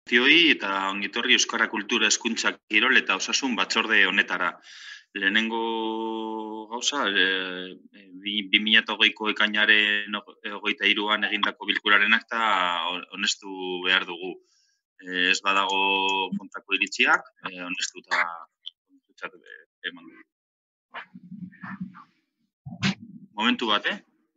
Guztioi eta ongitorri Euskara Kultura Hezkuntza Kirol eta Osasun batzorde honetara. Lehenengo gauza, 2020ko ekainaren 23an egindako bilkuraren akta onestu behar dugu. Ez badago kontrako iritziak, onestuta eman dugu. Momentu bat,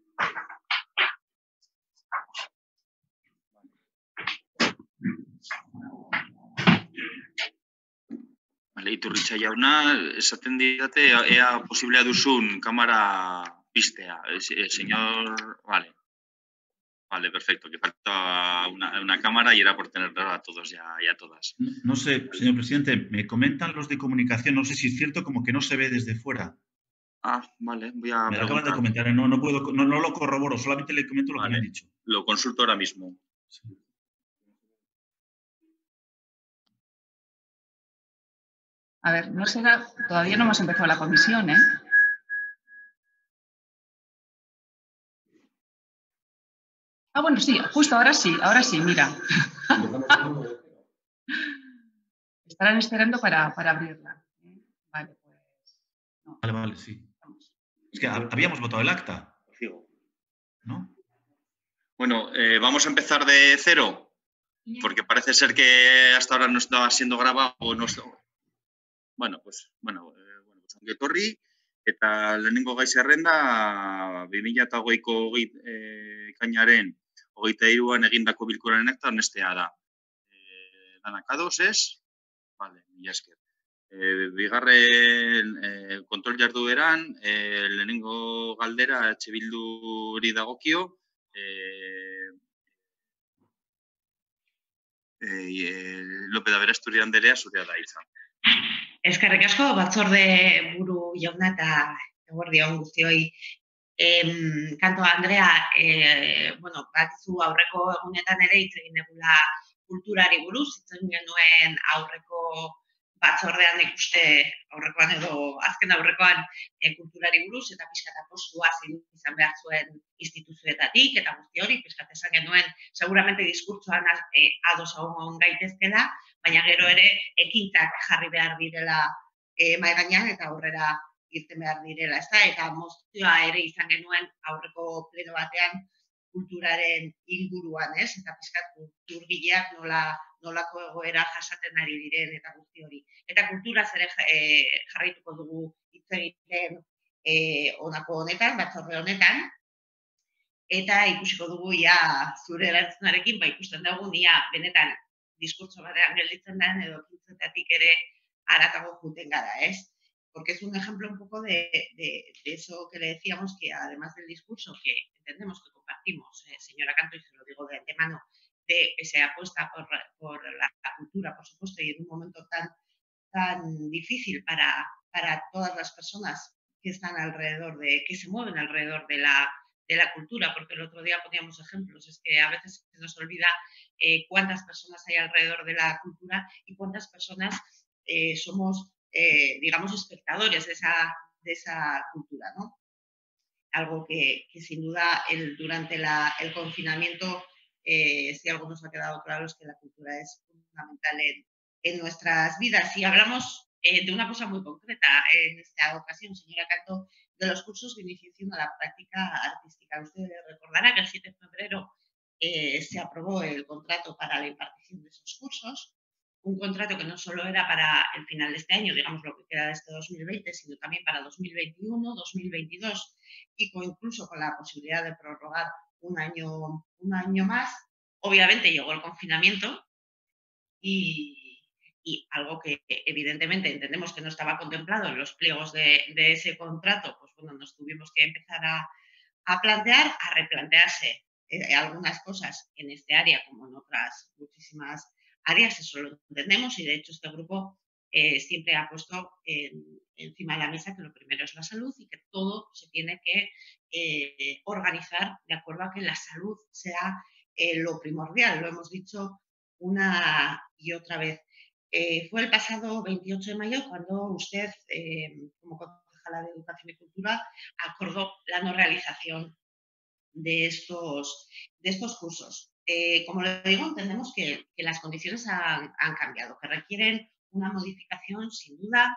Iturritza jauna, esaten didate, ea posiblea duzun kamara pistea. Señor, vale. Vale, perfecto, que falta una cámara y era por tenerla a todos ya y a todas. No sé, señor presidente, me comentan los de comunicación, no sé si es cierto, como que no se ve desde fuera. Ah, vale, voy a Me lo acaban de preguntar. comentar, no lo corroboro, solamente le comento lo que me han dicho. Lo consulto ahora mismo. Sí. A ver, no será, todavía no hemos empezado la comisión, ¿eh? Ah, bueno, sí, justo ahora sí, mira. Estarán esperando para abrirla. Vale, pues... No. Vale, sí. Vamos. Es que habíamos votado el acta, ¿no? Bueno, vamos a empezar de cero, porque parece ser que hasta ahora no estaba siendo grabado. Bueno, pues ongi etorri, eta lehenengo gai zerrenda 2020ko ekainaren 23an egindako bilkuraren akta onestea da. Danak ados, ez? Vale, mila esker. Bigarren kontrol jardueran, lehenengo galdera EH Bilduri dagokio, López de Aberasturi Anderea zurea da hitza. Eskerrik asko, batzorde buru jauna eta eguerdi on guztioi. Kanto Andrea, batzu aurreko egunetan ere hitz egin dugula kulturari buruz, hitz egin genuen aurreko batzordean ikuste aurrekoan edo azken aurrekoan kulturari buruz eta pixka eta postua zein izan behar zuen instituzioetatik eta guzti hori, pixka esan genuen seguramente diskurtsoan ados egon gaitezkela, baina gero ere ekintzak jarri behar direla mahai gainean eta aurrera irten behar direla, ezta? Eta mozioa ere izan genuen aurreko pleno batean kulturaren inguruan, ez? Eta pixkat kulturgileak nolako egoera jasaten ari diren eta guzti hori. Eta kulturaz ere jarraituko dugu hitz egiten honako honetan, batzorde honetan, eta ikusiko dugu zure erantzunarekin, ikusten dugu benetan diskurtso batean gelditzen den edo ekintzetatik ere haratago joaten gara, ez? Porque es un ejemplo un poco de eso que le decíamos, que además del discurso que entendemos que compartimos, señora Canto, y se lo digo de antemano, de que se apuesta por la cultura, por supuesto, y en un momento tan difícil para todas las personas que están que se mueven alrededor de la cultura, porque el otro día poníamos ejemplos, es que a veces se nos olvida cuántas personas hay alrededor de la cultura y cuántas personas somos, digamos, espectadores de esa cultura, ¿no? Algo que sin duda durante el confinamiento, si algo nos ha quedado claro es que la cultura es fundamental en nuestras vidas. Y hablamos de una cosa muy concreta en esta ocasión, señora Canto, de los cursos de iniciación a la práctica artística. Usted recordará que el 7 de febrero se aprobó el contrato para la impartición de esos cursos, un contrato que no solo era para el final de este año, digamos lo que queda de este 2020, sino también para 2021, 2022 y incluso con la posibilidad de prorrogar un año más. Obviamente llegó el confinamiento y algo que evidentemente entendemos que no estaba contemplado en los pliegos de ese contrato, pues bueno, nos tuvimos que empezar a plantear, a replantearse algunas cosas en este área como en otras muchísimas áreas, eso lo entendemos y de hecho este grupo siempre ha puesto encima de la mesa que lo primero es la salud y que todo se tiene que organizar de acuerdo a que la salud sea lo primordial. Lo hemos dicho una y otra vez. Fue el pasado 28 de mayo cuando usted, como concejala de Educación y Cultura, acordó la no realización de estos cursos. como le digo, entendemos que las condiciones han cambiado, que requieren una modificación sin duda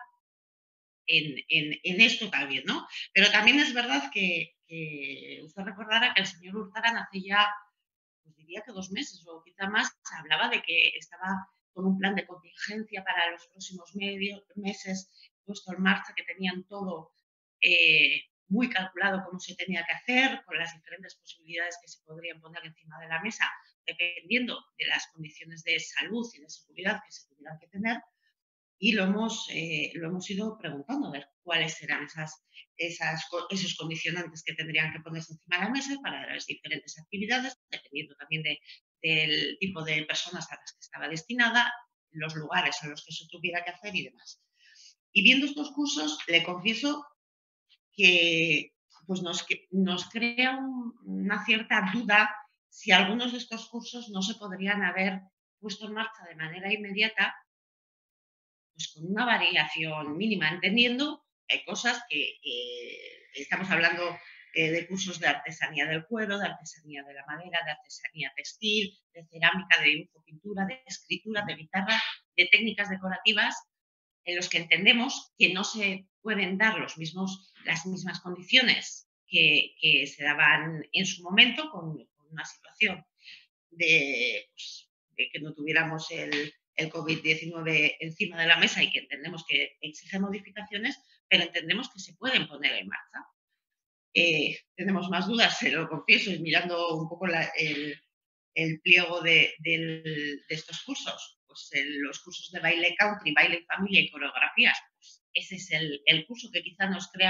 en esto también, ¿no? Pero también es verdad que usted recordará que el señor Hurtaran hace ya, pues diría que 2 meses o quizá más, hablaba de que estaba con un plan de contingencia para los próximos meses puesto en marcha, que tenían todo muy calculado cómo se tenía que hacer, con las diferentes posibilidades que se podrían poner encima de la mesa, dependiendo de las condiciones de salud y de seguridad que se tuvieran que tener. Y lo hemos ido preguntando a ver cuáles eran esos condicionantes que tendrían que ponerse encima de la mesa para las diferentes actividades, dependiendo también del tipo de personas a las que estaba destinada, los lugares a los que se tuviera que hacer y demás. Y viendo estos cursos, le confieso que pues nos crea una cierta duda si algunos de estos cursos no se podrían haber puesto en marcha de manera inmediata, pues con una variación mínima, entendiendo que hay cosas que estamos hablando de cursos de artesanía del cuero, de artesanía de la madera, de artesanía textil, de cerámica, de dibujo, pintura, de escritura, de guitarra, de técnicas decorativas, en los que entendemos que no se pueden dar las mismas condiciones que se daban en su momento con una situación pues, de que no tuviéramos el COVID-19 encima de la mesa y que entendemos que exige modificaciones, pero entendemos que se pueden poner en marcha. Tenemos más dudas, se lo confieso, y mirando un poco el pliego de estos cursos, pues los cursos de baile country, baile en familia y coreografías, pues ese es el curso que quizá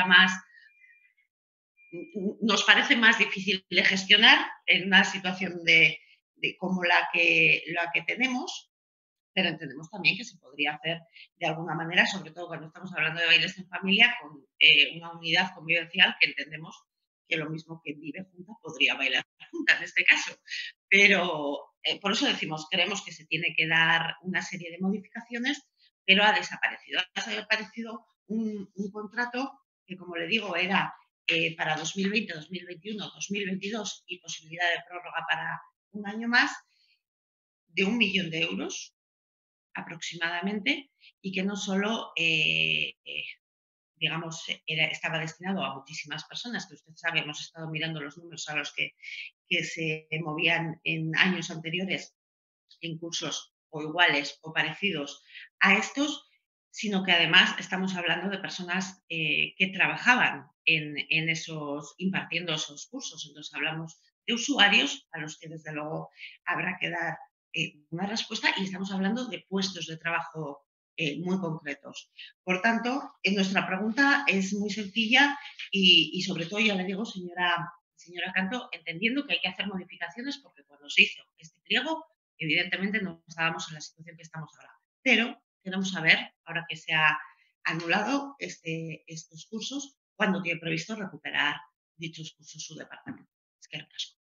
nos parece más difícil de gestionar en una situación como la que tenemos, pero entendemos también que se podría hacer de alguna manera, sobre todo cuando estamos hablando de bailes en familia, con una unidad convivencial que entendemos que lo mismo que vive junta podría bailar junta en este caso. Pero por eso decimos, creemos que se tiene que dar una serie de modificaciones, pero ha desaparecido. Ha desaparecido un contrato que, como le digo, era para 2020, 2021, 2022 y posibilidad de prórroga para un año más, de 1 millón de euros aproximadamente, y que no solo, digamos, estaba destinado a muchísimas personas, que usted sabe, hemos estado mirando los números a los que se movían en años anteriores en cursos o iguales o parecidos a estos, sino que además estamos hablando de personas que trabajaban impartiendo esos cursos. Entonces hablamos de usuarios a los que desde luego habrá que dar una respuesta, y estamos hablando de puestos de trabajo muy concretos. Por tanto, nuestra pregunta es muy sencilla y sobre todo, ya le digo, señora Canto, entendiendo que hay que hacer modificaciones, porque cuando se hizo este pliego, evidentemente no estábamos en la situación que estamos ahora. Pero queremos saber, ahora que se ha anulado estos cursos, cuándo tiene previsto recuperar dichos cursos su departamento. Eskerrik asko.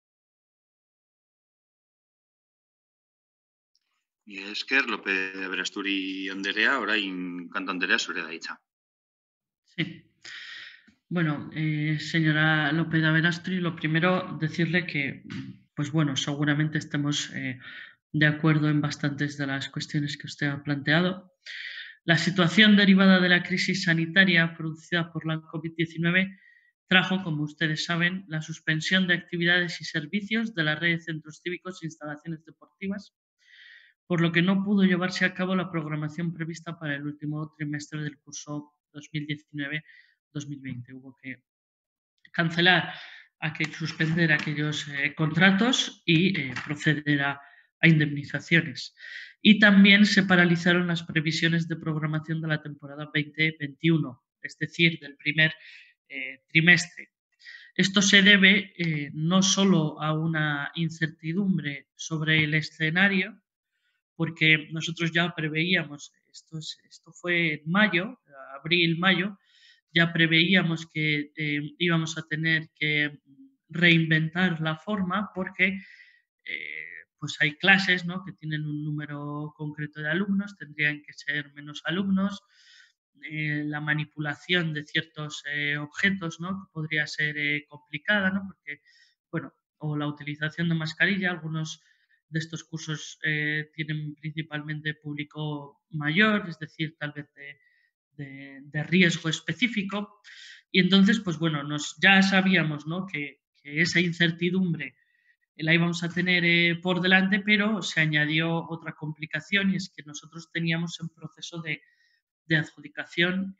Esker, López Berasturi Anderea, orain Canto Anderea zure da hitza. Sí. Bueno, señora López Berasturi, lo primero decirle que, pues bueno, seguramente estemos de acuerdo en bastantes de las cuestiones que usted ha planteado. La situación derivada de la crisis sanitaria producida por la COVID-19 trajo, como ustedes saben, la suspensión de actividades y servicios de la red de centros cívicos e instalaciones deportivas, por lo que no pudo llevarse a cabo la programación prevista para el último trimestre del curso 2019-2020. Hubo que cancelar, suspender aquellos contratos y proceder a indemnizaciones. Y también se paralizaron las previsiones de programación de la temporada 2021, es decir, del primer trimestre. Esto se debe no solo a una incertidumbre sobre el escenario, porque nosotros ya preveíamos, esto fue en mayo, abril, mayo, ya preveíamos que íbamos a tener que reinventar la forma, porque pues hay clases, ¿no?, que tienen un número concreto de alumnos, tendrían que ser menos alumnos, la manipulación de ciertos objetos, ¿no?, que podría ser complicada, ¿no?, porque, bueno, o la utilización de mascarilla, algunos estos cursos tienen principalmente público mayor, es decir, tal vez de riesgo específico. Y entonces, pues bueno, ya sabíamos, ¿no?, que esa incertidumbre la íbamos a tener por delante, pero se añadió otra complicación, y es que nosotros teníamos en proceso de adjudicación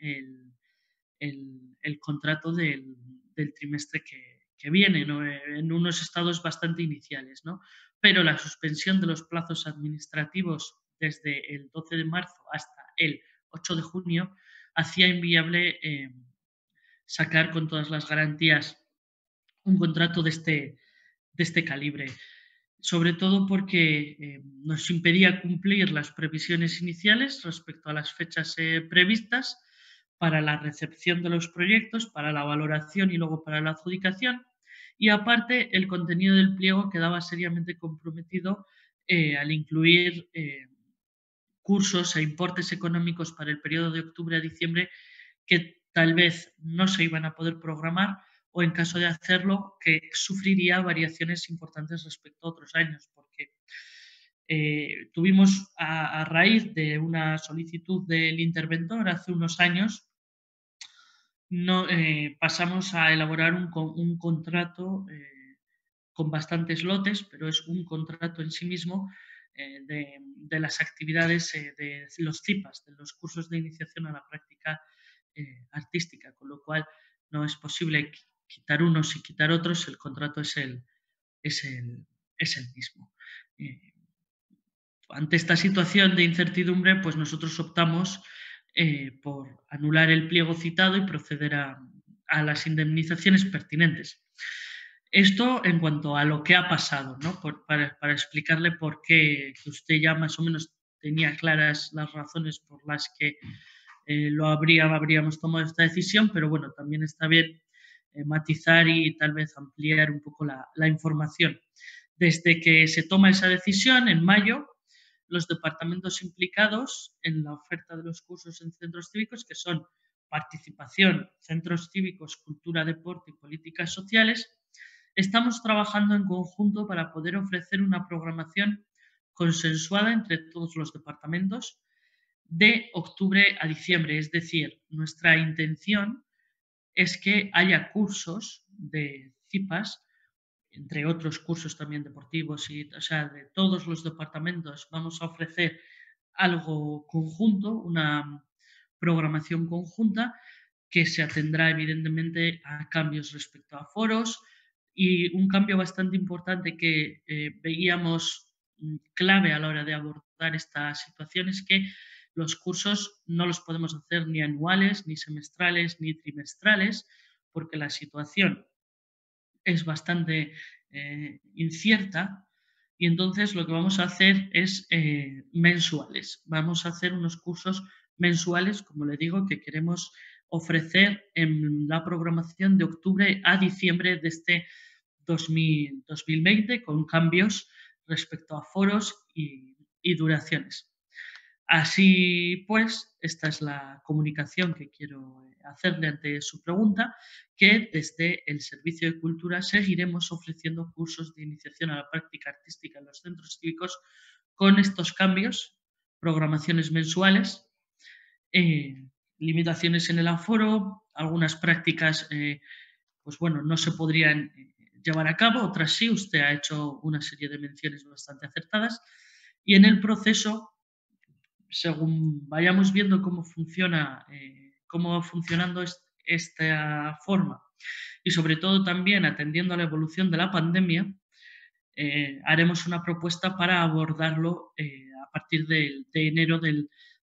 el contrato del trimestre que viene, ¿no?, en unos estados bastante iniciales, ¿no? Pero la suspensión de los plazos administrativos desde el 12 de marzo hasta el 8 de junio hacía inviable sacar con todas las garantías un contrato de este calibre, sobre todo porque nos impedía cumplir las previsiones iniciales respecto a las fechas previstas para la recepción de los proyectos, para la valoración y luego para la adjudicación. Y aparte, el contenido del pliego quedaba seriamente comprometido al incluir cursos e importes económicos para el periodo de octubre a diciembre que tal vez no se iban a poder programar, o en caso de hacerlo, que sufriría variaciones importantes respecto a otros años, porque tuvimos a raíz de una solicitud del interventor hace unos años, pasamos a elaborar un contrato con bastantes lotes, pero es un contrato en sí mismo de las actividades de los CIPAs, de los cursos de iniciación a la práctica artística, con lo cual no es posible quitar unos y quitar otros, el contrato es el mismo. Ante esta situación de incertidumbre, pues nosotros optamos por anular el pliego citado y proceder a las indemnizaciones pertinentes. Esto en cuanto a lo que ha pasado, ¿no?, para explicarle por qué, que usted ya más o menos tenía claras las razones por las que habríamos tomado esta decisión, pero bueno, también está bien matizar y tal vez ampliar un poco la información. Desde que se toma esa decisión, en mayo, los departamentos implicados en la oferta de los cursos en centros cívicos, que son participación, centros cívicos, cultura, deporte y políticas sociales, estamos trabajando en conjunto para poder ofrecer una programación consensuada entre todos los departamentos de octubre a diciembre. Es decir, nuestra intención es que haya cursos de CIPAs, entre otros cursos también deportivos, o sea, de todos los departamentos vamos a ofrecer algo conjunto, una programación conjunta que se atendrá evidentemente a cambios respecto a foros, y un cambio bastante importante que veíamos clave a la hora de abordar esta situación es que los cursos no los podemos hacer ni anuales, ni semestrales, ni trimestrales, porque la situación es bastante incierta, y entonces lo que vamos a hacer es mensuales. Vamos a hacer unos cursos mensuales, como le digo, que queremos ofrecer en la programación de octubre a diciembre de este 2020, con cambios respecto a foros y duraciones. Así pues, esta es la comunicación que quiero hacerle ante su pregunta, que desde el Servicio de Cultura seguiremos ofreciendo cursos de iniciación a la práctica artística en los centros cívicos con estos cambios, programaciones mensuales, limitaciones en el aforo, algunas prácticas pues bueno, no se podrían llevar a cabo, otras sí. Usted ha hecho una serie de menciones bastante acertadas, y en el proceso, según vayamos viendo cómo va funcionando esta forma, y sobre todo también atendiendo a la evolución de la pandemia, haremos una propuesta para abordarlo a partir de enero del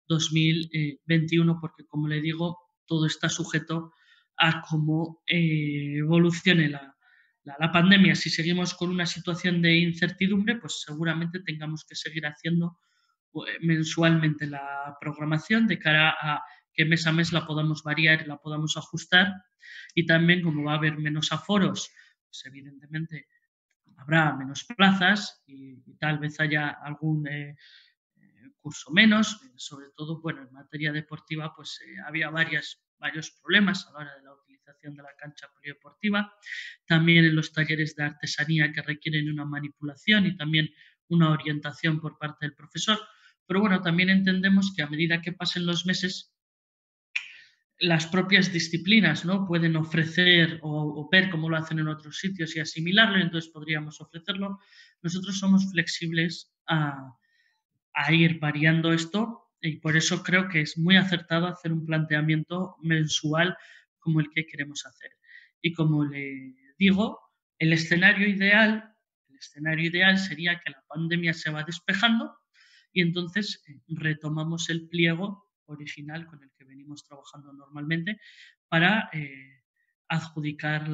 2021, porque, como le digo, todo está sujeto a cómo evolucione la pandemia. Si seguimos con una situación de incertidumbre, pues seguramente tengamos que seguir haciendo mensualmente la programación de cara a que mes a mes la podamos variar y la podamos ajustar. Y también, como va a haber menos aforos, pues evidentemente habrá menos plazas y tal vez haya algún curso menos. Sobre todo, bueno, en materia deportiva pues había varios problemas a la hora de la utilización de la cancha polideportiva, también en los talleres de artesanía que requieren una manipulación y también una orientación por parte del profesor. Pero bueno, también entendemos que a medida que pasen los meses, las propias disciplinas, ¿no?, pueden ofrecer o ver cómo lo hacen en otros sitios y asimilarlo, y entonces podríamos ofrecerlo. Nosotros somos flexibles a ir variando esto y por eso creo que es muy acertado hacer un planteamiento mensual como el que queremos hacer. Y como le digo, el escenario ideal sería que la pandemia se va despejando y entonces retomamos el pliego original con el que venimos trabajando normalmente para adjudicar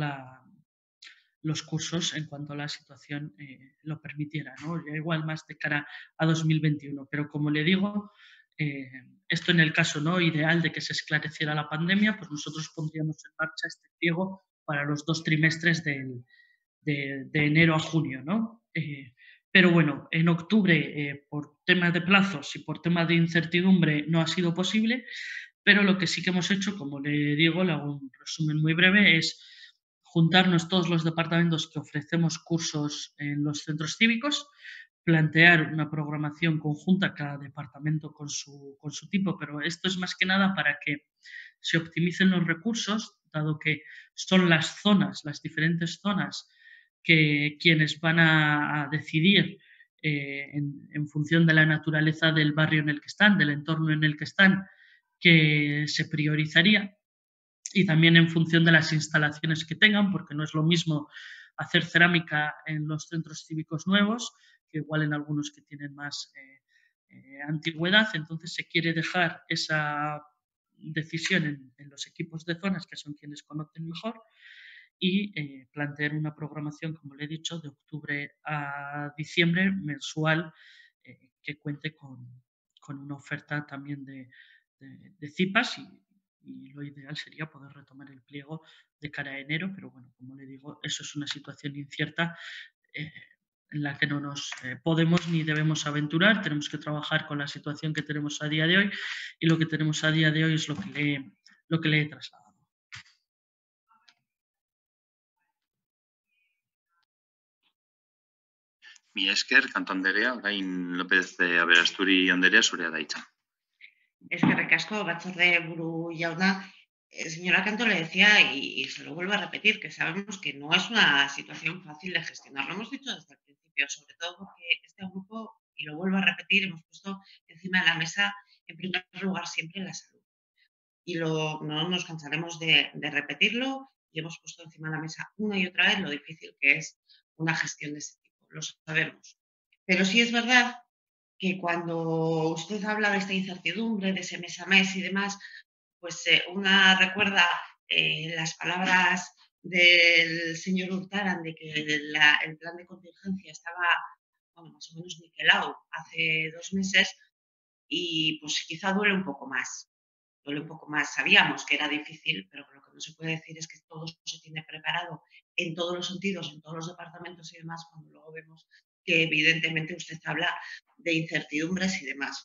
los cursos en cuanto la situación lo permitiera, ¿no? Ya igual más de cara a 2021. Pero como le digo, esto en el caso, ¿no?, ideal de que se esclareciera la pandemia, pues nosotros pondríamos en marcha este pliego para los 2 trimestres de enero a junio, ¿no? Pero bueno, en octubre, por temas de plazos y por temas de incertidumbre, no ha sido posible, pero lo que sí que hemos hecho, como le digo, le hago un resumen muy breve, es juntarnos todos los departamentos que ofrecemos cursos en los centros cívicos, plantear una programación conjunta, cada departamento con su tipo, pero esto es más que nada para que se optimicen los recursos, dado que son las zonas, las diferentes zonas, que quienes van a decidir en función de la naturaleza del barrio en el que están, del entorno en el que están, que se priorizaría, y también en función de las instalaciones que tengan, porque no es lo mismo hacer cerámica en los centros cívicos nuevos, que igual en algunos que tienen más antigüedad. Entonces se quiere dejar esa decisión en los equipos de zonas, que son quienes conocen mejor, y plantear una programación, como le he dicho, de octubre a diciembre mensual, que cuente con una oferta también de CIPAS, y lo ideal sería poder retomar el pliego de cara a enero, pero bueno, como le digo, eso es una situación incierta en la que no nos podemos ni debemos aventurar. Tenemos que trabajar con la situación que tenemos a día de hoy, y lo que tenemos a día de hoy es lo que le he trasladado. Mi esker, kanto Anderea, orain López Aberasturi Anderea, zurea da hitza. Eskerrik asko, batzorde buru jauna. Señora Canto le decía, y se lo vuelvo a repetir, que sabemos que no es una situación fácil de gestionar. Lo hemos dicho desde el principio, sobre todo porque este grupo, y lo vuelvo a repetir, hemos puesto encima de la mesa, en primer lugar, siempre la salud. Y no nos cansaremos de repetirlo, y hemos puesto encima de la mesa una y otra vez lo difícil que es una gestión de este tipo. Lo sabemos. Pero sí es verdad que cuando usted habla de esta incertidumbre, de ese mes a mes y demás, pues una recuerda las palabras del señor Hurtaran de que el plan de contingencia estaba, bueno, más o menos niquelado hace 2 meses, y pues quizá duele un poco más. Duele un poco más. Sabíamos que era difícil, pero lo que no se puede decir es que todo se tiene preparado en todos los sentidos, en todos los departamentos y demás, cuando luego vemos que evidentemente usted habla de incertidumbres y demás.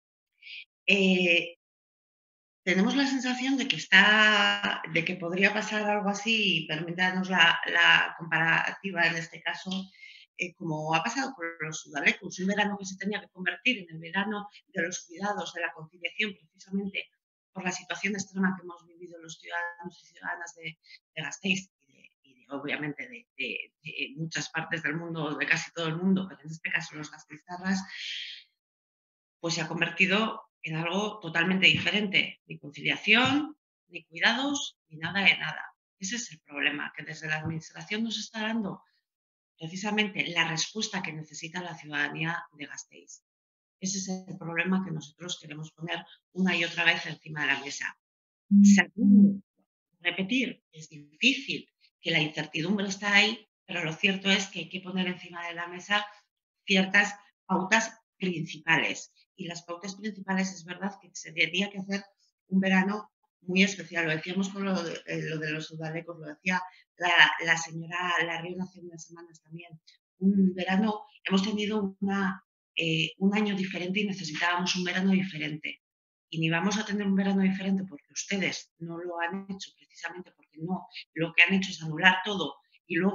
Tenemos la sensación de que podría pasar algo así, y permítanos la comparativa en este caso, como ha pasado con los udalecos, un verano que se tenía que convertir en el verano de los cuidados, de la conciliación, precisamente por la situación extrema que hemos vivido los ciudadanos y ciudadanas de Gasteiz y obviamente de muchas partes del mundo, de casi todo el mundo, pero en este caso los gasteiztarras, pues se ha convertido en algo totalmente diferente. Ni conciliación, ni cuidados, ni nada de nada. Ese es el problema, que desde la Administración nos está dando precisamente la respuesta que necesita la ciudadanía de Gasteiz. Ese es el problema que nosotros queremos poner una y otra vez encima de la mesa. Segundo, repetir, es difícil, que la incertidumbre está ahí, pero lo cierto es que hay que poner encima de la mesa ciertas pautas principales. Y las pautas principales es verdad que se tenía que hacer un verano muy especial. Lo decíamos con lo de los udalecos, lo decía la señora Larrión hace unas semanas también. Un verano, hemos tenido un año diferente y necesitábamos un verano diferente. Y ni vamos a tener un verano diferente porque ustedes no lo han hecho, precisamente porque no, lo que han hecho es anular todo y luego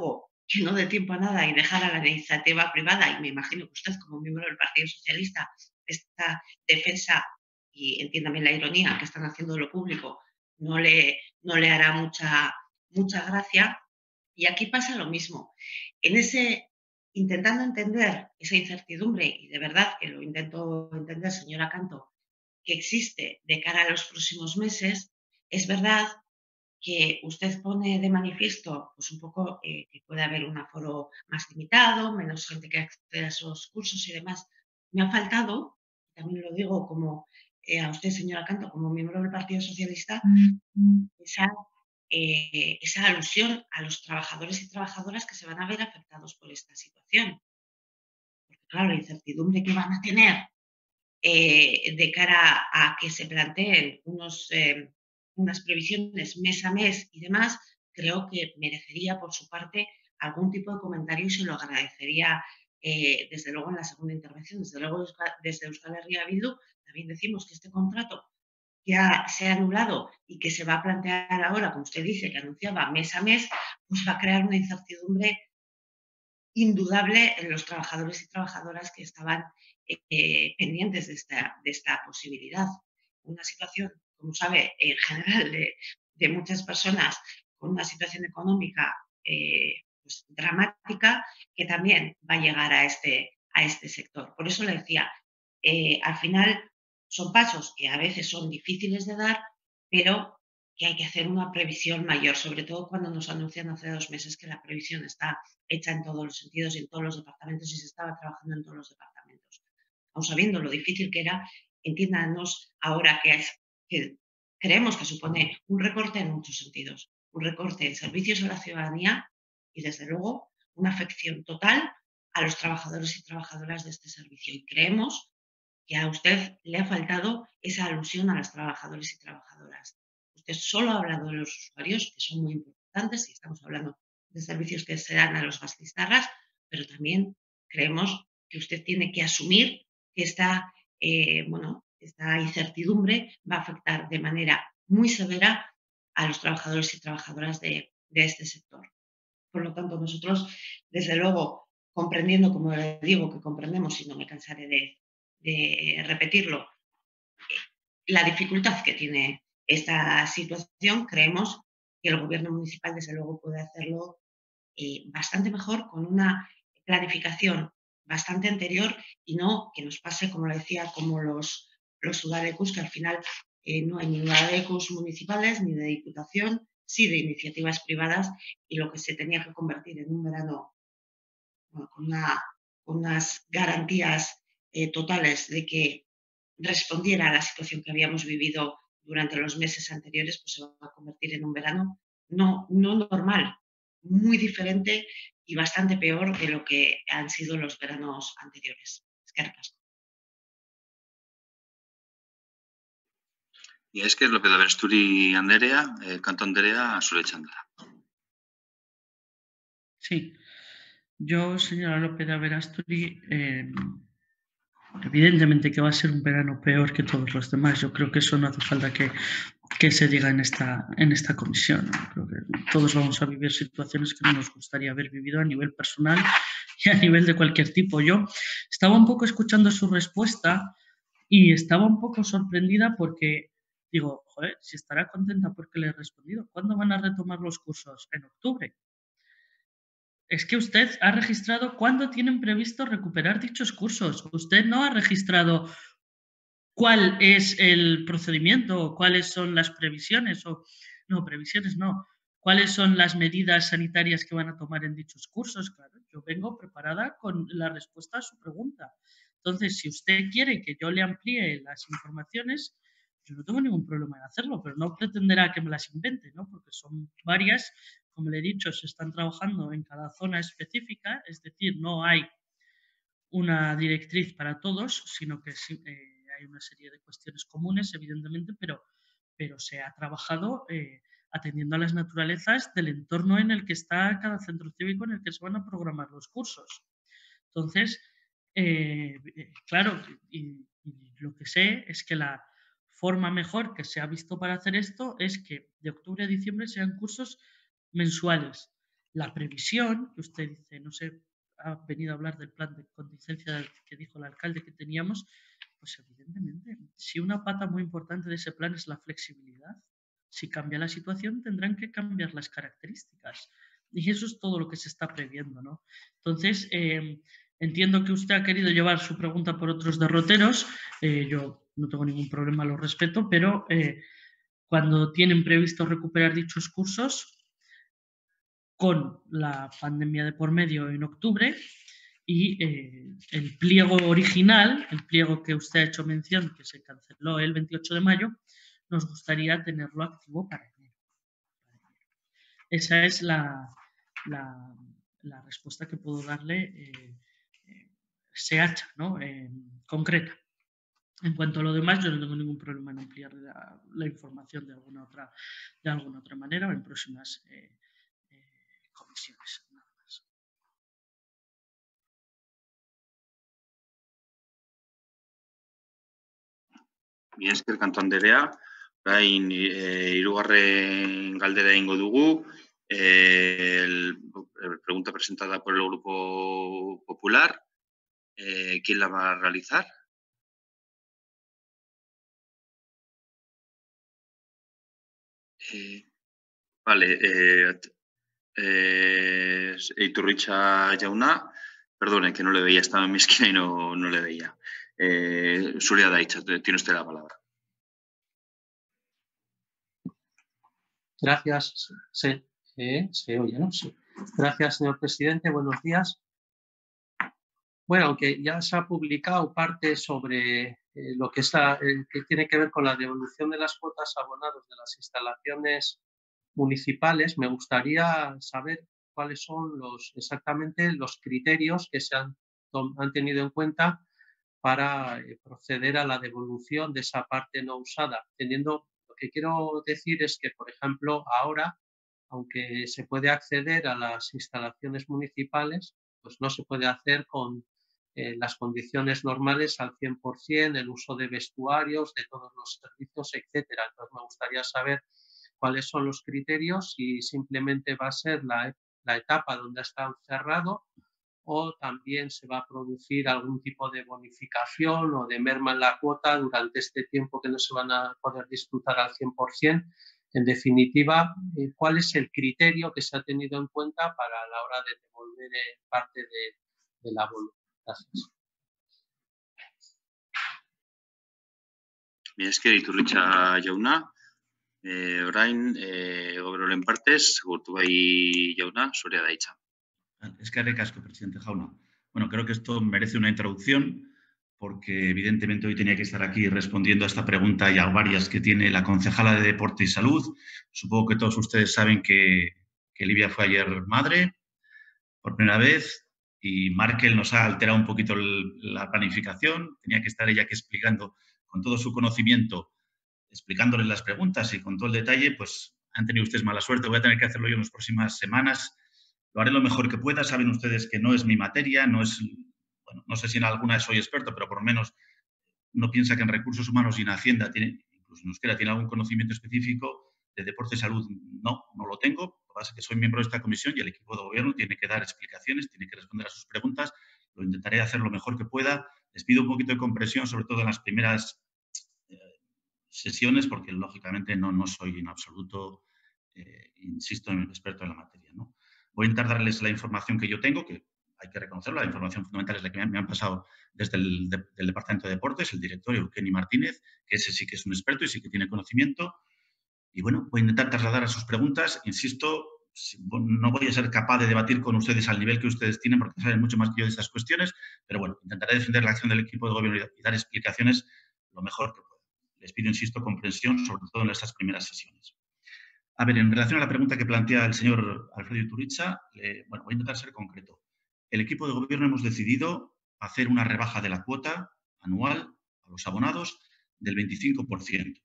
que no dé tiempo a nada y dejar a la iniciativa privada, y me imagino que usted como miembro del Partido Socialista, esta defensa, y entiéndame la ironía, que están haciendo lo público, no le hará mucha gracia. Y aquí pasa lo mismo. Intentando entender esa incertidumbre, y de verdad que lo intento entender, señora Canto, que existe de cara a los próximos meses, es verdad que usted pone de manifiesto pues un poco que puede haber un aforo más limitado, menos gente que accede a esos cursos y demás. Me ha faltado, también lo digo como a usted, señora Canto, como miembro del Partido Socialista, esa alusión a los trabajadores y trabajadoras que se van a ver afectados por esta situación. Porque claro, la incertidumbre que van a tener de cara a que se planteen unas previsiones mes a mes y demás, creo que merecería por su parte algún tipo de comentario y se lo agradecería desde luego en la segunda intervención. Desde luego desde Euskal Herria Bildu también decimos que este contrato ya se ha anulado y que se va a plantear ahora, como usted dice, que anunciaba mes a mes, pues va a crear una incertidumbre indudable en los trabajadores y trabajadoras que estaban pendientes de esta posibilidad. Una situación, como sabe, en general de muchas personas con una situación económica pues, dramática, que también va a llegar a este sector. Por eso le decía, al final son pasos que a veces son difíciles de dar, pero que hay que hacer una previsión mayor, sobre todo cuando nos anuncian hace 2 meses que la previsión está hecha en todos los sentidos y en todos los departamentos y se estaba trabajando en todos los departamentos. Aun sabiendo lo difícil que era, entiéndanos ahora que creemos que supone un recorte en muchos sentidos, un recorte en servicios a la ciudadanía y, desde luego, una afección total a los trabajadores y trabajadoras de este servicio. Y creemos que a usted le ha faltado esa alusión a los trabajadores y trabajadoras. Usted solo ha hablado de los usuarios, que son muy importantes, y estamos hablando de servicios que se dan a los gastistarras, pero también creemos que usted tiene que asumir que esta incertidumbre va a afectar de manera muy severa a los trabajadores y trabajadoras de este sector. Por lo tanto, nosotros, desde luego, comprendiendo, como le digo, que comprendemos, y no me cansaré de repetirlo, la dificultad que tiene esta situación, creemos que el gobierno municipal, desde luego, puede hacerlo bastante mejor, con una planificación bastante anterior y no que nos pase, como le decía, como los udadecus, que al final no hay ni udadecus municipales ni de diputación, sí de iniciativas privadas, y lo que se tenía que convertir en un verano con unas garantías totales de que respondiera a la situación que habíamos vivido durante los meses anteriores, pues se va a convertir en un verano no normal, muy diferente y bastante peor de lo que han sido los veranos anteriores. Eskerrik asko. Y es que es lo que de Bersturi Anderea, Canto Anderea, Sule Chandra. Sí, yo, señora López de Aberasturi, evidentemente que va a ser un verano peor que todos los demás. Yo creo que eso no hace falta que se diga en esta comisión. Creo que todos vamos a vivir situaciones que no nos gustaría haber vivido a nivel personal y a nivel de cualquier tipo. Yo estaba un poco escuchando su respuesta y estaba un poco sorprendida porque digo, joder, si estará contenta porque le he respondido. ¿Cuándo van a retomar los cursos? En octubre. Es que usted ha registrado cuándo tienen previsto recuperar dichos cursos. Usted no ha registrado cuál es el procedimiento o cuáles son las previsiones cuáles son las medidas sanitarias que van a tomar en dichos cursos. Claro, yo vengo preparada con la respuesta a su pregunta. Entonces, si usted quiere que yo le amplíe las informaciones, yo no tengo ningún problema en hacerlo, pero no pretenderá que me las invente, ¿no? Porque son varias. Como le he dicho, se están trabajando en cada zona específica, es decir, no hay una directriz para todos, sino que hay una serie de cuestiones comunes, evidentemente, pero se ha trabajado atendiendo a las naturalezas del entorno en el que está cada centro cívico en el que se van a programar los cursos. Entonces, claro, y lo que sé es que la forma mejor que se ha visto para hacer esto es que de octubre a diciembre sean cursos mensuales. la previsión, que usted dice, no sé, ha venido a hablar del plan de contingencia que dijo el alcalde que teníamos, pues evidentemente, si una pata muy importante de ese plan es la flexibilidad, si cambia la situación tendrán que cambiar las características. Y eso es todo lo que se está previendo, ¿no? Entonces, entiendo que usted ha querido llevar su pregunta por otros derroteros, yo no tengo ningún problema, lo respeto, pero cuando tienen previsto recuperar dichos cursos, con la pandemia de por medio en octubre, y el pliego original, el pliego que usted ha hecho mención, que se canceló el 28 de mayo, nos gustaría tenerlo activo para enero. Esa es la respuesta que puedo darle SEACHA, ¿no? Concreta. En cuanto a lo demás, yo no tengo ningún problema en ampliar la información de alguna otra manera o en próximas comisiones. Nada más. Mila esker, Kanto Anderea. Orain, hirugarren galdera egingo dugu. Pregunta presentada por el Grupo Popular. ¿Quién la va a realizar? Vale. Iturritza jauna. Perdone, que no le veía. Estaba en mi esquina y no le veía. Zurea da hitza. Tiene usted la palabra. Gracias. Se oye, ¿no? Sí. Gracias, señor presidente. Buenos días. Bueno, aunque ya se ha publicado parte sobre lo que que tiene que ver con la devolución de las cuotas abonados de las instalaciones municipales, me gustaría saber cuáles son exactamente los criterios que se han tenido en cuenta para proceder a la devolución de esa parte no usada. Lo que quiero decir es que, por ejemplo, ahora, aunque se puede acceder a las instalaciones municipales, pues no se puede hacer con las condiciones normales al 100%, el uso de vestuarios, de todos los servicios, etcétera. Entonces, me gustaría saber cuáles son los criterios, si simplemente va a ser la etapa donde ha estado cerrado o también se va a producir algún tipo de bonificación o de merma en la cuota durante este tiempo que no se van a poder disfrutar al 100%. En definitiva, ¿cuál es el criterio que se ha tenido en cuenta para la hora de devolver parte de la voluntad? Gracias. Mila esker, Iturritza jauna. Orain, gobernuaren partez, Gurtubay jauna, zurea da hitza. Eskerrik asko, presidente jauna. Bueno, creo que esto merece una introducción porque evidentemente hoy tenía que estar aquí respondiendo a esta pregunta y a varias que tiene la concejala de Deporte y Salud. Supongo que todos ustedes saben que Livia fue ayer madre por primera vez y Markel nos ha alterado un poquito la planificación. Tenía que estar ella aquí explicando con todo su conocimiento, explicándoles las preguntas y con todo el detalle, pues han tenido ustedes mala suerte. Voy a tener que hacerlo yo en las próximas semanas. Lo haré lo mejor que pueda. Saben ustedes que no es mi materia, no sé si en alguna soy experto, pero por lo menos uno piensa que en recursos humanos y en Hacienda, incluso en euskera, tiene algún conocimiento específico. De deporte y salud no lo tengo. Lo que pasa es que soy miembro de esta comisión y el equipo de gobierno tiene que dar explicaciones, tiene que responder a sus preguntas. Lo intentaré hacer lo mejor que pueda. Les pido un poquito de comprensión, sobre todo en las primeras sesiones, porque lógicamente no soy en absoluto, insisto, experto en la materia, ¿no? Voy a intentar darles la información que yo tengo, que hay que reconocerlo, la información fundamental es la que me han pasado desde el Departamento de Deportes, el director Eugenio Martínez, que ese sí que es un experto y sí que tiene conocimiento. Y bueno, voy a intentar trasladar a sus preguntas. Insisto, no voy a ser capaz de debatir con ustedes al nivel que ustedes tienen porque saben mucho más que yo de estas cuestiones, pero bueno, intentaré defender la acción del equipo de gobierno y dar explicaciones lo mejor que pueda. Les pido, insisto, comprensión, sobre todo en estas primeras sesiones. A ver, en relación a la pregunta que plantea el señor Alfredo Iturritza, bueno, voy a intentar ser concreto. El equipo de gobierno hemos decidido hacer una rebaja de la cuota anual a los abonados del 25%.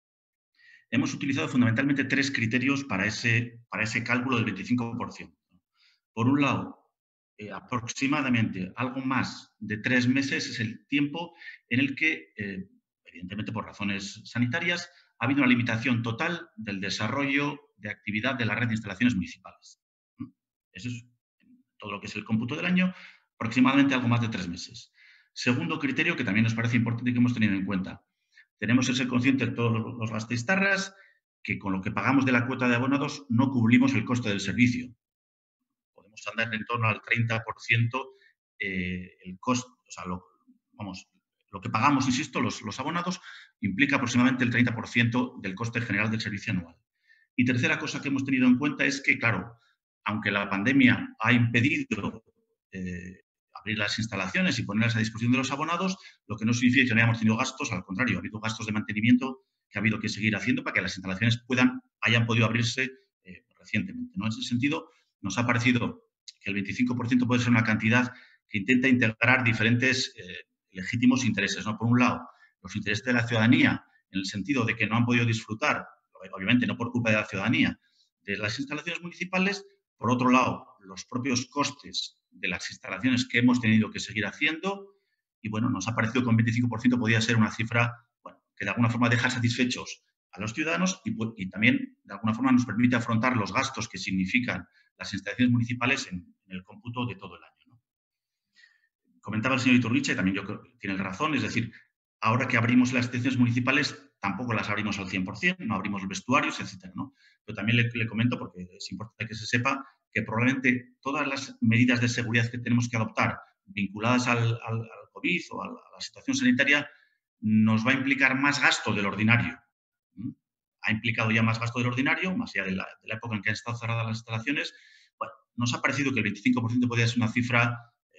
Hemos utilizado fundamentalmente tres criterios para ese cálculo del 25%. Por un lado, aproximadamente algo más de 3 meses es el tiempo en el que, evidentemente por razones sanitarias, ha habido una limitación total del desarrollo de actividad de la red de instalaciones municipales. Eso es todo lo que es el cómputo del año, aproximadamente algo más de 3 meses. Segundo criterio que también nos parece importante y que hemos tenido en cuenta. Tenemos que ser conscientes de todos los gasteiztarras que con lo que pagamos de la cuota de abonados no cubrimos el coste del servicio. Podemos andar en torno al 30% el coste, o sea, lo que pagamos, insisto, los abonados, implica aproximadamente el 30% del coste general del servicio anual. Y tercera cosa que hemos tenido en cuenta es que, claro, aunque la pandemia ha impedido abrir las instalaciones y ponerlas a disposición de los abonados, lo que no significa que no hayamos tenido gastos, al contrario, ha habido gastos de mantenimiento que ha habido que seguir haciendo para que las instalaciones hayan podido abrirse recientemente, ¿no? En ese sentido, nos ha parecido que el 25% puede ser una cantidad que intenta integrar diferentes legítimos intereses, ¿no? Por un lado, los intereses de la ciudadanía, en el sentido de que no han podido disfrutar, obviamente no por culpa de la ciudadanía, de las instalaciones municipales. Por otro lado, los propios costes de las instalaciones que hemos tenido que seguir haciendo. Y bueno, nos ha parecido que un 25% podía ser una cifra, bueno, que de alguna forma deja satisfechos a los ciudadanos y también de alguna forma nos permite afrontar los gastos que significan las instalaciones municipales en el cómputo de todo el año, ¿no? Comentaba el señor Iturriche, y también yo creo que tiene razón, es decir, ahora que abrimos las instalaciones municipales, tampoco las abrimos al 100%, no abrimos los vestuarios, etcétera, ¿no? Pero también le comento, porque es importante que se sepa, que probablemente todas las medidas de seguridad que tenemos que adoptar vinculadas al COVID o a la situación sanitaria nos va a implicar más gasto del ordinario. Ha implicado ya más gasto del ordinario, más allá de la época en que han estado cerradas las instalaciones. Bueno, nos ha parecido que el 25% podría ser una cifra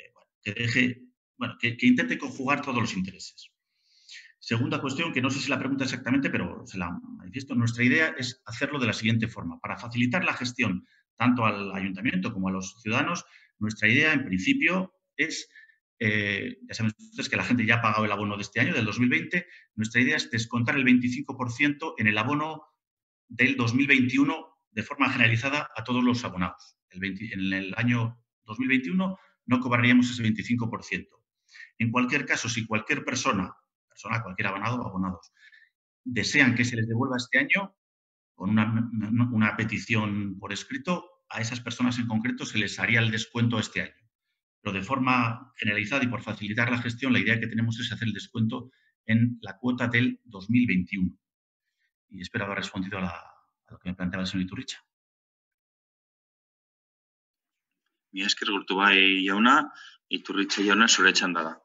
que intente conjugar todos los intereses. Segunda cuestión, que no sé si la pregunta exactamente, pero se la manifiesto. Nuestra idea es hacerlo de la siguiente forma. Para facilitar la gestión tanto al ayuntamiento como a los ciudadanos, nuestra idea, en principio, es, ya saben ustedes que la gente ya ha pagado el abono de este año, del 2020, nuestra idea es descontar el 25% en el abono del 2021 de forma generalizada a todos los abonados. En el año 2021 no cobraríamos ese 25%. En cualquier caso, si cualquier cualquier abonado o abonados, desean que se les devuelva este año, con una petición por escrito, a esas personas en concreto se les haría el descuento este año. Pero de forma generalizada y por facilitar la gestión, la idea que tenemos es hacer el descuento en la cuota del 2021. Y espero haber respondido a lo que me planteaba el señor Iturricha. Mila esker Urtubay jauna, Iturricha jauna zure txanda da.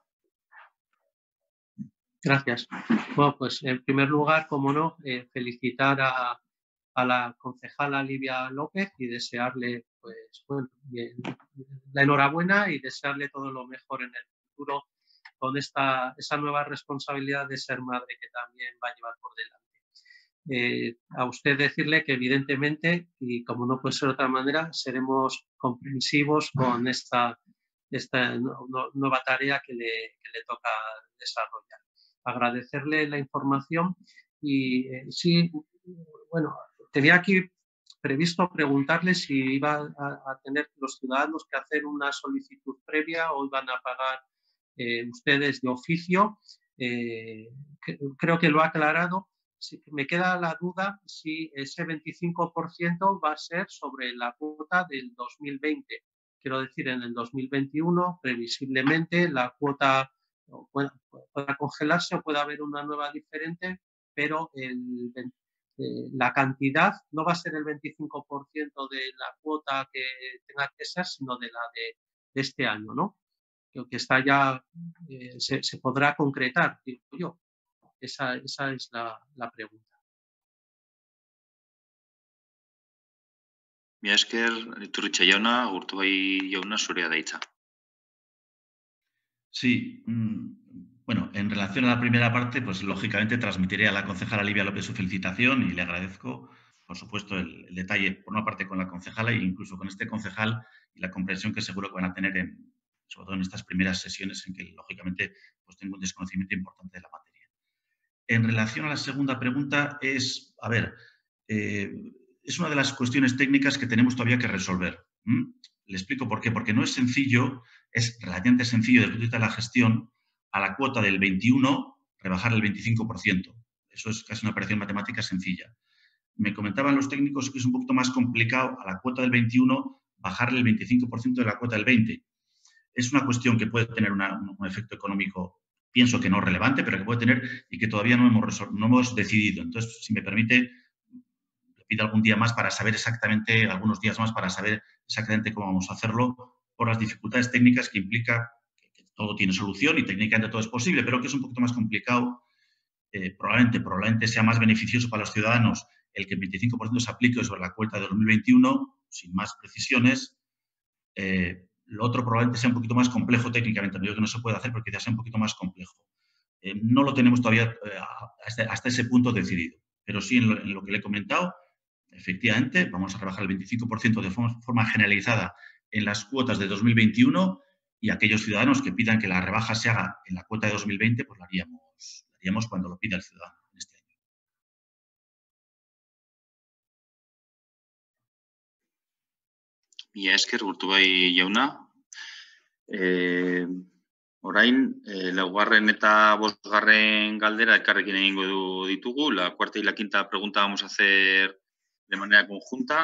Gracias. Bueno, pues en primer lugar, como no, felicitar a la concejala Livia López y desearle, pues, bueno, la enhorabuena y desearle todo lo mejor en el futuro con esa nueva responsabilidad de ser madre que también va a llevar por delante. A usted decirle que evidentemente, y como no puede ser de otra manera, seremos comprensivos con esta nueva tarea que le toca desarrollar. Agradecerle la información y sí, bueno, tenía aquí previsto preguntarle si iba a tener los ciudadanos que hacer una solicitud previa o iban a pagar ustedes de oficio. Creo que lo ha aclarado. Sí, me queda la duda si ese 25% va a ser sobre la cuota del 2020. Quiero decir, en el 2021, previsiblemente, la cuota pueda congelarse o pueda haber una nueva diferente, pero la cantidad no va a ser el 25% de la cuota que tenga que ser, sino de la de este año, ¿no? Que está ya, se podrá concretar, digo yo. Esa es la pregunta. Mila esker Iturricha jauna, Urtubay jauna zurea da hitza. Sí, bueno, en relación a la primera parte, pues lógicamente transmitiré a la concejala Livia López su felicitación y le agradezco, por supuesto, el detalle, por una parte con la concejala e incluso con este concejal y la comprensión que seguro que van a tener, sobre todo en estas primeras sesiones en que, lógicamente, pues tengo un desconocimiento importante de la materia. En relación a la segunda pregunta, es una de las cuestiones técnicas que tenemos todavía que resolver. Le explico por qué. Porque no es sencillo, es relativamente sencillo desde el punto de vista de la gestión, a la cuota del 21 rebajar el 25%. Eso es casi una operación matemática sencilla. Me comentaban los técnicos que es un poquito más complicado a la cuota del 21 bajarle el 25% de la cuota del 20%. Es una cuestión que puede tener un efecto económico, pienso que no relevante, pero que puede tener y que todavía no hemos decidido. Entonces, si me permite, le pido algún día más para saber exactamente, algunos días más para saber exactamente cómo vamos a hacerlo, por las dificultades técnicas que implica que todo tiene solución y técnicamente todo es posible, pero que es un poquito más complicado. Probablemente sea más beneficioso para los ciudadanos el que el 25% se aplique sobre la cuota de 2021, sin más precisiones. Lo otro probablemente sea un poquito más complejo técnicamente, no digo que no se puede hacer porque ya sea un poquito más complejo. No lo tenemos todavía hasta ese punto decidido, pero sí en lo que le he comentado, efectivamente, vamos a rebajar el 25% de forma generalizada en las cuotas de 2021 y aquellos ciudadanos que pidan que la rebaja se haga en la cuota de 2020, pues lo haríamos cuando lo pida el ciudadano en este año. Mila esker, Urtubay jauna. Orain, laugarren eta bosgarren galdera elkarrekin egingo ditugu. La cuarta y la quinta pregunta vamos a hacer de manera conjunta.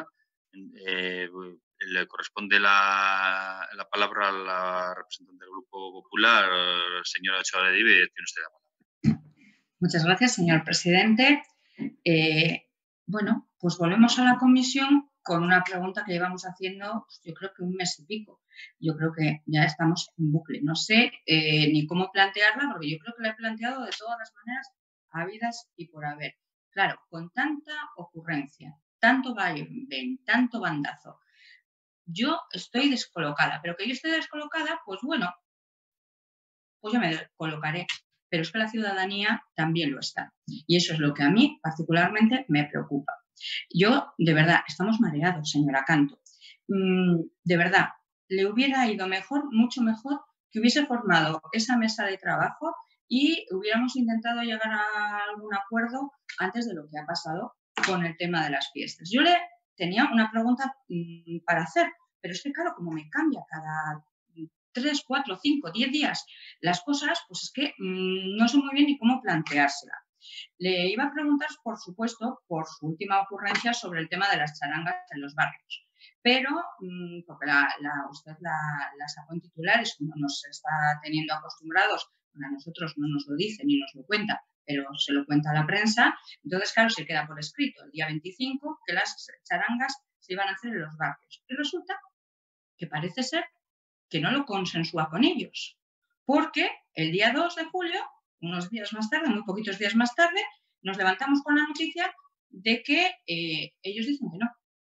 Le corresponde la palabra a la representante del Grupo Popular, señora Etxebarrieta. Tiene usted la palabra. Muchas gracias, señor presidente. Bueno, pues volvemos a la comisión con una pregunta que llevamos haciendo, pues yo creo que un mes y pico. Yo creo que ya estamos en bucle. No sé ni cómo plantearla, porque yo creo que la he planteado de todas las maneras habidas y por haber. Claro, con tanta ocurrencia, tanto vaivén, tanto bandazo, yo estoy descolocada. Pero que yo esté descolocada, pues bueno, pues ya me colocaré. Pero es que la ciudadanía también lo está. Y eso es lo que a mí particularmente me preocupa. Yo, de verdad, estamos mareados, señora Canto. De verdad, le hubiera ido mejor, mucho mejor, que hubiese formado esa mesa de trabajo y hubiéramos intentado llegar a algún acuerdo antes de lo que ha pasado con el tema de las fiestas. Yo le tenía una pregunta para hacer, pero es que, claro, como me cambia cada 3, 4, 5, 10 días las cosas, pues es que no sé muy bien ni cómo planteársela. Le iba a preguntar, por supuesto, por su última ocurrencia sobre el tema de las charangas en los barrios. Pero, porque usted la sacó en titulares, como nos está teniendo acostumbrados, a nosotros no nos lo dice ni nos lo cuenta, pero se lo cuenta a la prensa. Entonces, claro, se queda por escrito el día 25 que las charangas se iban a hacer en los barrios. Y resulta que parece ser que no lo consensúa con ellos, porque el día 2 de julio, unos días más tarde, muy poquitos días más tarde, nos levantamos con la noticia de que ellos dicen que no.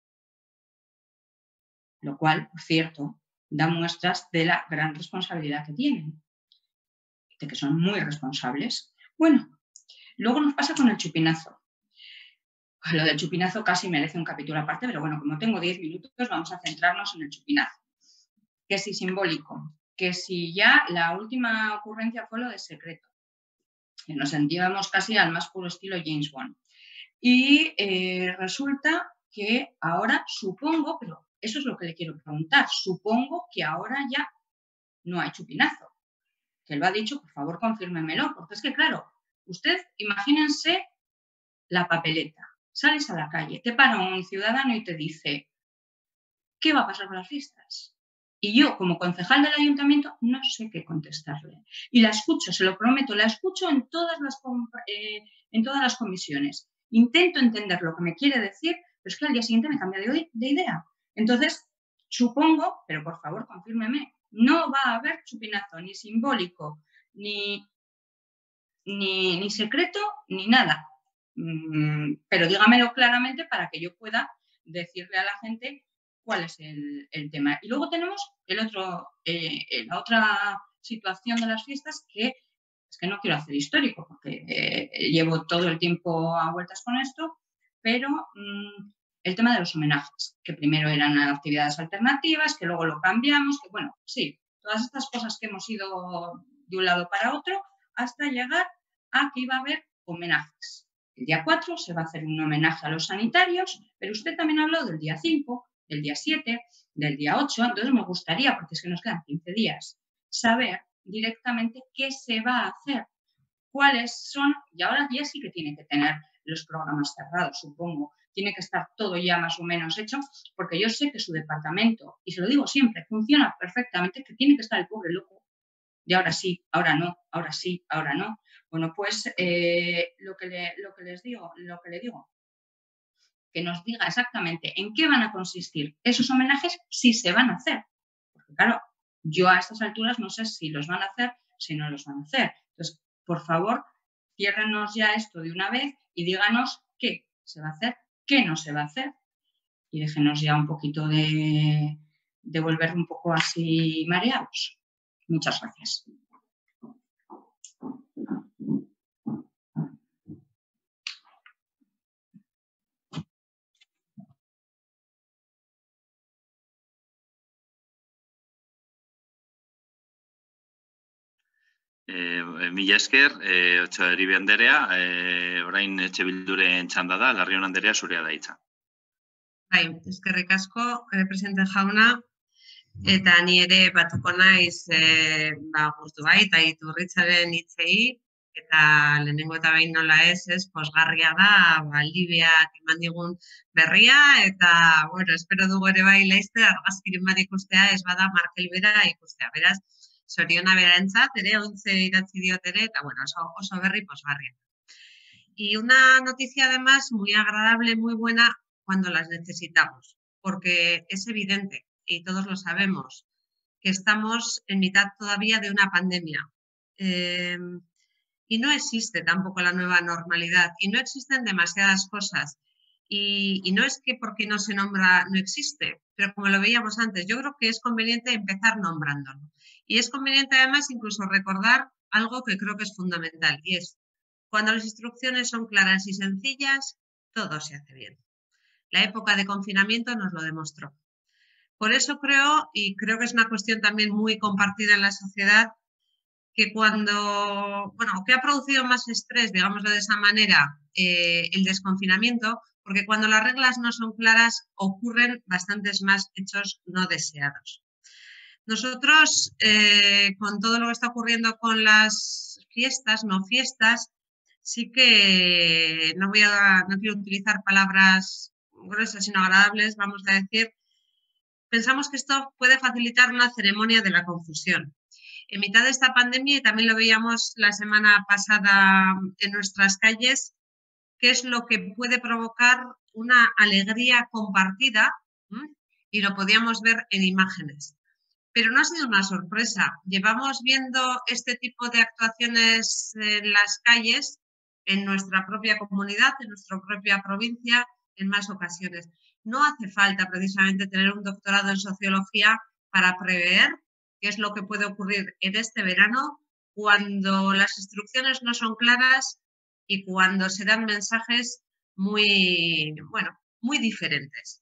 Lo cual, por cierto, da muestras de la gran responsabilidad que tienen, de que son muy responsables. Bueno, luego nos pasa con el chupinazo. Lo del chupinazo casi merece un capítulo aparte, pero bueno, como tengo 10 minutos, vamos a centrarnos en el chupinazo. Que si simbólico, que si ya la última ocurrencia fue lo de secreto, que nos sentíamos casi al más puro estilo James Bond. Y resulta que ahora supongo, pero eso es lo que le quiero preguntar, supongo que ahora ya no hay chupinazo. Que lo ha dicho, por favor, confírmemelo, porque es que, claro, usted, imagínense la papeleta, sales a la calle, te para un ciudadano y te dice, ¿qué va a pasar con las fiestas? Y yo, como concejal del ayuntamiento, no sé qué contestarle. Y la escucho, se lo prometo, la escucho en todas las comisiones. Intento entender lo que me quiere decir, pero es que al día siguiente me cambia de idea. Entonces, supongo, pero por favor, confírmeme, no va a haber chupinazo, ni simbólico, ni secreto, ni nada. Pero dígamelo claramente para que yo pueda decirle a la gente cuál es el tema. Y luego tenemos la otra situación de las fiestas, que es que no quiero hacer histórico porque llevo todo el tiempo a vueltas con esto, pero el tema de los homenajes, que primero eran actividades alternativas, que luego lo cambiamos, que bueno, sí, todas estas cosas que hemos ido de un lado para otro hasta llegar a que iba a haber homenajes. El día 4 se va a hacer un homenaje a los sanitarios, pero usted también habló del día 5, del día 7, del día 8, entonces me gustaría, porque es que nos quedan 15 días, saber directamente qué se va a hacer, cuáles son, y ahora ya sí que tiene que tener los programas cerrados, supongo, tiene que estar todo ya más o menos hecho, porque yo sé que su departamento, y se lo digo siempre, funciona perfectamente, que tiene que estar el pobre loco. Y ahora sí, ahora no, ahora sí, ahora no. Bueno, pues lo que le digo, que nos diga exactamente en qué van a consistir esos homenajes, si se van a hacer. Porque claro, yo a estas alturas no sé si los van a hacer, si no los van a hacer. Entonces, por favor, ciérrenos ya esto de una vez y díganos qué se va a hacer, qué no se va a hacer. Y déjenos ya un poquito de volver un poco así mareados. Muchas gracias. Mila esker, Otxaderibe Anderea, orain etxe bilduren txanda da, Larrion Anderea zurea da hitza. Bai, eskerrik asko, presidente jauna, eta ni ere batuko naiz gurtu bai, eta Iturritzaren hitzei, eta lehenengo eta behin nola ez, pozgarria da, Libiak eman digun berria, eta, bueno, espero dugu ere bai laizte, argazkiren bat ikustea, ez bada Markel bera ikustea, beraz, zoriona berantzat, ere, ontze idatzi diot ere, eta, bueno, oso berri pozgarria. Y una noticia además muy agradable, muy buena, cuando las necesitamos, porque es evidente, y todos lo sabemos, que estamos en mitad todavía de una pandemia. Y no existe tampoco la nueva normalidad, y no existen demasiadas cosas. Y no es que porque no se nombra no existe, pero como lo veíamos antes, yo creo que es conveniente empezar nombrándolo. Y es conveniente además incluso recordar algo que creo que es fundamental, y es cuando las instrucciones son claras y sencillas, todo se hace bien. La época de confinamiento nos lo demostró. Por eso creo, y creo que es una cuestión también muy compartida en la sociedad, que que ha producido más estrés, digámoslo de esa manera, el desconfinamiento, porque cuando las reglas no son claras ocurren bastantes más hechos no deseados. Nosotros, con todo lo que está ocurriendo con las fiestas, no fiestas, sí que no quiero utilizar palabras gruesas sino agradables, vamos a decir, pensamos que esto puede facilitar una ceremonia de la confusión. En mitad de esta pandemia, y también lo veíamos la semana pasada en nuestras calles, qué es lo que puede provocar una alegría compartida, y lo podíamos ver en imágenes. Pero no ha sido una sorpresa. Llevamos viendo este tipo de actuaciones en las calles, en nuestra propia comunidad, en nuestra propia provincia, en más ocasiones. No hace falta precisamente tener un doctorado en sociología para prever qué es lo que puede ocurrir en este verano cuando las instrucciones no son claras y cuando se dan mensajes muy diferentes.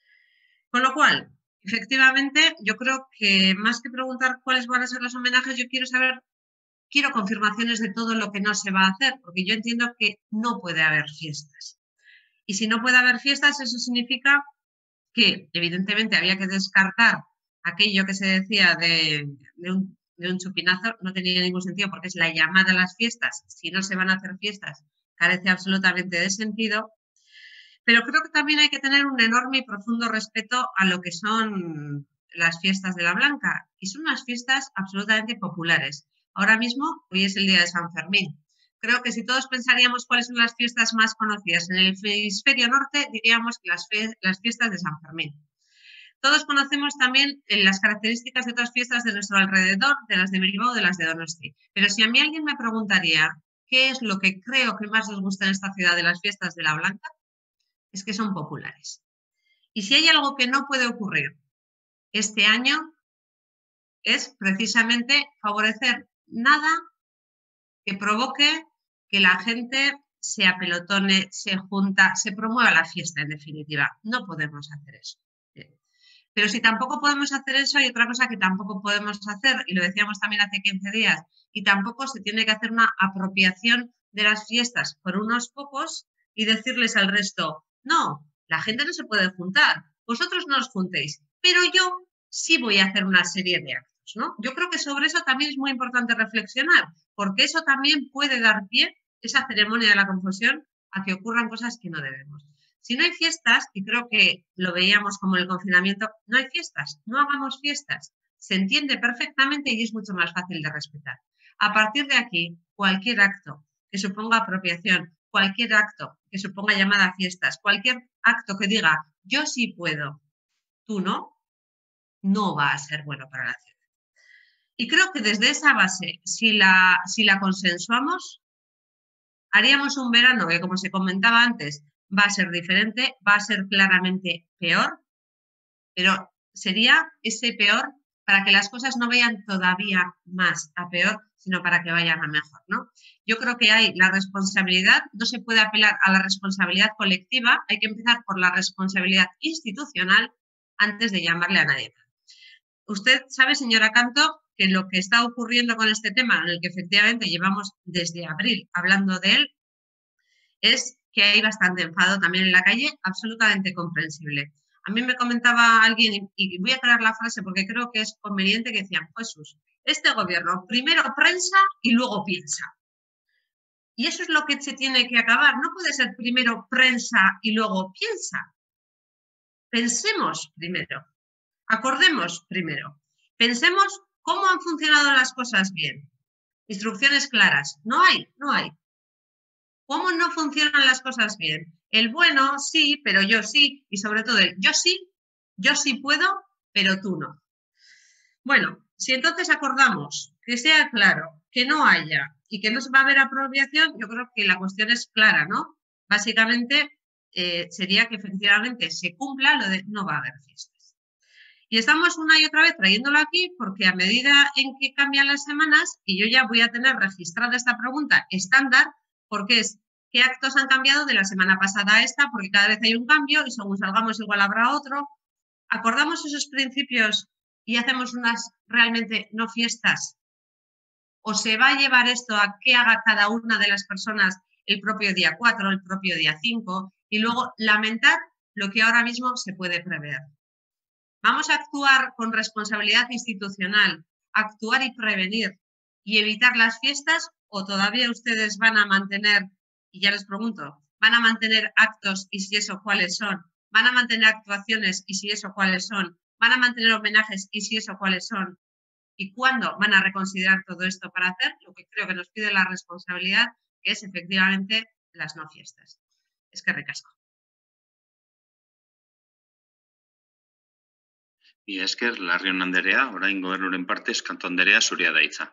Con lo cual, efectivamente, yo creo que más que preguntar cuáles van a ser los homenajes, yo quiero confirmaciones de todo lo que no se va a hacer, porque yo entiendo que no puede haber fiestas. Y si no puede haber fiestas, eso significa que, evidentemente, había que descartar aquello que se decía de un chupinazo, no tenía ningún sentido, porque es la llamada a las fiestas. Si no se van a hacer fiestas, carece absolutamente de sentido. Pero creo que también hay que tener un enorme y profundo respeto a lo que son las fiestas de la Blanca. Y son unas fiestas absolutamente populares. Ahora mismo, hoy es el día de San Fermín. Creo que si todos pensaríamos cuáles son las fiestas más conocidas en el hemisferio norte, diríamos que las fiestas de San Fermín. Todos conocemos también las características de otras fiestas de nuestro alrededor, de las de Bilbao o de las de Donosti. Pero si a mí alguien me preguntaría qué es lo que creo que más nos gusta en esta ciudad de las fiestas de la Blanca, es que son populares. Y si hay algo que no puede ocurrir este año, es precisamente favorecer nada que provoque que la gente se apelotone, se junta, se promueva la fiesta, en definitiva. No podemos hacer eso. Pero si tampoco podemos hacer eso, hay otra cosa que tampoco podemos hacer, y lo decíamos también hace 15 días, y tampoco se tiene que hacer una apropiación de las fiestas por unos pocos y decirles al resto, no, la gente no se puede juntar, vosotros no os juntéis, pero yo sí voy a hacer una serie de actos, ¿no? Yo creo que sobre eso también es muy importante reflexionar, porque eso también puede dar pie, esa ceremonia de la confusión, a que ocurran cosas que no debemos. Si no hay fiestas, y creo que lo veíamos como el confinamiento, no hay fiestas, no hagamos fiestas. Se entiende perfectamente y es mucho más fácil de respetar. A partir de aquí, cualquier acto que suponga apropiación, cualquier acto que suponga llamada a fiestas, cualquier acto que diga yo sí puedo, tú no, no va a ser bueno para la ciudad. Y creo que desde esa base, si la consensuamos, haríamos un verano que, como se comentaba antes, va a ser diferente, va a ser claramente peor, pero sería ese peor para que las cosas no vayan todavía más a peor, sino para que vayan a mejor, ¿no? Yo creo que hay la responsabilidad, no se puede apelar a la responsabilidad colectiva, hay que empezar por la responsabilidad institucional antes de llamarle a nadie. Usted sabe, señora Canto, que lo que está ocurriendo con este tema, en el que efectivamente llevamos desde abril hablando de él, es que hay bastante enfado también en la calle, absolutamente comprensible. A mí me comentaba alguien, y voy a crear la frase porque creo que es conveniente, que decían, Jesús, este gobierno primero prensa y luego piensa. Y eso es lo que se tiene que acabar. No puede ser primero prensa y luego piensa. Pensemos primero. Acordemos primero. Pensemos cómo han funcionado las cosas bien. Instrucciones claras. No hay. ¿Cómo no funcionan las cosas bien? El bueno, sí, pero yo sí. Y sobre todo el yo sí puedo, pero tú no. Bueno, si entonces acordamos que sea claro, que no haya y que no se va a haber apropiación, yo creo que la cuestión es clara, ¿no? Básicamente sería que efectivamente se cumpla lo de no va a haber fiestas. Y estamos una y otra vez trayéndolo aquí porque a medida en que cambian las semanas, y yo ya voy a tener registrada esta pregunta estándar, porque es qué actos han cambiado de la semana pasada a esta, porque cada vez hay un cambio y según salgamos igual habrá otro. ¿Acordamos esos principios y hacemos unas realmente no fiestas? ¿O se va a llevar esto a qué haga cada una de las personas el propio día 4, el propio día 5 y luego lamentar lo que ahora mismo se puede prever? ¿Vamos a actuar con responsabilidad institucional, actuar y prevenir y evitar las fiestas o todavía ustedes van a mantener, y ya les pregunto, van a mantener actos y si eso cuáles son? ¿Van a mantener actuaciones y si eso cuáles son? ¿Van a mantener homenajes y si eso cuáles son? ¿Y cuándo van a reconsiderar todo esto para hacer lo que creo que nos pide la responsabilidad, que es efectivamente las no fiestas? Eskerrik asko. Y esker, Larrion Anderea, orain gobernuren partez, Kanto Anderea, zurea da hitza.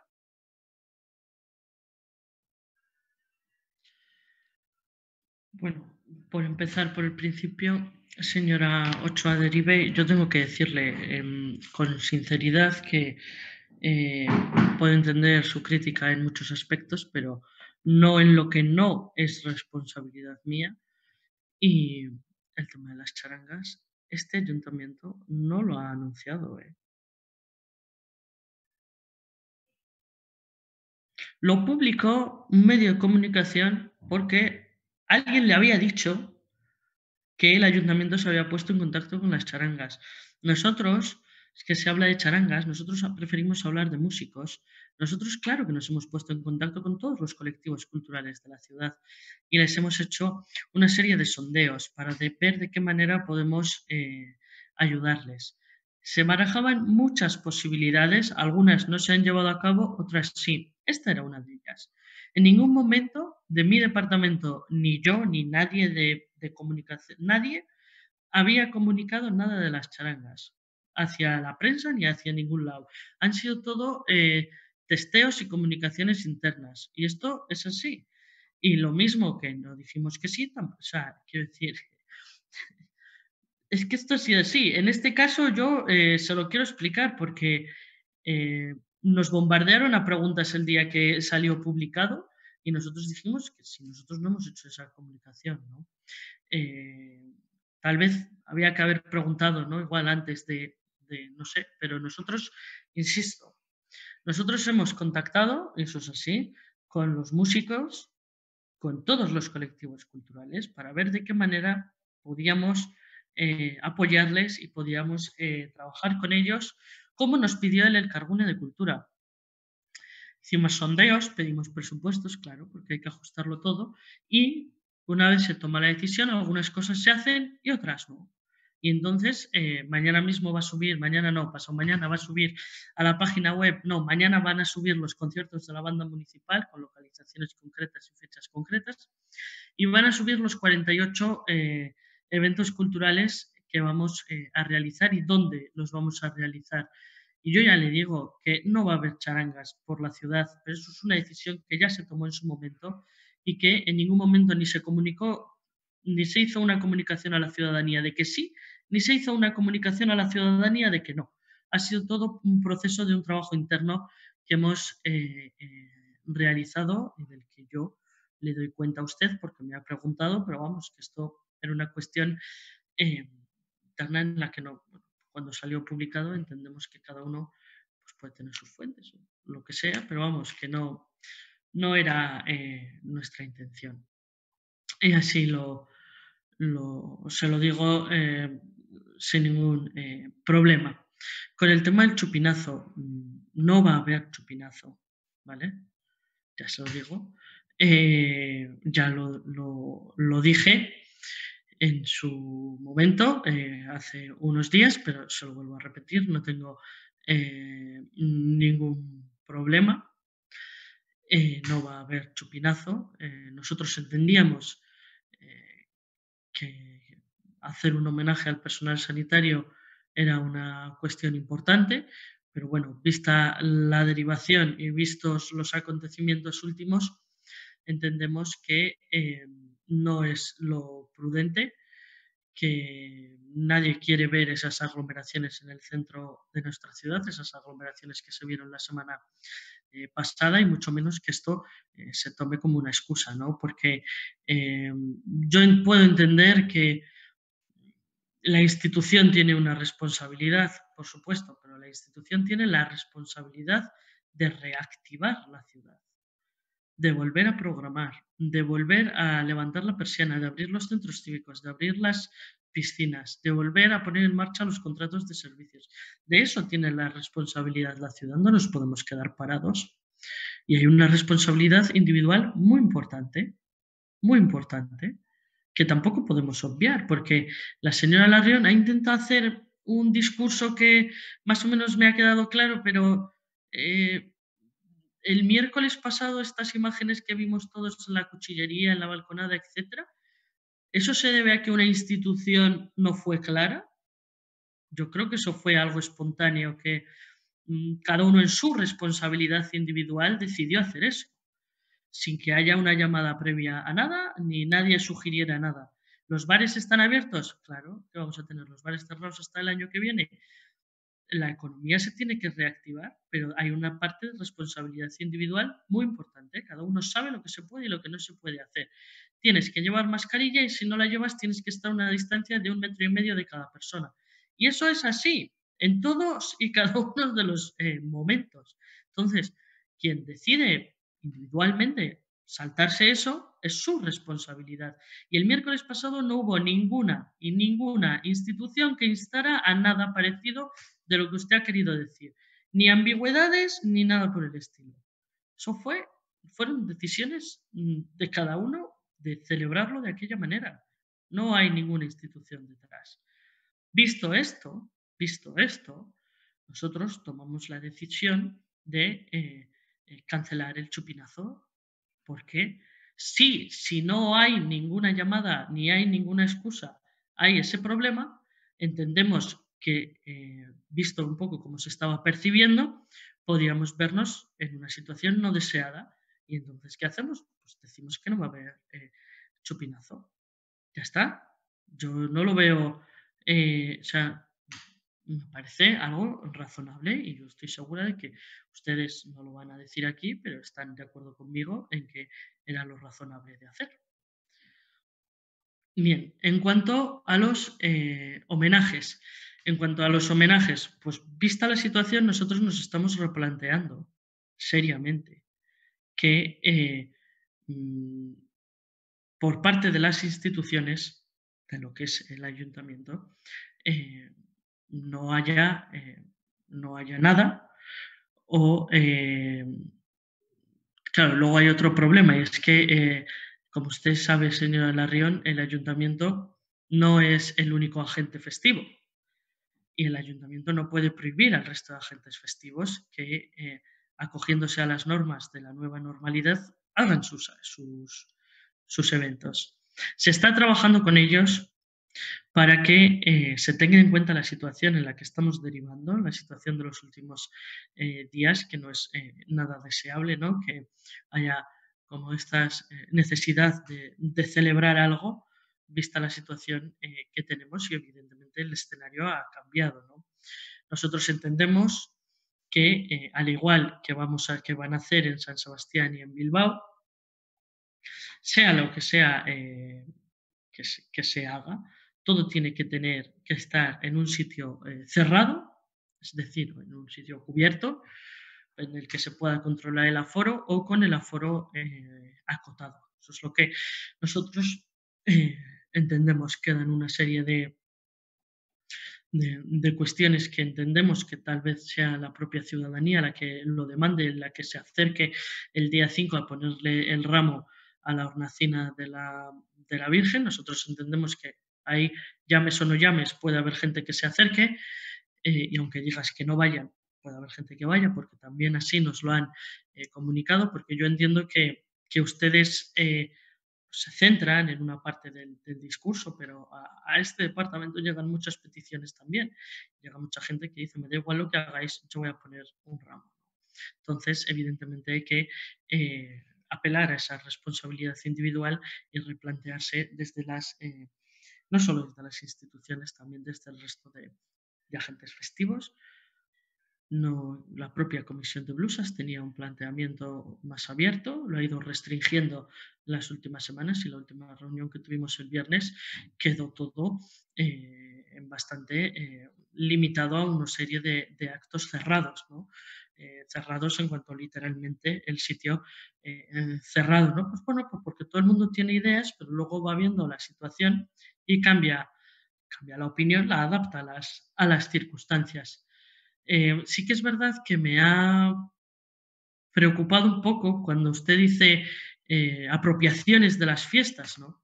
Bueno, por empezar por el principio, señora Ochoa Derive, yo tengo que decirle con sinceridad que puedo entender su crítica en muchos aspectos, pero no en lo que no es responsabilidad mía. Y el tema de las charangas, este ayuntamiento no lo ha anunciado. Lo publicó un medio de comunicación porque alguien le había dicho que el ayuntamiento se había puesto en contacto con las charangas. Nosotros, es que se habla de charangas, nosotros preferimos hablar de músicos. Nosotros, claro que nos hemos puesto en contacto con todos los colectivos culturales de la ciudad y les hemos hecho una serie de sondeos para ver de qué manera podemos ayudarles. Se barajaban muchas posibilidades, algunas no se han llevado a cabo, otras sí. Esta era una de ellas. En ningún momento de mi departamento, ni yo, ni nadie de comunicación, nadie había comunicado nada de las charangas hacia la prensa ni hacia ningún lado. Han sido todo testeos y comunicaciones internas. Y esto es así. Y lo mismo que no dijimos que sí, o sea, quiero decir, es que esto ha sido así. En este caso yo se lo quiero explicar porque nos bombardearon a preguntas el día que salió publicado y nosotros dijimos que si nosotros no hemos hecho esa comunicación, ¿no? Tal vez había que haber preguntado, ¿no? Igual antes de no sé, pero nosotros, insisto, nosotros hemos contactado, eso es así, con los músicos, con todos los colectivos culturales para ver de qué manera podíamos apoyarles y podíamos trabajar con ellos como nos pidió el Elkargune de Cultura. Hicimos sondeos, pedimos presupuestos, claro, porque hay que ajustarlo todo, y Una vez se toma la decisión, algunas cosas se hacen y otras no. Y entonces, mañana mismo va a subir, mañana no, pasado mañana va a subir a la página web, no, mañana van a subir los conciertos de la banda municipal con localizaciones concretas y fechas concretas, y van a subir los 48 eventos culturales que vamos a realizar y dónde los vamos a realizar. Y yo ya le digo que no va a haber charangas por la ciudad, pero eso es una decisión que ya se tomó en su momento y que en ningún momento ni se comunicó, ni se hizo una comunicación a la ciudadanía de que sí, ni se hizo una comunicación a la ciudadanía de que no. Ha sido todo un proceso de un trabajo interno que hemos realizado y del que yo le doy cuenta a usted porque me ha preguntado, pero vamos, que esto era una cuestión interna en la que no, cuando salió publicado entendemos que cada uno pues, puede tener sus fuentes, o lo que sea, pero vamos, que no era nuestra intención. Y así se lo digo sin ningún problema. Con el tema del chupinazo, no va a haber chupinazo, ¿vale? Ya se lo digo. Ya lo dije en su momento, hace unos días, pero se lo vuelvo a repetir, no tengo ningún problema. No va a haber chupinazo. Nosotros entendíamos que hacer un homenaje al personal sanitario era una cuestión importante, pero bueno, vista la derivación y vistos los acontecimientos últimos, entendemos que no es lo prudente, que nadie quiere ver esas aglomeraciones en el centro de nuestra ciudad, esas aglomeraciones que se vieron la semana pasada, y mucho menos que esto se tome como una excusa, ¿no? Porque yo puedo entender que la institución tiene una responsabilidad, por supuesto, pero la institución tiene la responsabilidad de reactivar la ciudad, de volver a programar, de volver a levantar la persiana, de abrir los centros cívicos, de abrir las piscinas, de volver a poner en marcha los contratos de servicios. De eso tiene la responsabilidad la ciudad, no nos podemos quedar parados. Y hay una responsabilidad individual muy importante, que tampoco podemos obviar, porque la señora Larrión ha intentado hacer un discurso que más o menos me ha quedado claro, pero el miércoles pasado estas imágenes que vimos todos en la cuchillería, en la balconada, etcétera, ¿eso se debe a que una institución no fue clara? Yo creo que eso fue algo espontáneo, que cada uno en su responsabilidad individual decidió hacer eso, sin que haya una llamada previa a nada, ni nadie sugiriera nada. ¿Los bares están abiertos? Claro, que vamos a tener los bares cerrados hasta el año que viene. La economía se tiene que reactivar, pero hay una parte de responsabilidad individual muy importante. Cada uno sabe lo que se puede y lo que no se puede hacer. Tienes que llevar mascarilla y si no la llevas tienes que estar a una distancia de 1,5 metros de cada persona. Y eso es así en todos y cada uno de los momentos. Entonces, quien decide individualmente saltarse eso es su responsabilidad. Y el miércoles pasado no hubo ninguna institución que instara a nada parecido de lo que usted ha querido decir. Ni ambigüedades ni nada por el estilo. Eso fueron decisiones de cada uno de celebrarlo de aquella manera. No hay ninguna institución detrás. Visto esto, nosotros tomamos la decisión de cancelar el chupinazo, porque si no hay ninguna llamada ni hay ninguna excusa, hay ese problema, entendemos que, visto un poco cómo se estaba percibiendo, podríamos vernos en una situación no deseada. Y entonces, ¿qué hacemos? Pues decimos que no va a haber chupinazo. Ya está. Yo no lo veo, o sea, me parece algo razonable y yo estoy segura de que ustedes no lo van a decir aquí, pero están de acuerdo conmigo en que era lo razonable de hacer. Bien, en cuanto a los homenajes. Pues vista la situación, nosotros nos estamos replanteando seriamente que por parte de las instituciones, de lo que es el ayuntamiento, no haya nada. O, claro, luego hay otro problema y es que Como usted sabe, señora Larrión, el ayuntamiento no es el único agente festivo y el ayuntamiento no puede prohibir al resto de agentes festivos que, acogiéndose a las normas de la nueva normalidad, hagan sus eventos. Se está trabajando con ellos para que se tenga en cuenta la situación en la que estamos derivando, la situación de los últimos días, que no es nada deseable, ¿no? Que haya como esta necesidad de celebrar algo, vista la situación que tenemos y evidentemente el escenario ha cambiado, ¿no? Nosotros entendemos que al igual que van a hacer en San Sebastián y en Bilbao, sea lo que sea que se haga, todo tiene que estar en un sitio cerrado, es decir, en un sitio cubierto, en el que se pueda controlar el aforo o con el aforo acotado. Eso es lo que nosotros entendemos. Quedan una serie de cuestiones que entendemos que tal vez sea la propia ciudadanía la que lo demande, la que se acerque el día 5 a ponerle el ramo a la hornacina de la Virgen. Nosotros entendemos que ahí, llames o no llames, puede haber gente que se acerque y aunque digas que no vayan, puede haber gente que vaya, porque también así nos lo han comunicado, porque yo entiendo que ustedes se centran en una parte del discurso, pero a este departamento llegan muchas peticiones también. Llega mucha gente que dice, me da igual lo que hagáis, yo voy a poner un ramo. Entonces, evidentemente hay que apelar a esa responsabilidad individual y replantearse desde no solo desde las instituciones, también desde el resto de agentes festivos. No, la propia Comisión de Blusas tenía un planteamiento más abierto, lo ha ido restringiendo las últimas semanas y la última reunión que tuvimos el viernes quedó todo bastante limitado a una serie de actos cerrados, ¿no? Cerrados en cuanto literalmente el sitio cerrado, ¿no? Pues bueno, pues porque todo el mundo tiene ideas, pero luego va viendo la situación y cambia la opinión, la adapta a las circunstancias. Sí que es verdad que me ha preocupado un poco cuando usted dice apropiaciones de las fiestas, ¿no?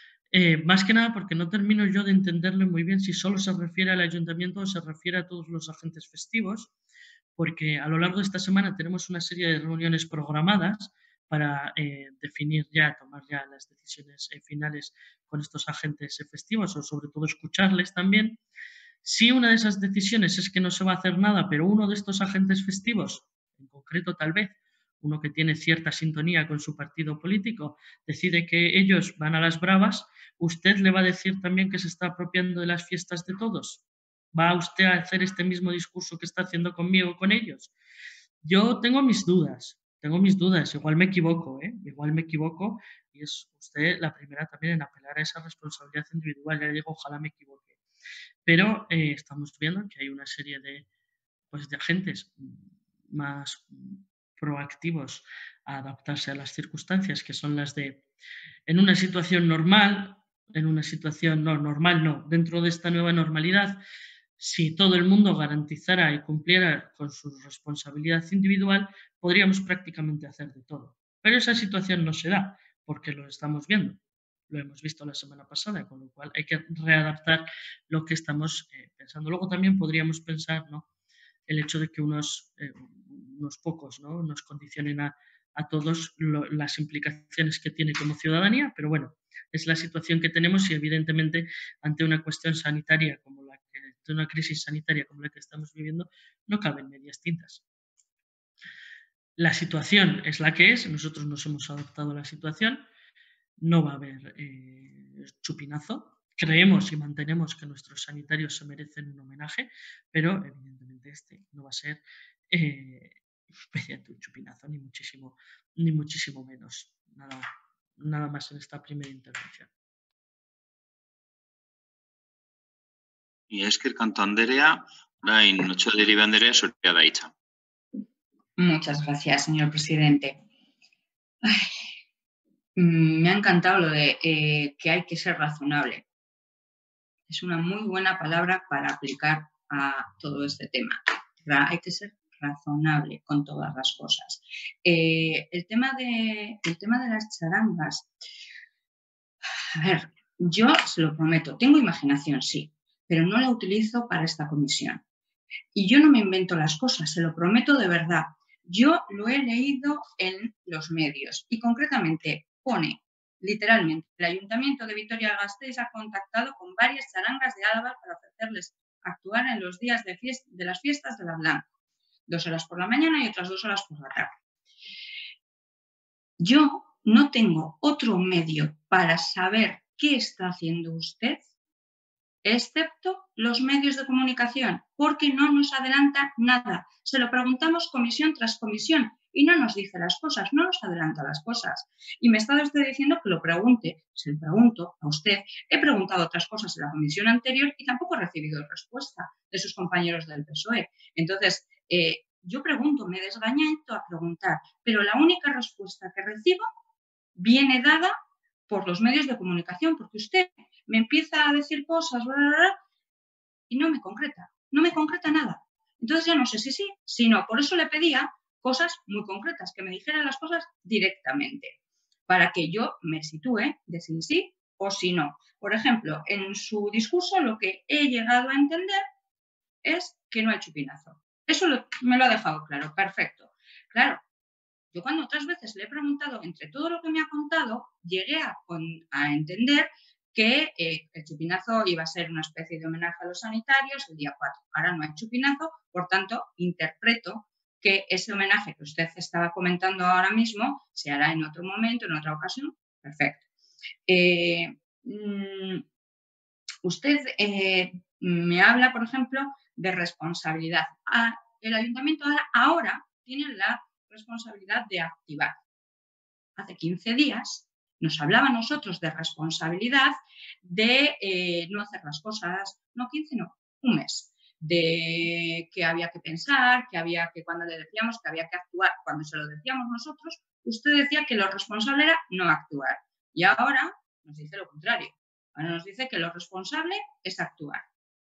Más que nada porque no termino yo de entenderlo muy bien si solo se refiere al ayuntamiento o se refiere a todos los agentes festivos, porque a lo largo de esta semana tenemos una serie de reuniones programadas para definir ya, tomar ya las decisiones finales con estos agentes festivos o sobre todo escucharles también. Si una de esas decisiones es que no se va a hacer nada, pero uno de estos agentes festivos, en concreto tal vez uno que tiene cierta sintonía con su partido político, decide que ellos van a las bravas, ¿usted le va a decir también que se está apropiando de las fiestas de todos? ¿Va usted a hacer este mismo discurso que está haciendo conmigo con ellos? Yo tengo mis dudas, igual me equivoco, igual me equivoco y es usted la primera también en apelar a esa responsabilidad individual, ya digo, ojalá me equivoque. Pero estamos viendo que hay una serie de agentes más proactivos a adaptarse a las circunstancias, que son las de, en una situación normal, en una situación no normal, no, dentro de esta nueva normalidad, si todo el mundo garantizara y cumpliera con su responsabilidad individual, podríamos prácticamente hacer de todo. Pero esa situación no se da, porque lo estamos viendo. Lo hemos visto la semana pasada, con lo cual hay que readaptar lo que estamos pensando. Luego también podríamos pensar, ¿no?, el hecho de que unos pocos, ¿no?, nos condicionen a todos las implicaciones que tiene como ciudadanía, pero bueno, es la situación que tenemos y evidentemente ante una cuestión sanitaria como una crisis sanitaria como la que estamos viviendo, no caben medias tintas. La situación es la que es, nosotros nos hemos adaptado a la situación, no va a haber chupinazo. Creemos y mantenemos que nuestros sanitarios se merecen un homenaje, pero evidentemente este no va a ser mediante un chupinazo, ni muchísimo menos. Nada más en esta primera intervención. Y esker kanto Anderea, orain Otxaldiri Anderea zurea da hitza. Muchas gracias, señor presidente. Me ha encantado lo de que hay que ser razonable. Es una muy buena palabra para aplicar a todo este tema. Hay que ser razonable con todas las cosas. El tema de las charangas, A ver, yo se lo prometo, tengo imaginación, sí, pero no la utilizo para esta comisión. Y yo no me invento las cosas, se lo prometo de verdad. Yo lo he leído en los medios y concretamente pone, literalmente, el Ayuntamiento de Vitoria-Gasteiz ha contactado con varias charangas de Álava para ofrecerles actuar en los días de las fiestas de la Blanca, 2 horas por la mañana y otras 2 horas por la tarde. Yo no tengo otro medio para saber qué está haciendo usted, excepto los medios de comunicación, porque no nos adelanta nada. Se lo preguntamos comisión tras comisión y no nos dice las cosas, no nos adelanta las cosas. Y me está usted diciendo que lo pregunte. Se lo pregunto a usted. He preguntado otras cosas en la comisión anterior y tampoco he recibido respuesta de sus compañeros del PSOE. Entonces, yo pregunto, me desgañento a preguntar, pero la única respuesta que recibo viene dada por los medios de comunicación, porque usted me empieza a decir cosas y no me concreta nada. Entonces ya no sé si sí, si no. Por eso le pedía cosas muy concretas, que me dijeran las cosas directamente, para que yo me sitúe de si sí o si no. Por ejemplo, en su discurso lo que he llegado a entender es que no hay chupinazo. Eso me lo ha dejado claro, perfecto. Claro, yo cuando otras veces le he preguntado, entre todo lo que me ha contado, llegué a entender que el chupinazo iba a ser una especie de homenaje a los sanitarios el día 4. Ahora no hay chupinazo, por tanto, interpreto que ese homenaje que usted estaba comentando ahora mismo se hará en otro momento, en otra ocasión. Perfecto. Usted me habla, por ejemplo, de responsabilidad. El ayuntamiento ahora tiene la responsabilidad de activar. Hace 15 días nos hablaba a nosotros de responsabilidad de no hacer las cosas, no 15, no, un mes, de que había que pensar, que cuando le decíamos que había que actuar, cuando se lo decíamos nosotros, usted decía que lo responsable era no actuar. Y ahora nos dice lo contrario. Ahora nos dice que lo responsable es actuar.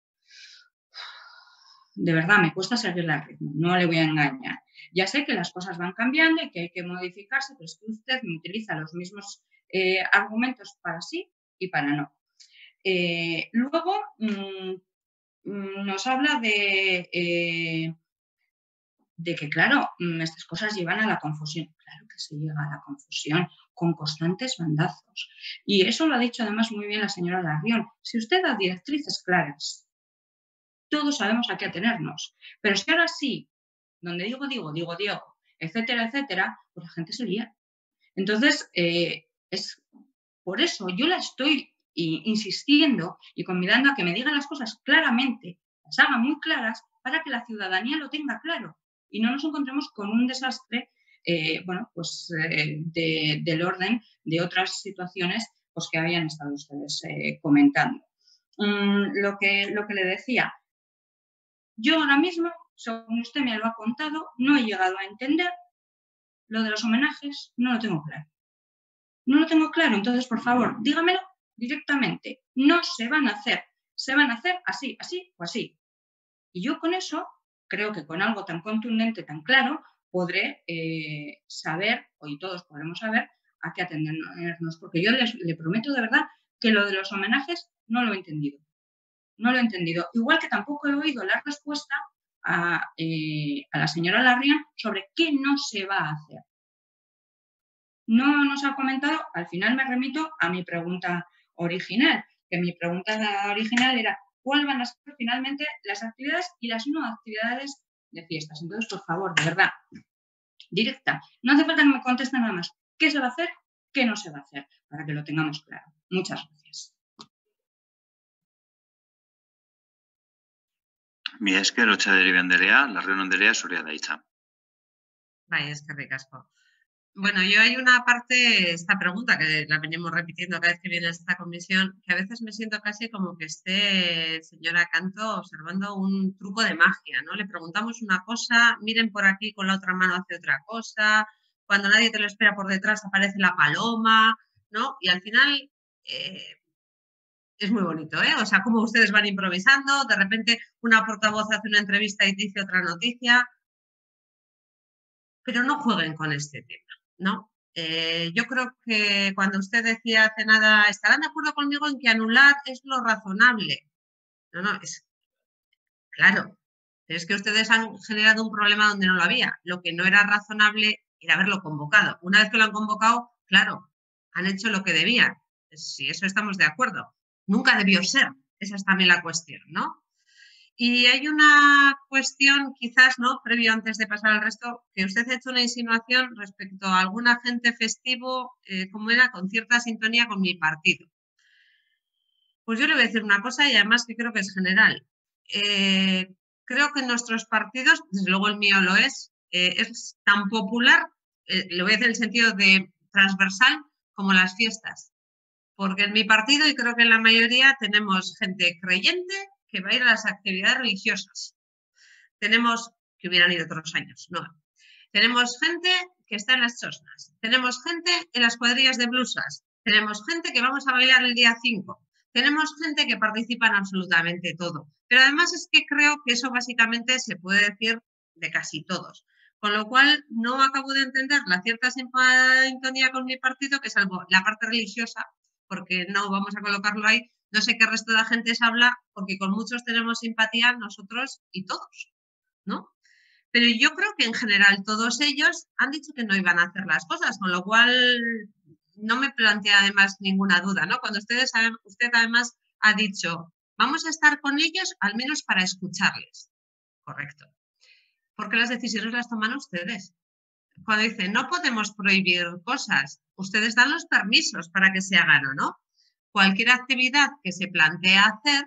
De verdad, me cuesta seguirle al ritmo, no le voy a engañar. Ya sé que las cosas van cambiando y que hay que modificarse, pero es que usted me utiliza los mismos argumentos para sí y para no. Luego nos habla de que, claro, estas cosas llevan a la confusión. Claro que se llega a la confusión con constantes bandazos. Y eso lo ha dicho además muy bien la señora Larrión. Si usted da directrices claras, todos sabemos a qué atenernos. Pero si ahora sí, donde digo, etcétera, etcétera, pues la gente se lía. Entonces, es por eso yo la estoy insistiendo y convidando a que me digan las cosas claramente, las haga muy claras, para que la ciudadanía lo tenga claro y no nos encontremos con un desastre, del orden de otras situaciones pues, que habían estado ustedes comentando. Lo que le decía, yo ahora mismo, según usted me lo ha contado, no he llegado a entender lo de los homenajes, no lo tengo claro. No lo tengo claro, entonces, por favor, dígamelo directamente. No se van a hacer, se van a hacer así, así o así. Y yo con eso, creo que con algo tan contundente, tan claro, podré saber, y todos podremos saber, a qué atendernos. Porque yo le prometo de verdad que lo de los homenajes no lo he entendido. No lo he entendido. Igual que tampoco he oído la respuesta a la señora Larrión sobre qué no se va a hacer. No nos ha comentado, al final me remito a mi pregunta original, que mi pregunta original era ¿cuáles van a ser finalmente las actividades y las no actividades de fiestas? Entonces, por favor, de verdad, directa, no hace falta que me conteste nada más. ¿Qué se va a hacer? ¿Qué no se va a hacer? Para que lo tengamos claro. Muchas gracias. Mi esker, Otxaderi Anderea, Larrión Anderea, zurea da hitza. Bai, eskerrik asko. Bueno, yo hay una parte, esta pregunta que la venimos repitiendo cada vez que viene a esta comisión, que a veces me siento casi como que esté señora Canto observando un truco de magia, ¿no? Le preguntamos una cosa, miren por aquí, con la otra mano hace otra cosa, cuando nadie te lo espera por detrás aparece la paloma, ¿no? Y al final es muy bonito, ¿eh? O sea, cómo ustedes van improvisando, de repente una portavoz hace una entrevista y dice otra noticia, pero no jueguen con este tema, ¿no? Yo creo que cuando usted decía hace nada, estarán de acuerdo conmigo en que anular es lo razonable. No, es claro, pero es que ustedes han generado un problema donde no lo había. Lo que no era razonable era haberlo convocado. Una vez que lo han convocado, claro, han hecho lo que debían. Si eso estamos de acuerdo. Nunca debió ser. Esa es también la cuestión, ¿no? Y hay una cuestión, quizás, ¿no? Previo antes de pasar al resto, que usted ha hecho una insinuación respecto a algún agente festivo, como era, con cierta sintonía con mi partido. Pues yo le voy a decir una cosa y además que creo que es general. Creo que en nuestros partidos, desde luego el mío lo es tan popular, le voy a decir en el sentido de transversal, como las fiestas. Porque en mi partido, y creo que en la mayoría, tenemos gente creyente que va a ir a las actividades religiosas. Tenemos, que hubieran ido otros años, no. Tenemos gente que está en las chosnas. Tenemos gente en las cuadrillas de blusas. Tenemos gente que vamos a bailar el día 5. Tenemos gente que participa en absolutamente todo. Pero además es que creo que eso básicamente se puede decir de casi todos. Con lo cual no acabo de entender la cierta sintonía con mi partido, que salvo la parte religiosa, porque no vamos a colocarlo ahí, no sé qué resto de agentes habla, porque con muchos tenemos simpatía nosotros y todos, ¿no? Pero yo creo que en general todos ellos han dicho que no iban a hacer las cosas, con lo cual no me plantea además ninguna duda, ¿no? Cuando usted además ha dicho, vamos a estar con ellos al menos para escucharles. Correcto. Porque las decisiones las toman ustedes. Cuando dicen, no podemos prohibir cosas, ustedes dan los permisos para que se hagan o no. Cualquier actividad que se plantea hacer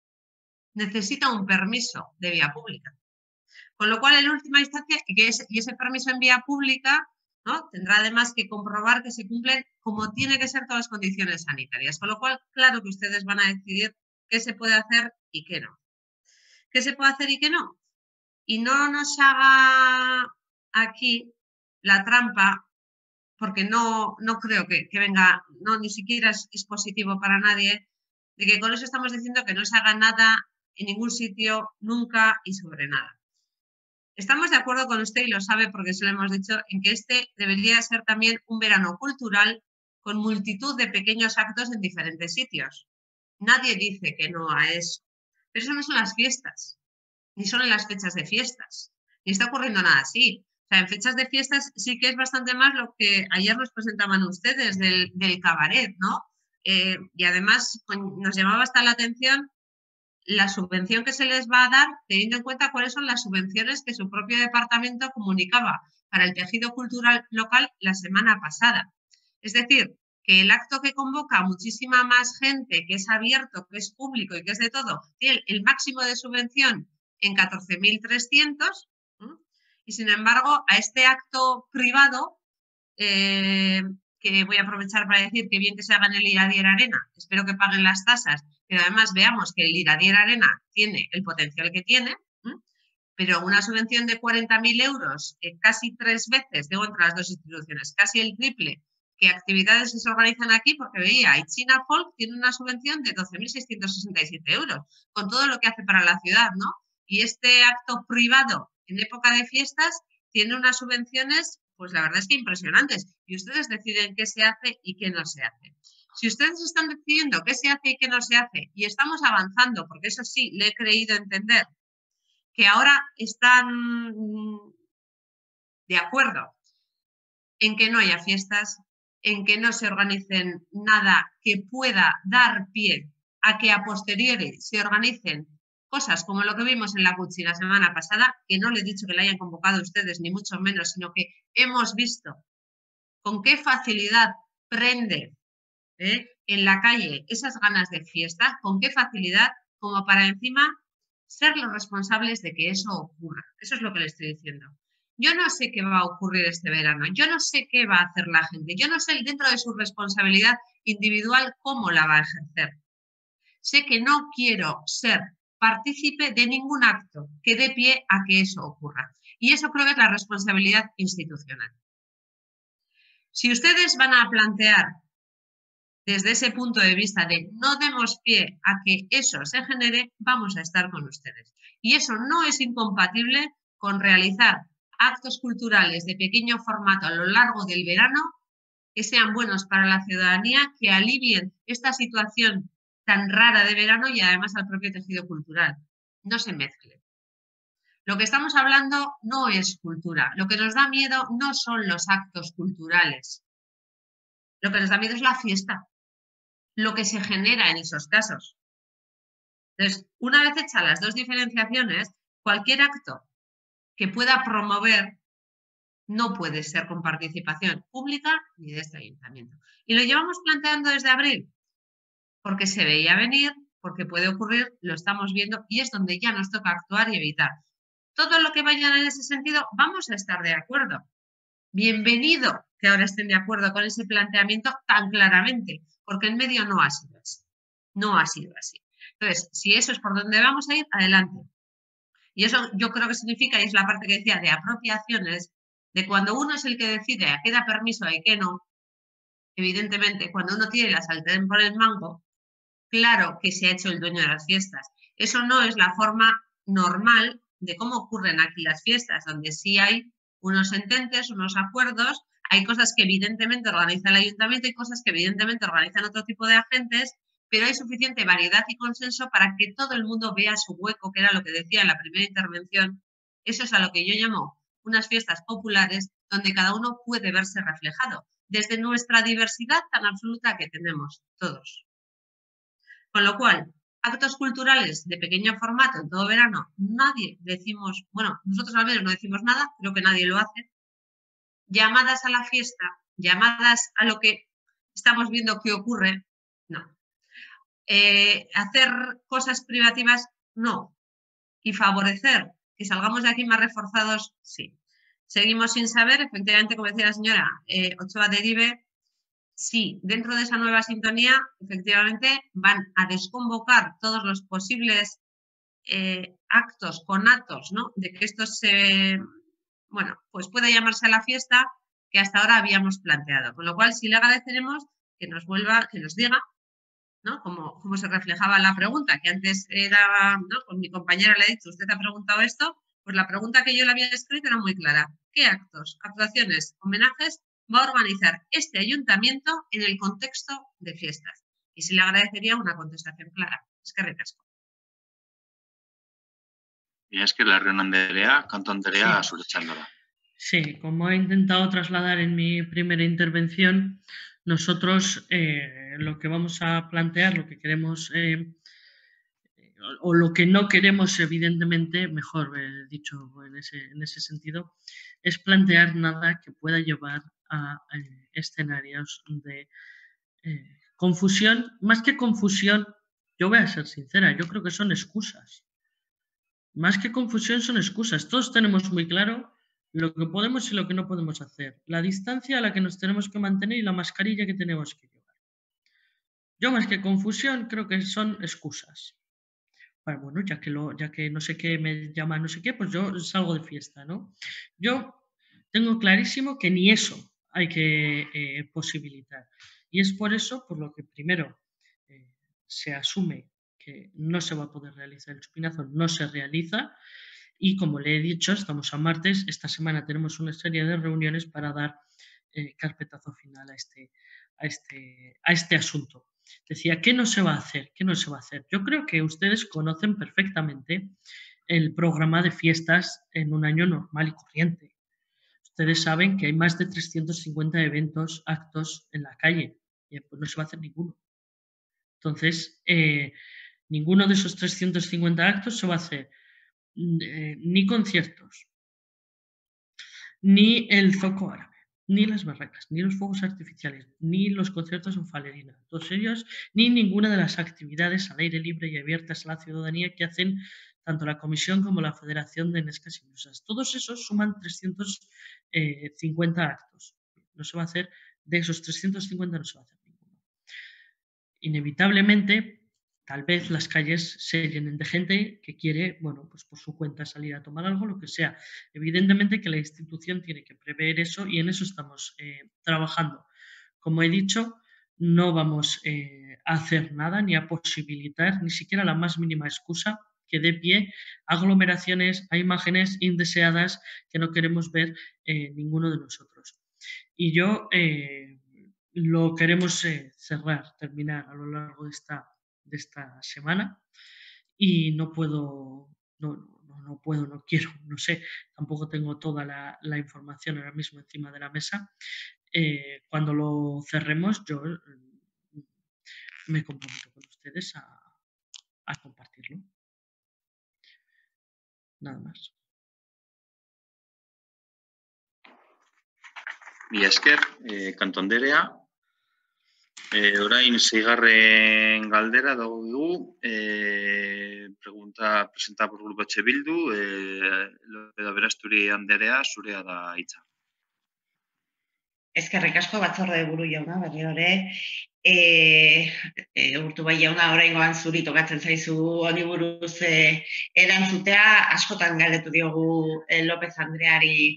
necesita un permiso de vía pública. Con lo cual, en última instancia, y ese permiso en vía pública, ¿no? Tendrá además que comprobar que se cumplen como tiene que ser todas las condiciones sanitarias. Con lo cual, claro que ustedes van a decidir qué se puede hacer y qué no. ¿Qué se puede hacer y qué no? Y no nos haga aquí la trampa, porque no creo que venga, no, ni siquiera es positivo para nadie, de que con eso estamos diciendo que no se haga nada en ningún sitio, nunca y sobre nada. Estamos de acuerdo con usted y lo sabe porque se lo hemos dicho, en que este debería ser también un verano cultural con multitud de pequeños actos en diferentes sitios. Nadie dice que no a eso, pero eso no son las fiestas, ni son en las fechas de fiestas, ni está ocurriendo nada así. O sea, en fechas de fiestas sí que es bastante más lo que ayer nos presentaban ustedes del cabaret, ¿no? Y además nos llamaba hasta la atención la subvención que se les va a dar, teniendo en cuenta cuáles son las subvenciones que su propio departamento comunicaba para el tejido cultural local la semana pasada. Es decir, que el acto que convoca a muchísima más gente, que es abierto, que es público y que es de todo, tiene el máximo de subvención en 14.300, y sin embargo a este acto privado, que voy a aprovechar para decir que bien que se haga en el Iradier Arena, espero que paguen las tasas, pero además veamos que el Iradier Arena tiene el potencial que tiene, pero una subvención de 40.000 euros, casi 3 veces, digo entre las dos instituciones, casi el triple, que actividades se organizan aquí, porque veía, y China Folk tiene una subvención de 12.667 euros, con todo lo que hace para la ciudad, ¿no? Y este acto privado en época de fiestas tiene unas subvenciones, pues la verdad es que impresionantes, y ustedes deciden qué se hace y qué no se hace. Si ustedes están decidiendo qué se hace y qué no se hace, y estamos avanzando, porque eso sí, le he creído entender, que ahora están de acuerdo en que no haya fiestas, en que no se organicen nada que pueda dar pie a que a posteriori se organicen cosas como lo que vimos en la Cuchi la semana pasada, que no le he dicho que la hayan convocado ustedes, ni mucho menos, sino que hemos visto con qué facilidad prende en la calle esas ganas de fiesta, con qué facilidad, como para encima ser los responsables de que eso ocurra. Eso es lo que le estoy diciendo. Yo no sé qué va a ocurrir este verano, yo no sé qué va a hacer la gente, yo no sé dentro de su responsabilidad individual cómo la va a ejercer. Sé que no quiero ser partícipe de ningún acto que dé pie a que eso ocurra. Y eso creo que es la responsabilidad institucional. Si ustedes van a plantear desde ese punto de vista de no demos pie a que eso se genere, vamos a estar con ustedes. Y eso no es incompatible con realizar actos culturales de pequeño formato a lo largo del verano que sean buenos para la ciudadanía, que alivien esta situación tan rara de verano y además al propio tejido cultural. No se mezcle. Lo que estamos hablando no es cultura. Lo que nos da miedo no son los actos culturales. Lo que nos da miedo es la fiesta, lo que se genera en esos casos. Entonces, una vez hechas las dos diferenciaciones, cualquier acto que pueda promover no puede ser con participación pública ni de este ayuntamiento. Y lo llevamos planteando desde abril, porque se veía venir, porque puede ocurrir, lo estamos viendo y es donde ya nos toca actuar y evitar. Todo lo que vayan en ese sentido, vamos a estar de acuerdo. Bienvenido que ahora estén de acuerdo con ese planteamiento tan claramente, porque en medio no ha sido así. No ha sido así. Entonces, si eso es por donde vamos a ir, adelante. Y eso yo creo que significa, y es la parte que decía de apropiaciones, de cuando uno es el que decide a qué da permiso y a qué no, evidentemente, cuando uno tiene la sartén por el mango, claro que se ha hecho el dueño de las fiestas. Eso no es la forma normal de cómo ocurren aquí las fiestas, donde sí hay unos ententes, unos acuerdos, hay cosas que evidentemente organiza el ayuntamiento y cosas que evidentemente organizan otro tipo de agentes, pero hay suficiente variedad y consenso para que todo el mundo vea su hueco, que era lo que decía en la primera intervención. Eso es a lo que yo llamo unas fiestas populares donde cada uno puede verse reflejado, desde nuestra diversidad tan absoluta que tenemos todos. Con lo cual, actos culturales de pequeño formato en todo verano, nadie decimos, bueno, nosotros al menos no decimos nada, creo que nadie lo hace. Llamadas a la fiesta, llamadas a lo que estamos viendo que ocurre, no. Hacer cosas privativas, no. Y favorecer que salgamos de aquí más reforzados, sí. Seguimos sin saber, efectivamente, como decía la señora Ochoa Derive, sí, dentro de esa nueva sintonía, efectivamente, van a desconvocar todos los posibles actos, conatos, ¿no? De que esto bueno, pues puede llamarse a la fiesta que hasta ahora habíamos planteado. Con lo cual, sí le agradeceremos que nos diga, ¿no? Como se reflejaba en la pregunta, que antes era, ¿no? Con mi compañera le he dicho, usted ha preguntado esto, pues la pregunta que yo le había escrito era muy clara. ¿Qué actos, actuaciones, homenajes va a organizar este ayuntamiento en el contexto de fiestas? Y sí le agradecería una contestación clara. Es que recasco. Y es que la reunión de Andrea, canto Andrea, surechándola. Sí, como he intentado trasladar en mi primera intervención, nosotros lo que vamos a plantear, lo que queremos o lo que no queremos, evidentemente, mejor dicho en ese sentido, es plantear nada que pueda llevar a escenarios de confusión. Más que confusión, yo voy a ser sincera, yo creo que son excusas. Más que confusión son excusas. Todos tenemos muy claro lo que podemos y lo que no podemos hacer, la distancia a la que nos tenemos que mantener y la mascarilla que tenemos que llevar. Yo más que confusión creo que son excusas. Bueno, ya que no sé qué me llama no sé qué, pues yo salgo de fiesta, ¿no? Yo tengo clarísimo que ni eso hay que posibilitar. Y es por eso por lo que primero se asume que no se va a poder realizar el chupinazo, no se realiza. Y como le he dicho, estamos a martes, esta semana tenemos una serie de reuniones para dar carpetazo final a este asunto. Decía, ¿qué no se va a hacer? ¿Qué no se va a hacer? Yo creo que ustedes conocen perfectamente el programa de fiestas en un año normal y corriente. Ustedes saben que hay más de 350 eventos, actos en la calle. Y pues no se va a hacer ninguno. Entonces, ninguno de esos 350 actos se va a hacer. Ni conciertos, ni el zoco árabe, ni las barracas, ni los fuegos artificiales, ni los conciertos en Falerina, todos ellos, ni ninguna de las actividades al aire libre y abiertas a la ciudadanía que hacen tanto la Comisión como la Federación de Enescas y Brusas. Todos esos suman 350 actos. No se va a hacer, de esos 350 no se va a hacer ninguno. Inevitablemente, tal vez las calles se llenen de gente que quiere, bueno, pues por su cuenta salir a tomar algo, lo que sea. Evidentemente que la institución tiene que prever eso y en eso estamos trabajando. Como he dicho, no vamos a hacer nada ni a posibilitar ni siquiera la más mínima excusa que dé pie a aglomeraciones, a imágenes indeseadas que no queremos ver ninguno de nosotros. Y yo lo queremos terminar a lo largo de esta semana y no puedo, no quiero, no sé, tampoco tengo toda la información ahora mismo encima de la mesa. Cuando lo cerremos, yo me comprometo con ustedes a compartirlo. Nada más. Mila esker, kantonderea. Orain seigarren galdera dugu, pregunta presentada por Grupo H. Bildu, López de Aberasturi Anderea, zurea da hitza. Eskerrik asko batzorde buru jauna, berriro ere. Urtubai jauna, oraingoan zuri tokatzen zaizu honi buruz erantzutea, askotan galdetu diogu López Andreari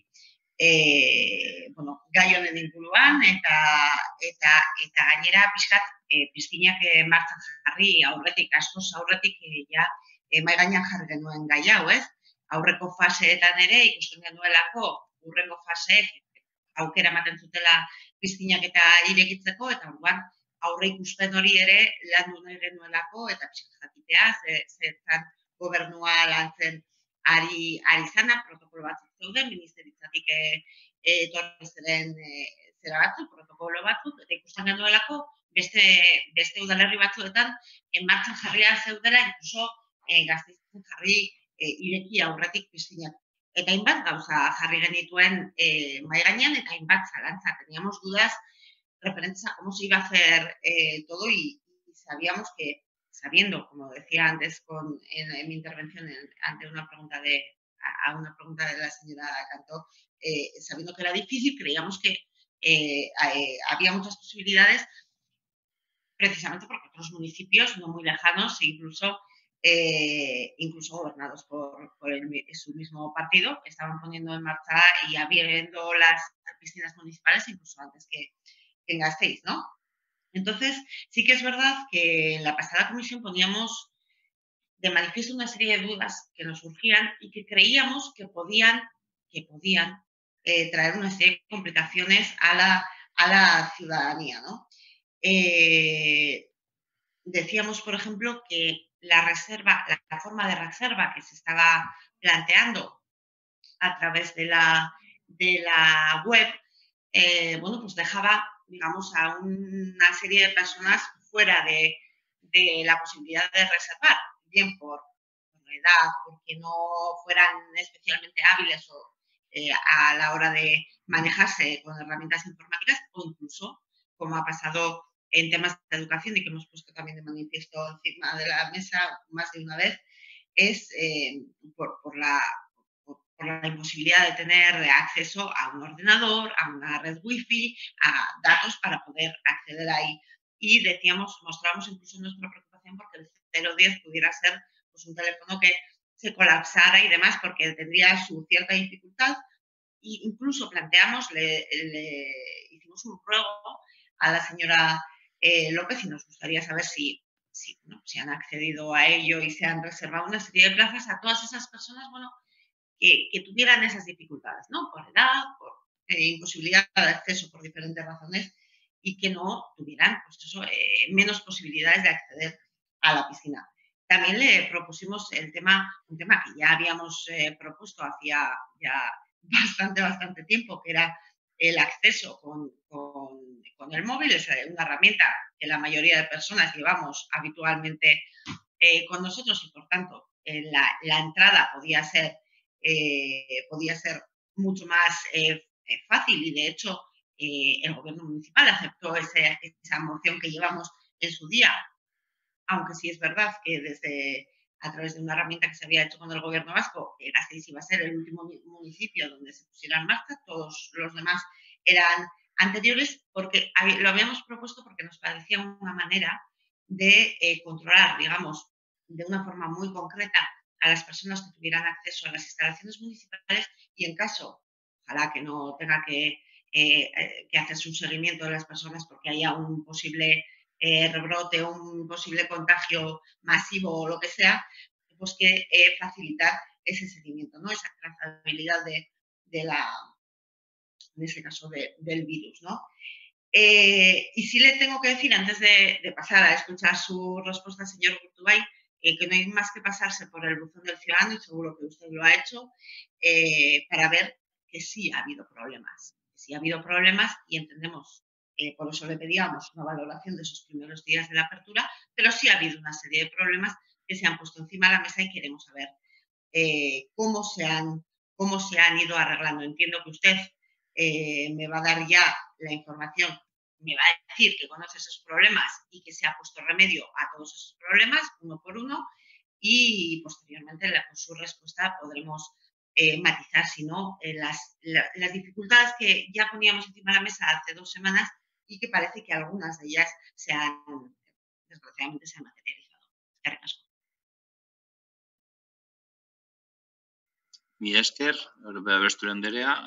gai honen inguruan eta gainera pixkat pizkinak martxan jarri aurretik, askoz aurretik mahai gainean jarri genuen gai hau, ez? Aurreko faseetan ere ikusten genuelako hurrengo faseek aukera ematen zutela pizkinak eta irekitzeko, eta orduan aurre ikusten hori ere landu nahi genuelako eta pixkat jakitea, zertan gobernua lantzen ari zana, protokolo batzuk zeuden, ministeritzatik etorri ziren zera batzuk, protokolo batzuk, eta ikusten genuelako beste udalerri batzuetan martxan jarria zeudela, inkluso Gasteizen jarri ireki aurretik pizkinak. Eta hainbat gauza jarri genituen mahai gainean, eta hainbat zalantza. Teníamos dudas referentes a cómo se iba a hacer todo y sabíamos que, sabiendo, como decía antes en mi intervención ante una pregunta a una pregunta de la señora Cantó, sabiendo que era difícil, creíamos que había muchas posibilidades, precisamente porque otros municipios no muy lejanos, incluso gobernados por su mismo partido, estaban poniendo en marcha y abriendo las piscinas municipales incluso antes que en Gasteiz, ¿no? Entonces, sí que es verdad que en la pasada comisión poníamos de manifiesto una serie de dudas que nos surgían y que creíamos que podían traer una serie de complicaciones a la ciudadanía, ¿no? Decíamos, por ejemplo, que la forma de reserva que se estaba planteando a través de la web, pues dejaba, digamos, a una serie de personas fuera de la posibilidad de reservar, bien por edad, porque no fueran especialmente hábiles o a la hora de manejarse con herramientas informáticas, o incluso, como ha pasado en temas de educación y que hemos puesto también de manifiesto encima de la mesa más de una vez, es por la imposibilidad de tener acceso a un ordenador, a una red wifi, a datos para poder acceder ahí. Y mostrábamos incluso nuestra preocupación porque el 010 pudiera ser pues, un teléfono que se colapsara y demás, porque tendría su cierta dificultad. E incluso planteamos, hicimos un ruego a la señora López y nos gustaría saber si han accedido a ello y se han reservado una serie de plazas a todas esas personas, que tuvieran esas dificultades, ¿no? Por edad, por imposibilidad de acceso por diferentes razones y que no tuvieran, pues eso, menos posibilidades de acceder a la piscina. También le propusimos un tema que ya habíamos propuesto hacía ya bastante tiempo, que era el acceso con el móvil. Es una herramienta que la mayoría de personas llevamos habitualmente con nosotros y, por tanto, la entrada podía ser mucho más fácil y, de hecho, el gobierno municipal aceptó esa moción que llevamos en su día, aunque sí es verdad que a través de una herramienta que se había hecho con el gobierno vasco, Gasteiz iba a ser el último municipio donde se pusiera en marcha, todos los demás eran anteriores, porque lo habíamos propuesto porque nos parecía una manera de controlar, digamos, de una forma muy concreta a las personas que tuvieran acceso a las instalaciones municipales y, en caso, ojalá que no tenga que hacerse un seguimiento de las personas porque haya un posible rebrote, un posible contagio masivo o lo que sea, pues que facilitar ese seguimiento, ¿no? Esa trazabilidad en ese caso del virus, ¿no? Y sí le tengo que decir, antes de pasar a escuchar su respuesta, señor Urtubey, que no hay más que pasarse por el buzón del ciudadano, y seguro que usted lo ha hecho, para ver que sí ha habido problemas. Sí ha habido problemas y entendemos, por eso le pedíamos una valoración de esos primeros días de la apertura, pero sí ha habido una serie de problemas que se han puesto encima de la mesa y queremos saber cómo se han ido arreglando. Entiendo que usted me va a dar ya la información, me va a decir que conoce esos problemas y que se ha puesto remedio a todos esos problemas, uno por uno, y posteriormente con su respuesta podremos matizar, si no, las dificultades que ya poníamos encima de la mesa hace 2 semanas y que parece que algunas de ellas desgraciadamente se han materializado. Eskerrik asko. Mi esker, Aberasturi Andrea,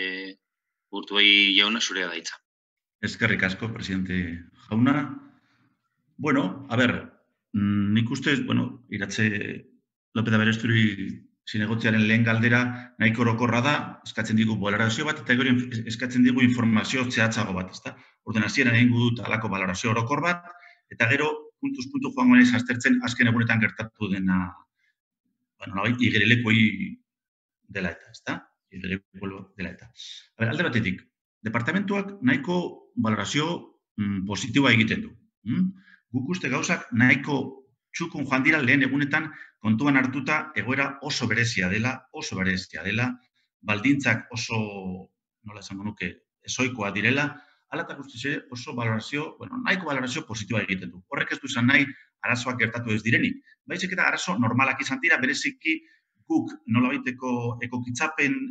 Urtubey jauna zurea da hitza. Eskerrik asko, presidente jauna. Bueno, a ver, nik uste, bueno, Iratxe López de Aberasturi zinegotziaren lehen galdera nahiko orokorra da, eskatzen digu balorazio bat, eta gero eskatzen digu informazio zehatzago bat, ezta? Ordenazioan egingo dut alako balorazio orokor bat, eta gero, puntuz puntu joango naiz aztertzen azken egunetan gertatu dena, bueno, igerilekoi dela eta, ezta? Igerilekoi dela eta. Alde batetik, departamentuak nahiko balorazio positiboa egiten du. Guk uste gauzak nahiko txukun joan dira lehen egunetan kontuan hartuta egoera oso berezia dela, baldintzak oso, nola esango nuke, ezoikoa direla, hala eta guztiz oso balorazio, bueno, nahiko balorazio positiboa egiten du. Horrek ez du izan nahi arazoak gertatu ez direnik. Baizik eta arazo normalak izan dira, bereziki guk nolabaiteko egokitzapen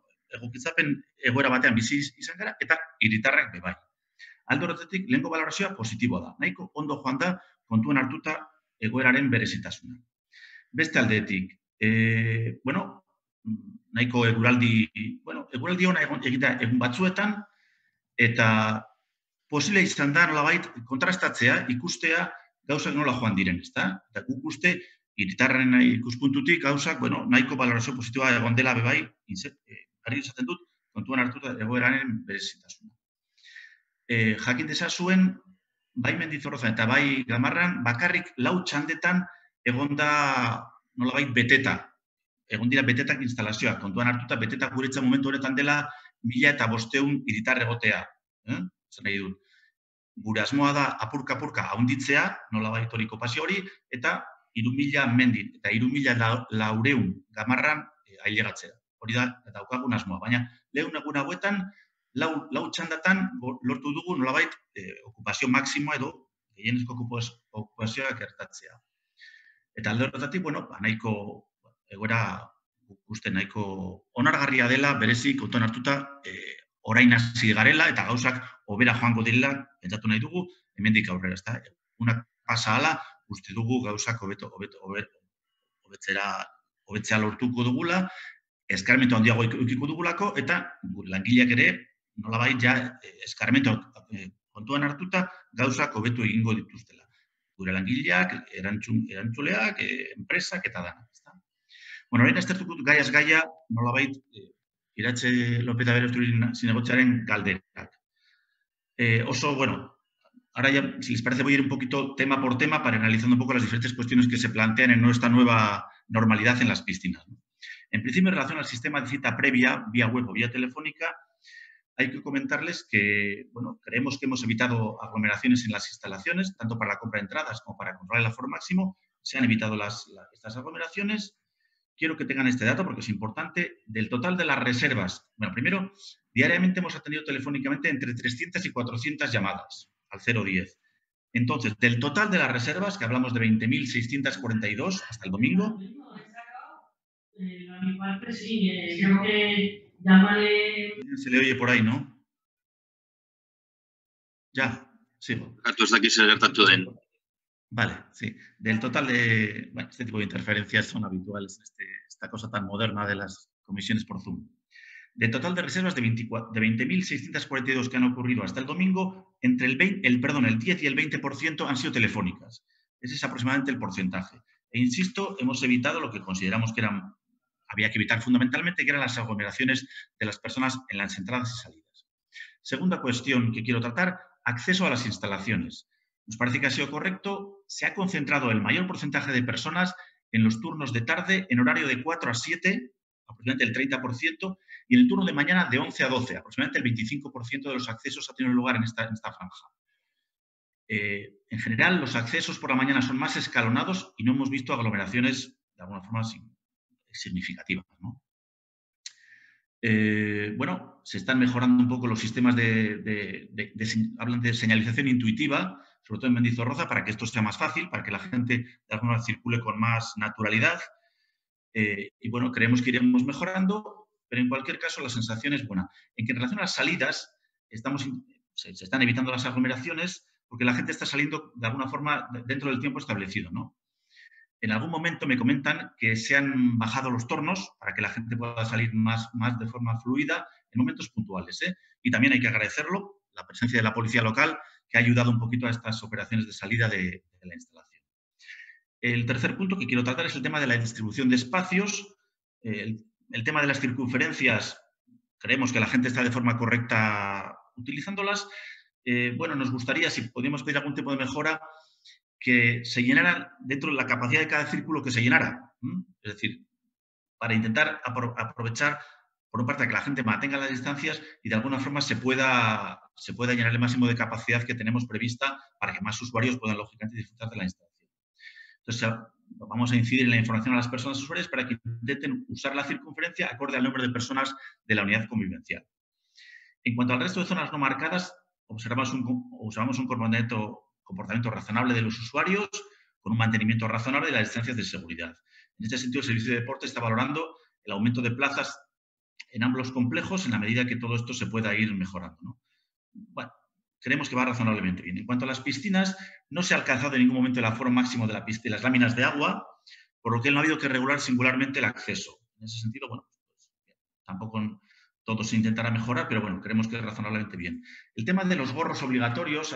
egoera batean bizi izan gara, eta hiritarrak bebai. Alde horretatik, lehenko balorazioa positiboa da. Nahiko ondo joan da kontuan hartuta egoeraren berezitasuna. Beste aldetik, bueno, nahiko eguraldi ona egita egun batzuetan, eta posible izan da nolabait kontrastatzea, ikustea gauzak nola joan diren, ezta? Eta guk uste, hiritarren ikuspuntutik gauzak, bueno, nahiko balorazio positiboa egon dela bebai, ari izaten dut, kontuan hartuta egoeraren berezitasuna. Jakin dezazuen, bai Mendizorrozan eta bai Gamarran, bakarrik 4 txandetan egon da nolabait beteta. Egon dira betetak instalazioak. Kontuan hartuta betetak guretzat momentu honetan dela 1500 hiritar egotea. Zer nahi dut. Gure asmoa da apurka-apurka haunditzea, nolabait hori kopazio hori, eta 3000 Mendin eta 3400 Gamarran ailegatzea. Hori da, daukagun asmoa. Baina, lehen egun hauetan, 4 txandatan lortu dugu nolabait okupazio maksimoa edo gehienezko okupazioa gertatzea. Eta alde horretatik, bueno, nahiko egoera uste nahiko onargarria dela, berezi kontuan hartuta orain hasi garela eta gauzak hobera joango direla, pentsatu nahi dugu, hemendik aurrera, ezta? Egunak pasa hala, uste dugu gauzak hobetzea lortuko dugula, eskarmentu handiago edukiko dugulako, eta langileak ere nolabait ja eskarmentu kontuan hartuta gauzak hobetu egingo dituztela. Gure langileak, erantzuleak, enpresak eta dana. Bueno, orain aztertuko dut gaiaz gaia nolabait Iratxe López de Aberasturi zinegotziaren galderak. Oso, bueno, ahora ya, si les parece, voy a ir un poquito tema por tema para analizando un poco las diferentes cuestiones que se plantean en esta nueva normalidad en las piscinas. En principio, en relación al sistema de cita previa, vía web o vía telefónica, hay que comentarles que, bueno, creemos que hemos evitado aglomeraciones en las instalaciones, tanto para la compra de entradas como para controlar el aforo máximo. Se han evitado estas aglomeraciones. Quiero que tengan este dato porque es importante. Del total de las reservas, bueno, primero, diariamente hemos atendido telefónicamente entre 300 y 400 llamadas al 010. Entonces, del total de las reservas, que hablamos de 20.642 hasta el domingo. A mi parte sí, creo que llámale... Se le oye por ahí, ¿no? Ya, sigo. Datos de aquí se gertatu den. Vale, sí. Del total de... Bueno, este tipo de interferencias son habituales en esta cosa tan moderna de las comisiones por Zoom. Del total de reservas de 20.642 que han ocurrido hasta el domingo, entre el 10 y el 20% han sido telefónicas. Ese es aproximadamente el porcentaje. E insisto, hemos evitado lo que consideramos que había que evitar fundamentalmente, que eran las aglomeraciones de las personas en las entradas y salidas. Segunda cuestión que quiero tratar, acceso a las instalaciones. Nos parece que ha sido correcto. Se ha concentrado el mayor porcentaje de personas en los turnos de tarde, en horario de 4 a 7, aproximadamente el 30%, y en el turno de mañana de 11 a 12, aproximadamente el 25% de los accesos ha tenido lugar en esta franja. En general, los accesos por la mañana son más escalonados y no hemos visto aglomeraciones de alguna forma significativas, ¿no? Bueno, se están mejorando un poco los sistemas hablan de señalización intuitiva, sobre todo en Mendizorroza, para que esto sea más fácil, para que la gente de alguna manera circule con más naturalidad. Y bueno, creemos que iremos mejorando, pero en cualquier caso la sensación es buena. En que en relación a las salidas, se están evitando las aglomeraciones porque la gente está saliendo de alguna forma dentro del tiempo establecido, ¿no? En algún momento me comentan que se han bajado los tornos para que la gente pueda salir más de forma fluida en momentos puntuales, ¿eh? Y también hay que agradecerlo, la presencia de la policía local, que ha ayudado un poquito a estas operaciones de salida de la instalación. El tercer punto que quiero tratar es el tema de la distribución de espacios. El tema de las circunferencias, creemos que la gente está de forma correcta utilizándolas. Bueno, nos gustaría, si podíamos pedir algún tipo de mejora, que se llenara dentro de la capacidad de cada círculo que se llenara. Es decir, para intentar aprovechar, por una parte, que la gente mantenga las distancias y de alguna forma se pueda llenar el máximo de capacidad que tenemos prevista para que más usuarios puedan, lógicamente, disfrutar de la instalación. Entonces, vamos a incidir en la información a las personas usuarias para que intenten usar la circunferencia acorde al número de personas de la unidad convivencial. En cuanto al resto de zonas no marcadas, observamos un comportamiento razonable de los usuarios con un mantenimiento razonable de las distancias de seguridad. En este sentido, el Servicio de Deporte está valorando el aumento de plazas en ambos complejos en la medida que todo esto se pueda ir mejorando, ¿no? Bueno, creemos que va razonablemente bien. En cuanto a las piscinas, no se ha alcanzado en ningún momento el aforo máximo de las láminas de agua, por lo que no ha habido que regular singularmente el acceso. En ese sentido, bueno, pues, tampoco todo se intentará mejorar, pero bueno, creemos que es razonablemente bien. El tema de los gorros obligatorios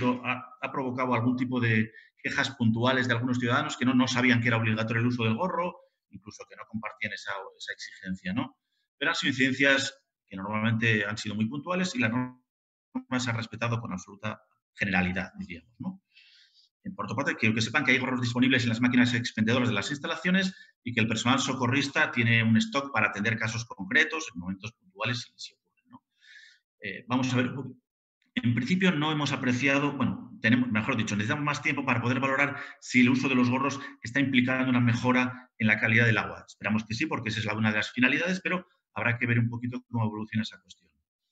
ha provocado algún tipo de quejas puntuales de algunos ciudadanos que no sabían que era obligatorio el uso del gorro, incluso que no compartían esa exigencia, ¿no? Pero han sido incidencias que normalmente han sido muy puntuales y la norma se ha respetado con absoluta generalidad, diríamos, ¿no? Por otra parte, quiero que sepan que hay gorros disponibles en las máquinas expendedoras de las instalaciones y que el personal socorrista tiene un stock para atender casos concretos en momentos puntuales si ocurren, ¿no? Vamos a ver, en principio no hemos apreciado, bueno, necesitamos más tiempo para poder valorar si el uso de los gorros está implicando una mejora en la calidad del agua. Esperamos que sí, porque esa es una de las finalidades, pero habrá que ver un poquito cómo evoluciona esa cuestión.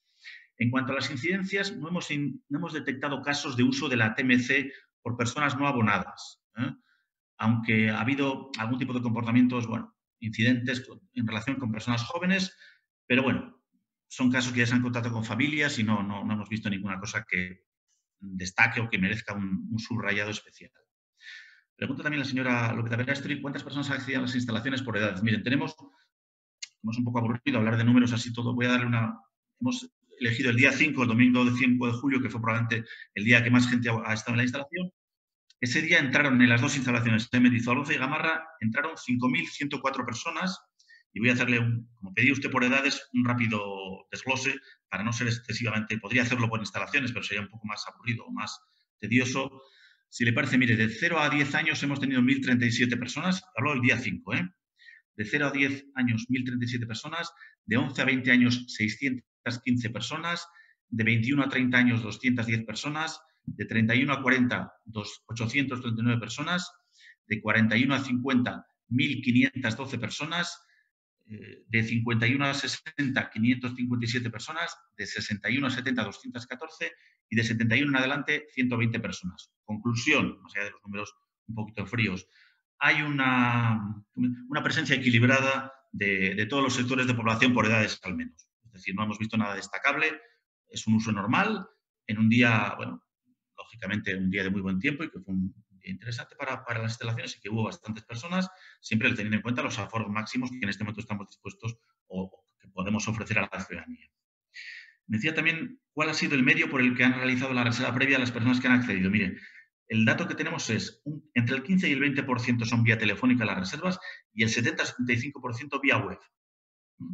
En cuanto a las incidencias, no hemos detectado casos de uso de la TMC por personas no abonadas, ¿eh? Aunque ha habido algún tipo de comportamientos, bueno, incidentes en relación con personas jóvenes, pero bueno, son casos que ya se han contactado con familias y no hemos visto ninguna cosa que destaque o que merezca un subrayado especial. Pregunta también la señora López Averastri, ¿cuántas personas acceden a las instalaciones por edades? Miren, hemos un poco aburrido hablar de números así todo. Voy a darle hemos elegido el día 5, el domingo de 5 de julio, que fue probablemente el día que más gente ha estado en la instalación. Ese día entraron en las dos instalaciones de Mendizorroza y Gamarra, entraron 5.104 personas. Y voy a hacerle, como pedía usted por edades, un rápido desglose para no ser excesivamente, podría hacerlo por instalaciones, pero sería un poco más aburrido o más tedioso. Si le parece, mire, de 0 a 10 años hemos tenido 1.037 personas, hablo del día 5, ¿eh? De 0 a 10 años, 1.037 personas, de 11 a 20 años, 615 personas, de 21 a 30 años, 210 personas, de 31 a 40, 839 personas, de 41 a 50, 1.512 personas, de 51 a 60, 557 personas, de 61 a 70, 214 y de 71 en adelante, 120 personas. Conclusión, más allá de los números un poquito fríos, hay una presencia equilibrada de todos los sectores de población por edades al menos. Es decir, no hemos visto nada destacable, es un uso normal, en un día, bueno, lógicamente un día de muy buen tiempo y que fue un día interesante para las instalaciones y que hubo bastantes personas, siempre teniendo en cuenta los aforos máximos que en este momento estamos dispuestos o que podemos ofrecer a la ciudadanía. Me decía también cuál ha sido el medio por el que han realizado la reserva previa a las personas que han accedido. Mire, el dato que tenemos es entre el 15 y el 20% son vía telefónica las reservas y el 70-75% vía web.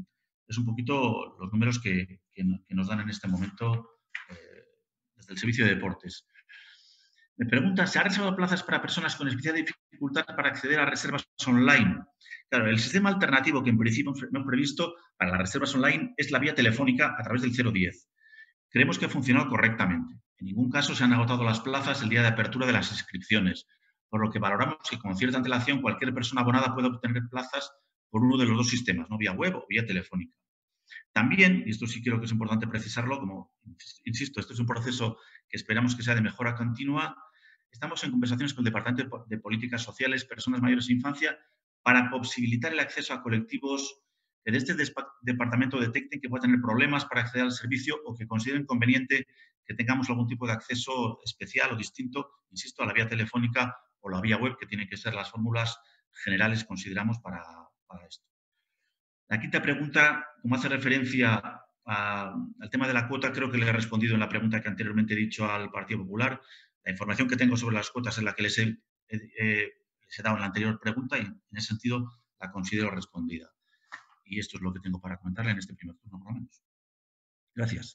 es un poquito los números que nos dan en este momento desde el Servicio de Deportes. Me pregunta, ¿se han reservado plazas para personas con especial dificultad para acceder a reservas online? Claro, el sistema alternativo que en principio hemos previsto para las reservas online es la vía telefónica a través del 010. Creemos que ha funcionado correctamente. En ningún caso se han agotado las plazas el día de apertura de las inscripciones, por lo que valoramos que con cierta antelación cualquier persona abonada puede obtener plazas por uno de los dos sistemas, ¿no? Vía web o vía telefónica. También, y esto sí creo que es importante precisarlo, como insisto, esto es un proceso que esperamos que sea de mejora continua, estamos en conversaciones con el Departamento de Políticas Sociales, Personas Mayores e Infancia para posibilitar el acceso a colectivos que de este departamento detecten que puedan tener problemas para acceder al servicio o que consideren conveniente que tengamos algún tipo de acceso especial o distinto, insisto, a la vía telefónica o la vía web, que tienen que ser las fórmulas generales, consideramos, para esto. La quinta pregunta, como hace referencia al tema de la cuota, creo que le he respondido en la pregunta que anteriormente he dicho al Partido Popular. La información que tengo sobre las cuotas es la que les he dado en la anterior pregunta y en ese sentido la considero respondida. Y esto es lo que tengo para comentarle en este primer turno, por lo menos. Gracias.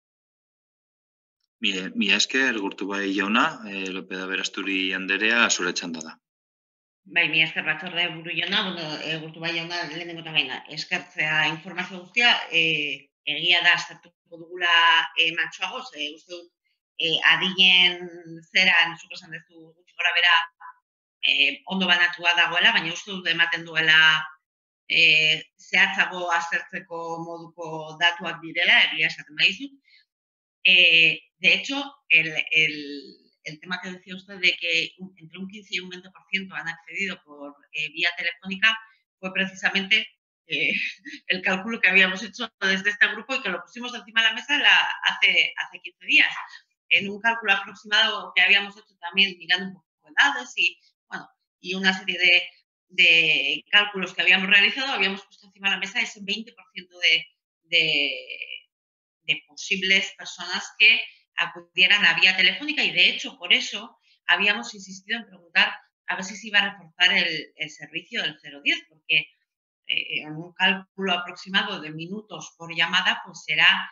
Mila esker, Gurtubai jauna, López de Berasturi Anderea, zure txanda da. Bai, mila esker batzorde buru jauna, Gurtubai jauna lehenengo eta behin eskertzea informazio guztia, egia da aztertuko dugula matxoagoz, uste dut adinen zeran, zuk esan duzu gutxi gora bera, ondo banatua dagoela, baina uste dut ematen duela zehatzago aztertzeko moduko datuak direla, egia esaten badizut. De hecho, el tema que decía usted de que entre un 15 y un 20% han accedido por vía telefónica fue precisamente el cálculo que habíamos hecho desde este grupo y que lo pusimos encima de la mesa hace 15 días. En un cálculo aproximado que habíamos hecho también mirando un poco edades y una serie de cálculos que habíamos realizado, habíamos puesto encima de la mesa ese 20% de posibles personas que acudieran a vía telefónica y de hecho por eso habíamos insistido en preguntar a ver si se iba a reforzar el servicio del 010 porque en un cálculo aproximado de minutos por llamada pues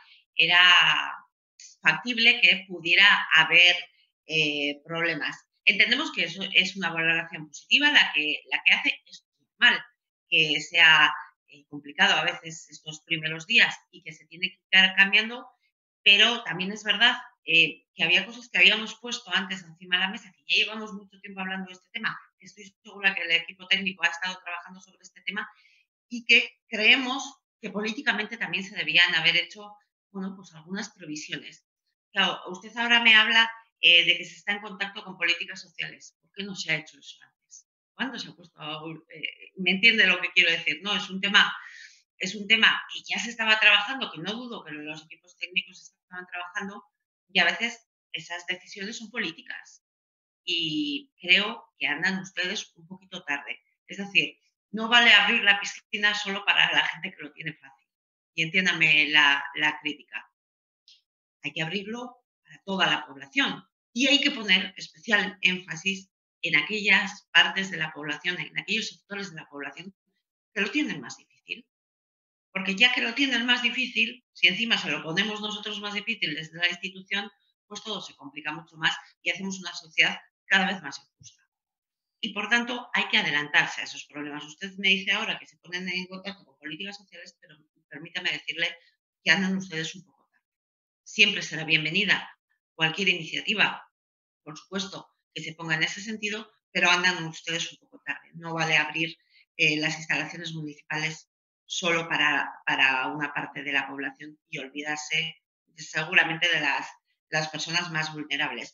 era factible que pudiera haber problemas. Entendemos que eso es una valoración positiva, la que hace es normal que sea complicado a veces estos primeros días y que se tiene que ir cambiando, pero también es verdad que había cosas que habíamos puesto antes encima de la mesa, que ya llevamos mucho tiempo hablando de este tema, que estoy segura que el equipo técnico ha estado trabajando sobre este tema y que creemos que políticamente también se debían haber hecho, pues algunas previsiones. Claro, usted ahora me habla de que se está en contacto con políticas sociales. ¿Por qué no se ha hecho eso antes? ¿Cuándo se ha puesto? ¿Me entiende lo que quiero decir? No, es un tema que ya se estaba trabajando, que no dudo que los equipos técnicos estaban trabajando y a veces esas decisiones son políticas y creo que andan ustedes un poquito tarde. Es decir, no vale abrir la piscina solo para la gente que lo tiene fácil. Y entiéndame la crítica. Hay que abrirlo para toda la población y hay que poner especial énfasis en aquellas partes de la población, en aquellos sectores de la población que lo tienen más difícil. Porque ya que lo tienen más difícil, si encima se lo ponemos nosotros más difícil desde la institución, pues todo se complica mucho más y hacemos una sociedad cada vez más injusta. Y por tanto hay que adelantarse a esos problemas. Usted me dice ahora que se ponen en contacto con políticas sociales, pero permítame decirle que andan ustedes un poco tarde. Siempre será bienvenida cualquier iniciativa, por supuesto, que se ponga en ese sentido, pero andan ustedes un poco tarde. No vale abrir las instalaciones municipales solo para una parte de la población y olvidarse seguramente de las personas más vulnerables.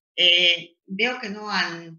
Veo que no han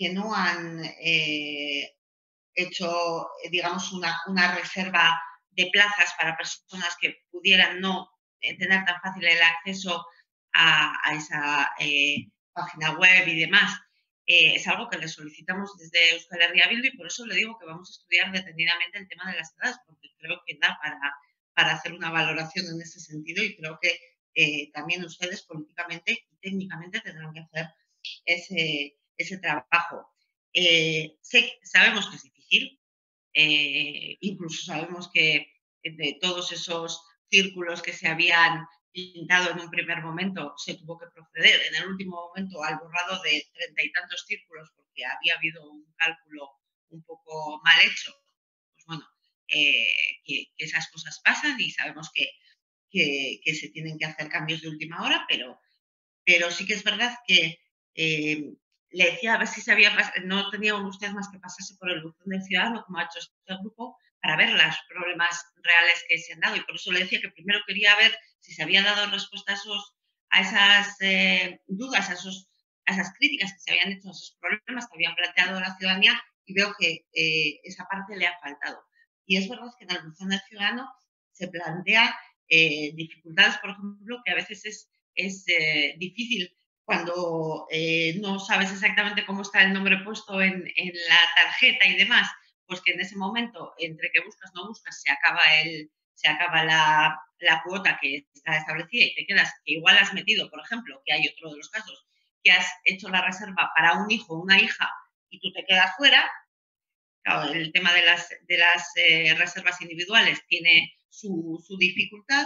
hecho, digamos, una reserva de plazas para personas que pudieran no tener tan fácil el acceso a esa página web y demás. Es algo que le solicitamos desde Euskal Herria Bildu y por eso le digo que vamos a estudiar detenidamente el tema de las edades, porque creo que da para hacer una valoración en ese sentido y creo que también ustedes políticamente y técnicamente tendrán que hacer ese trabajo. Sabemos que es difícil, incluso sabemos que de todos esos círculos que se habían pintado en un primer momento, se tuvo que proceder en el último momento al borrado de 30 y tantos círculos porque había habido un cálculo un poco mal hecho. Pues bueno, que esas cosas pasan y sabemos que se tienen que hacer cambios de última hora, pero sí que es verdad que le decía a ver si no tenían ustedes más que pasarse por el buzón del ciudadano, como ha hecho este grupo, para ver los problemas reales que se han dado. Y por eso le decía que primero quería ver si se había dado respuesta a esas dudas, a esas críticas que se habían hecho, a esos problemas que habían planteado la ciudadanía, y veo que esa parte le ha faltado. Y es verdad que en el buzón del ciudadano se plantea dificultades, por ejemplo, que a veces es difícil cuando no sabes exactamente cómo está el nombre puesto en la tarjeta y demás, pues que en ese momento, entre que buscas no buscas, se acaba la cuota que está establecida y te quedas, que igual has metido, por ejemplo, que hay otro de los casos, que has hecho la reserva para un hijo o una hija y tú te quedas fuera. Claro, el tema de las reservas individuales tiene su dificultad.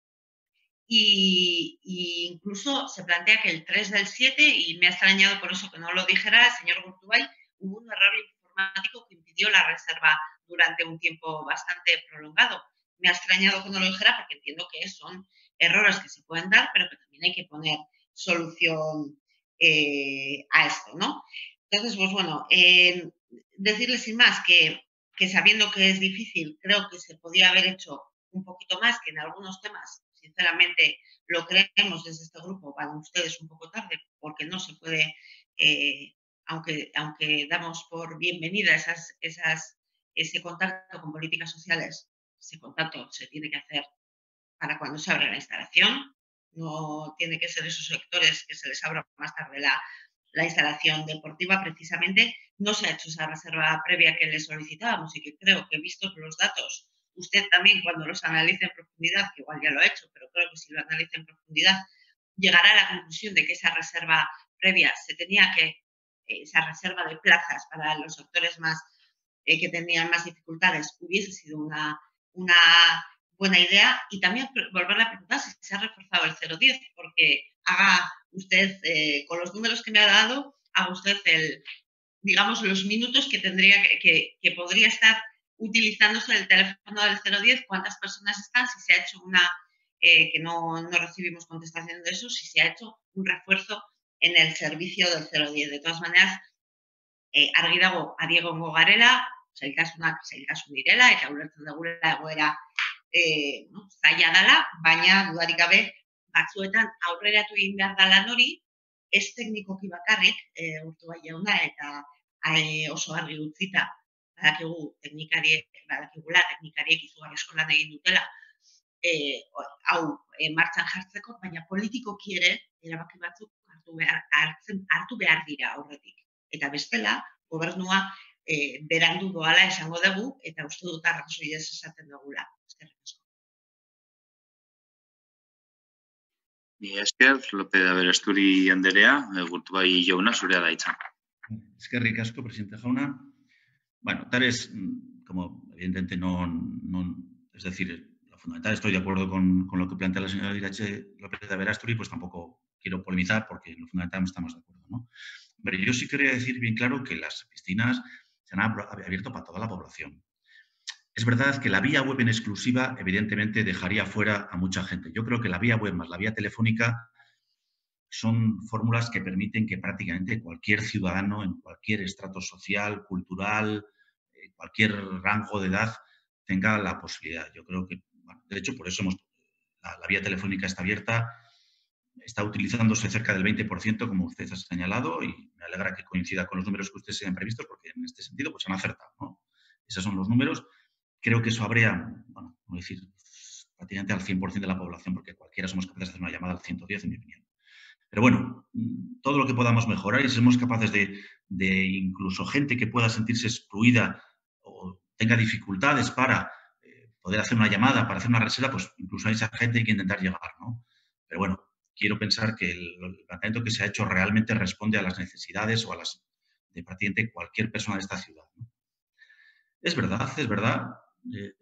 Y incluso se plantea que el 3 del 7, y me ha extrañado por eso que no lo dijera el señor Gurtubay, hubo un error informático que impidió la reserva durante un tiempo bastante prolongado. Me ha extrañado que no lo dijera porque entiendo que son errores que se pueden dar, pero que también hay que poner solución a esto, ¿no? Entonces, pues bueno, decirles sin más que sabiendo que es difícil, creo que se podía haber hecho un poquito más, que en algunos temas, sinceramente, lo creemos desde este grupo, van ustedes un poco tarde, porque no se puede, aunque damos por bienvenida ese contacto con políticas sociales, ese contacto se tiene que hacer para cuando se abre la instalación, no tiene que ser esos sectores que se les abra más tarde la instalación deportiva. Precisamente no se ha hecho esa reserva previa que le solicitábamos y que creo que, vistos los datos, usted también cuando los analice en profundidad, que igual ya lo ha hecho, pero creo que si lo analiza en profundidad, llegará a la conclusión de que esa reserva previa esa reserva de plazas para los sectores más que tenían más dificultades hubiese sido una buena idea. Y también volver a preguntar si se ha reforzado el 010, porque haga usted, con los números que me ha dado, haga usted digamos, los minutos que tendría que podría estar utilizándose el teléfono del 010, cuántas personas están, si se ha hecho que no recibimos contestación de eso, si se ha hecho un refuerzo en el servicio del 010. De todas maneras, argi dago Adiegongo garela, zailtasun direla, eta ulertzen dugula egoera zaila dela, baina dudarik gabe batzuetan aurreratu egin behar da lan hori, ez teknikoki bakarrik, Gurtubay jauna, eta oso argi utzita, badakigula teknikariek izugarrizko lan egin dutela, hau martxan jartzeko, baina politikoki ere erabaki batzuk hartu behar dira aurretik. Eta bestela, gobernua berandu doala esango dugu, eta uste dut arrazoiez esaten dugula. Eskerrik asko. Mila esker, López de Aberasturi anderea, Gurtubay jauna, zurea da hitza. Eskerrik asko, presidente jauna. Bueno, tal vez, como evidentemente es decir, lo fundamental, estoy de acuerdo con lo que plantea la señora Irache López de Aberasturi, pues tampoco quiero polemizar porque en lo fundamental estamos de acuerdo, ¿no? Pero yo sí quería decir bien claro que las piscinas se han abierto para toda la población. Es verdad que la vía web en exclusiva, evidentemente, dejaría fuera a mucha gente. Yo creo que la vía web más la vía telefónica son fórmulas que permiten que prácticamente cualquier ciudadano, en cualquier estrato social, cultural, cualquier rango de edad, tenga la posibilidad. Yo creo que, bueno, de hecho, por eso la vía telefónica está abierta, está utilizándose cerca del 20%, como usted ha señalado, y me alegra que coincida con los números que ustedes se han previsto, porque en este sentido pues han acertado, ¿no? Esos son los números. Creo que eso habría, bueno, como decir, prácticamente al 100% de la población, porque cualquiera somos capaces de hacer una llamada al 110, en mi opinión. Pero bueno, todo lo que podamos mejorar y somos capaces de incluso gente que pueda sentirse excluida o tenga dificultades para poder hacer una llamada, para hacer una reserva, pues incluso a esa gente hay que intentar llegar, ¿no? Pero bueno, quiero pensar que el planteamiento que se ha hecho realmente responde a las necesidades o a las de prácticamente cualquier persona de esta ciudad, ¿no? Es verdad.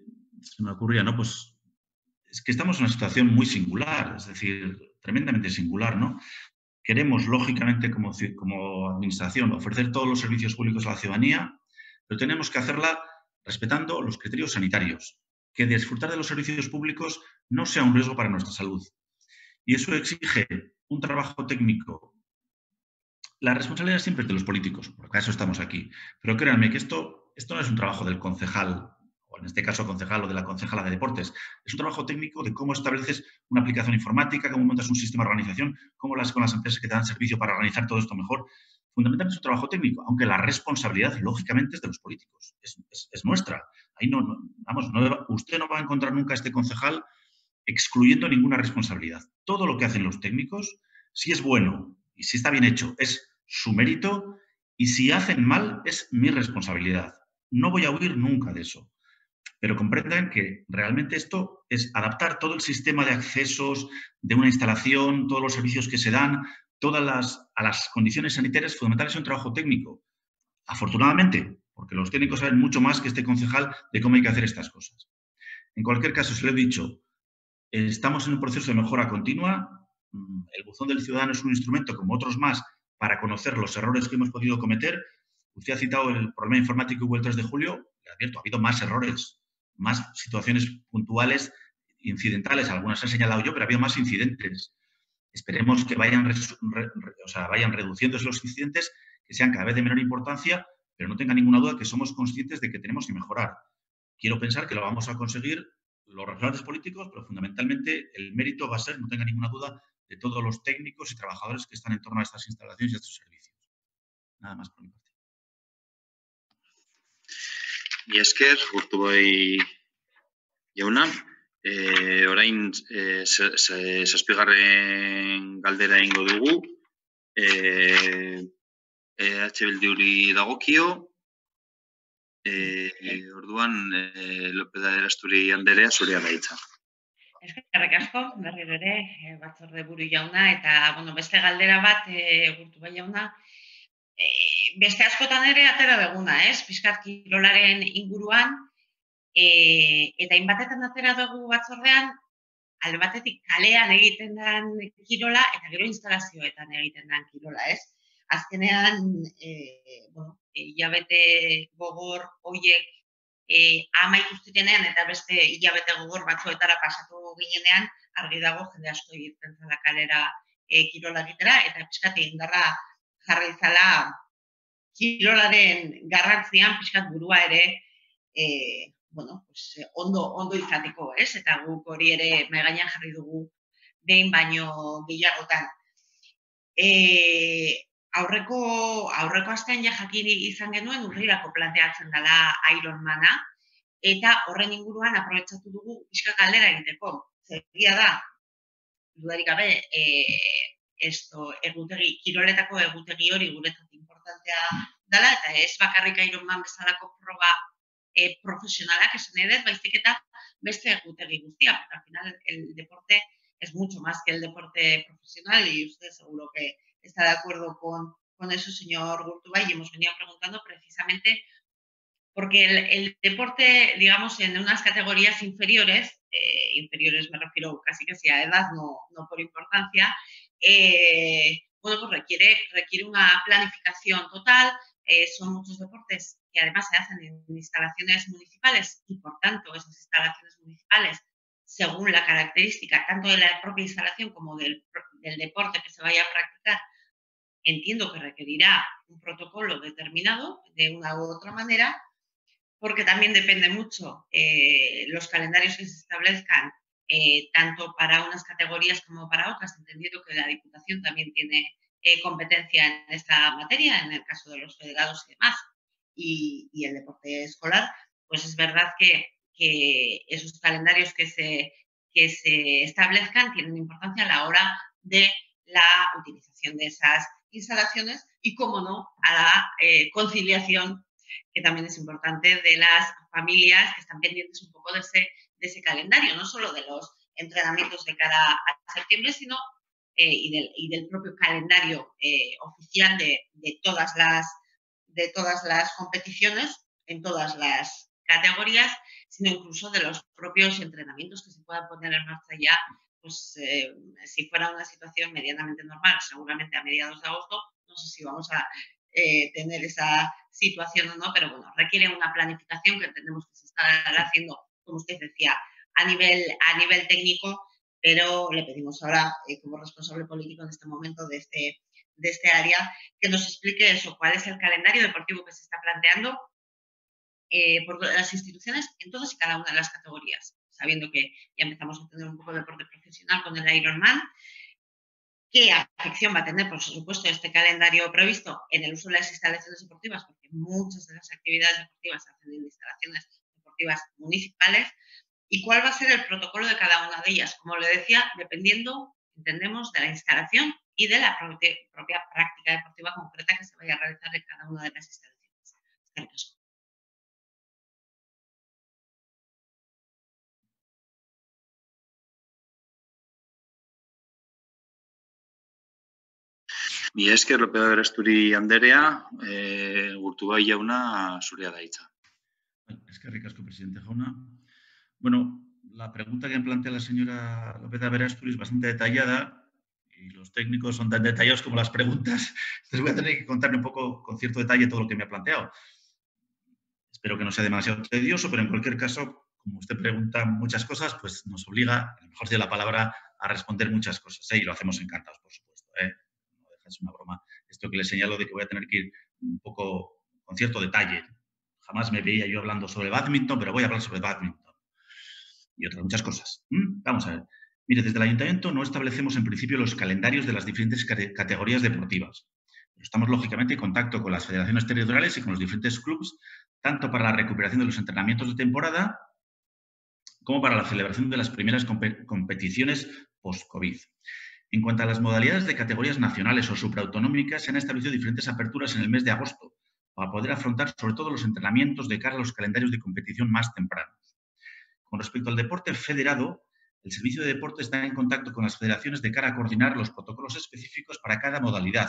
se me ocurría, ¿no? Pues es que estamos en una situación muy singular, es decir, tremendamente singular, ¿no? Queremos, lógicamente, como administración, ofrecer todos los servicios públicos a la ciudadanía, pero tenemos que hacerla respetando los criterios sanitarios, que disfrutar de los servicios públicos no sea un riesgo para nuestra salud. Y eso exige un trabajo técnico. La responsabilidad siempre es de los políticos, por acaso estamos aquí. Pero créanme que esto no es un trabajo del concejal, o en este caso concejal o de la concejala de deportes. Es un trabajo técnico de cómo estableces una aplicación informática, cómo montas un sistema de organización, cómo con las empresas que te dan servicio para organizar todo esto mejor. Fundamentalmente es un trabajo técnico, aunque la responsabilidad, lógicamente, es de los políticos. Es nuestra. Ahí usted no va a encontrar nunca a este concejal excluyendo ninguna responsabilidad. Todo lo que hacen los técnicos, si es bueno y si está bien hecho, es su mérito, y si hacen mal, es mi responsabilidad. No voy a huir nunca de eso. Pero comprendan que realmente esto es adaptar todo el sistema de accesos de una instalación, todos los servicios que se dan, a las condiciones sanitarias fundamentales, es un trabajo técnico. Afortunadamente, porque los técnicos saben mucho más que este concejal de cómo hay que hacer estas cosas. En cualquier caso, se lo he dicho, estamos en un proceso de mejora continua. El buzón del ciudadano es un instrumento, como otros más, para conocer los errores que hemos podido cometer. Usted ha citado el problema informático que hubo el 3 de julio. Le advierto, ha habido más errores, más situaciones puntuales, incidentales. Algunas he señalado yo, pero ha habido más incidentes. Esperemos que vayan reduciéndose los incidentes, que sean cada vez de menor importancia, pero no tenga ninguna duda que somos conscientes de que tenemos que mejorar. Quiero pensar que lo vamos a conseguir los responsables políticos, pero fundamentalmente el mérito va a ser, no tenga ninguna duda, de todos los técnicos y trabajadores que están en torno a estas instalaciones y a estos servicios. Nada más por mi parte. Y esker, Urtuboi jauna, orain zazpigarren galdera egingo dugu, Bilduri dagokio, orduan, López de Erasturi anderea zurea da hitza. Eskerrik asko, berriro ere, batzorde buru jauna, eta beste galdera bat, Urtuboi jauna, beste askotan ere atera duguna, pixkat kirolaren inguruan, eta hainbatetan atera dugu batzordean, alde batetik kalean egiten den kirola, eta gero instalazioetan egiten den kirola, Azkenean, hilabete gogor horiek amaitu zirenean eta beste hilabete gogor batzuetara pasatu ginenean, argi dago jende asko egiten zela kalera kirola egitera, eta pixkat indarra jarri zala kirolaren garrantzian pixkat burua ere ondo izateko, eta guk hori ere mahai gainean jarri dugu behin baino gehiagotan. Aurreko astean jakin izan genuen urrirako planteatzen dela Ironmana, eta horren inguruan aprobetxatu dugu pixka galdera egiteko. Egia da, dudarik gabe, kiroletako egutegi hori guretzat importantea dela, eta ez bakarrik Ironman bezalako proba profesionalak esan edet, baizik eta beste egutegi guztiak. Al final, el deporte es mucho más que el deporte profesional, y usted seguro que está de acuerdo con eso, señor Urtuboi, y hemos venido preguntando precisamente porque el deporte, digamos, en unas categorías inferiores me refiero casi a edad, no por importancia, pues requiere una planificación total. Son muchos deportes que además se hacen en instalaciones municipales, y por tanto esas instalaciones municipales, según la característica tanto de la propia instalación como del deporte que se vaya a practicar, entiendo que requerirá un protocolo determinado de una u otra manera, porque también depende mucho los calendarios que se establezcan, tanto para unas categorías como para otras, entendiendo que la Diputación también tiene competencia en esta materia, en el caso de los federados y demás, y el deporte escolar, pues es verdad que esos calendarios que se establezcan tienen importancia a la hora de la utilización de esas instalaciones y, como no, a la conciliación, que también es importante, de las familias que están pendientes un poco de ese calendario, no solo de los entrenamientos de cara a septiembre, sino y del propio calendario oficial de todas las competiciones en todas las categorías, sino incluso de los propios entrenamientos que se puedan poner en marcha ya, pues si fuera una situación medianamente normal, seguramente a mediados de agosto, no sé si vamos a tener esa situación o no, pero bueno, requiere una planificación que entendemos que se está haciendo, como usted decía, a nivel técnico, pero le pedimos ahora, como responsable político en este momento de este área, que nos explique eso, cuál es el calendario deportivo que se está planteando por las instituciones en todas y cada una de las categorías, sabiendo que ya empezamos a tener un poco de deporte profesional con el Ironman. ¿Qué afección va a tener, por supuesto, este calendario previsto en el uso de las instalaciones deportivas? Porque muchas de las actividades deportivas se hacen en instalaciones deportivas municipales. ¿Y cuál va a ser el protocolo de cada una de ellas? Como le decía, dependiendo, entendemos, de la instalación y de la propia práctica deportiva concreta que se vaya a realizar en cada una de las instalaciones. Gracias. Mi esker López de Berasturi Anderea, Urtubay jauna zurea da hitza. Eskerrik asko, presidente jauna. Bueno, la pregunta que plantea la señora López de Berasturi es bastante detallada y los técnicos son tan detallados como las preguntas. Entonces voy a tener que contarle un poco con cierto detalle todo lo que me ha planteado. Espero que no sea demasiado tedioso, pero en cualquier caso, como usted pregunta muchas cosas, pues nos obliga, a lo mejor de la palabra, a responder muchas cosas. Y lo hacemos encantados, por supuesto. No deja de ser una broma. Esto que le señalo de que voy a tener que ir un poco con cierto detalle. Jamás me veía yo hablando sobre bádminton, pero voy a hablar sobre bádminton. Y otras muchas cosas. Vamos a ver. Mire, desde el Ayuntamiento no establecemos en principio los calendarios de las diferentes categorías deportivas. Estamos, lógicamente, en contacto con las federaciones territoriales y con los diferentes clubes, tanto para la recuperación de los entrenamientos de temporada como para la celebración de las primeras competiciones post-COVID. En cuanto a las modalidades de categorías nacionales o supraautonómicas, se han establecido diferentes aperturas en el mes de agosto para poder afrontar sobre todo los entrenamientos de cara a los calendarios de competición más tempranos. Con respecto al deporte federado, el Servicio de Deporte está en contacto con las federaciones de cara a coordinar los protocolos específicos para cada modalidad,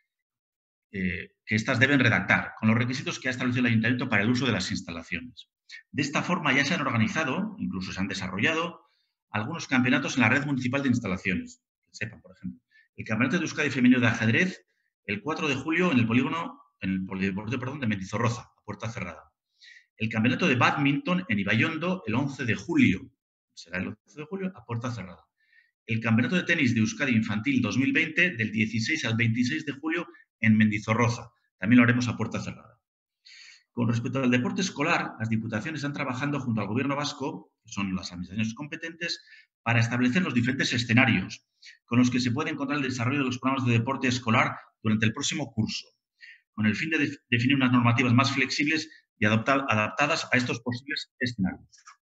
que éstas deben redactar, con los requisitos que ha establecido el Ayuntamiento para el uso de las instalaciones. De esta forma ya se han organizado, incluso se han desarrollado, algunos campeonatos en la red municipal de instalaciones. Que sepan, por ejemplo, el Campeonato de Euskadi Femenino de Ajedrez, el 4 de julio en el polideportivo de Mendizorroza, a puerta cerrada. El Campeonato de Bádminton en Ibaiondo el 11 de julio, será el 11 de julio, a puerta cerrada. El Campeonato de Tenis de Euskadi Infantil 2020 del 16 al 26 de julio en Mendizorroza. También lo haremos a puerta cerrada. Con respecto al deporte escolar, las diputaciones están trabajando junto al Gobierno vasco, que son las administraciones competentes, para establecer los diferentes escenarios con los que se puede encontrar el desarrollo de los programas de deporte escolar durante el próximo curso, con el fin de definir unas normativas más flexibles y adaptadas a estos posibles escenarios.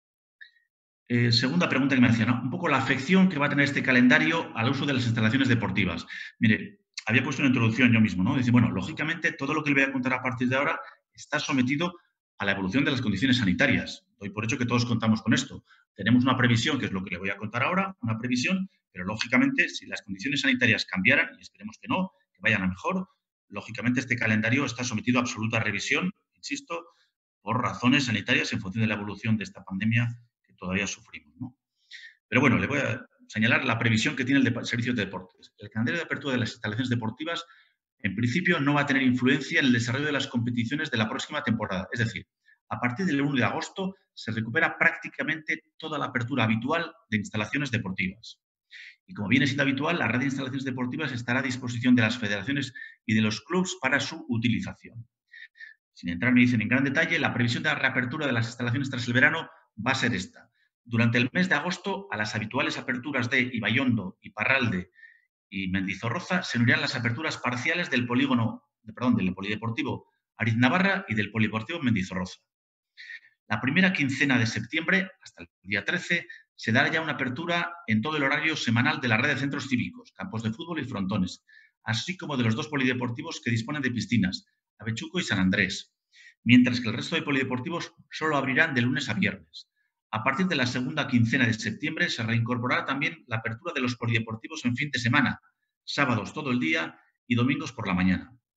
Segunda pregunta que me hacían, ¿no? Un poco la afección que va a tener este calendario al uso de las instalaciones deportivas. Mire, había puesto una introducción yo mismo, ¿no? Dice, bueno, lógicamente todo lo que le voy a contar a partir de ahora está sometido a la evolución de las condiciones sanitarias. Doy por hecho que todos contamos con esto. Tenemos una previsión, que es lo que le voy a contar ahora, una previsión, pero lógicamente si las condiciones sanitarias cambiaran, y esperemos que no, que vayan a mejor, lógicamente este calendario está sometido a absoluta revisión, insisto, por razones sanitarias en función de la evolución de esta pandemia que todavía sufrimos, ¿no? Pero bueno, le voy a señalar la previsión que tiene el Servicio de Deportes. El calendario de apertura de las instalaciones deportivas, en principio, no va a tener influencia en el desarrollo de las competiciones de la próxima temporada. Es decir, a partir del 1 de agosto se recupera prácticamente toda la apertura habitual de instalaciones deportivas. Y como viene siendo habitual, la red de instalaciones deportivas estará a disposición de las federaciones y de los clubes para su utilización. Sin entrar, me dicen en gran detalle, la previsión de la reapertura de las instalaciones tras el verano va a ser esta. Durante el mes de agosto, a las habituales aperturas de Ibaiondo, Iparralde y Mendizorroza se unirán las aperturas parciales del polideportivo Ariznabarra y del polideportivo Mendizorroza. La primera quincena de septiembre, hasta el día 13, se dará ya una apertura en todo el horario semanal de la red de centros cívicos, campos de fútbol y frontones, así como de los dos polideportivos que disponen de piscinas, Avechuco y San Andrés, mientras que el resto de polideportivos solo abrirán de lunes a viernes. A partir de la segunda quincena de septiembre se reincorporará también la apertura de los polideportivos en fin de semana, sábados todo el día y domingos por la mañana.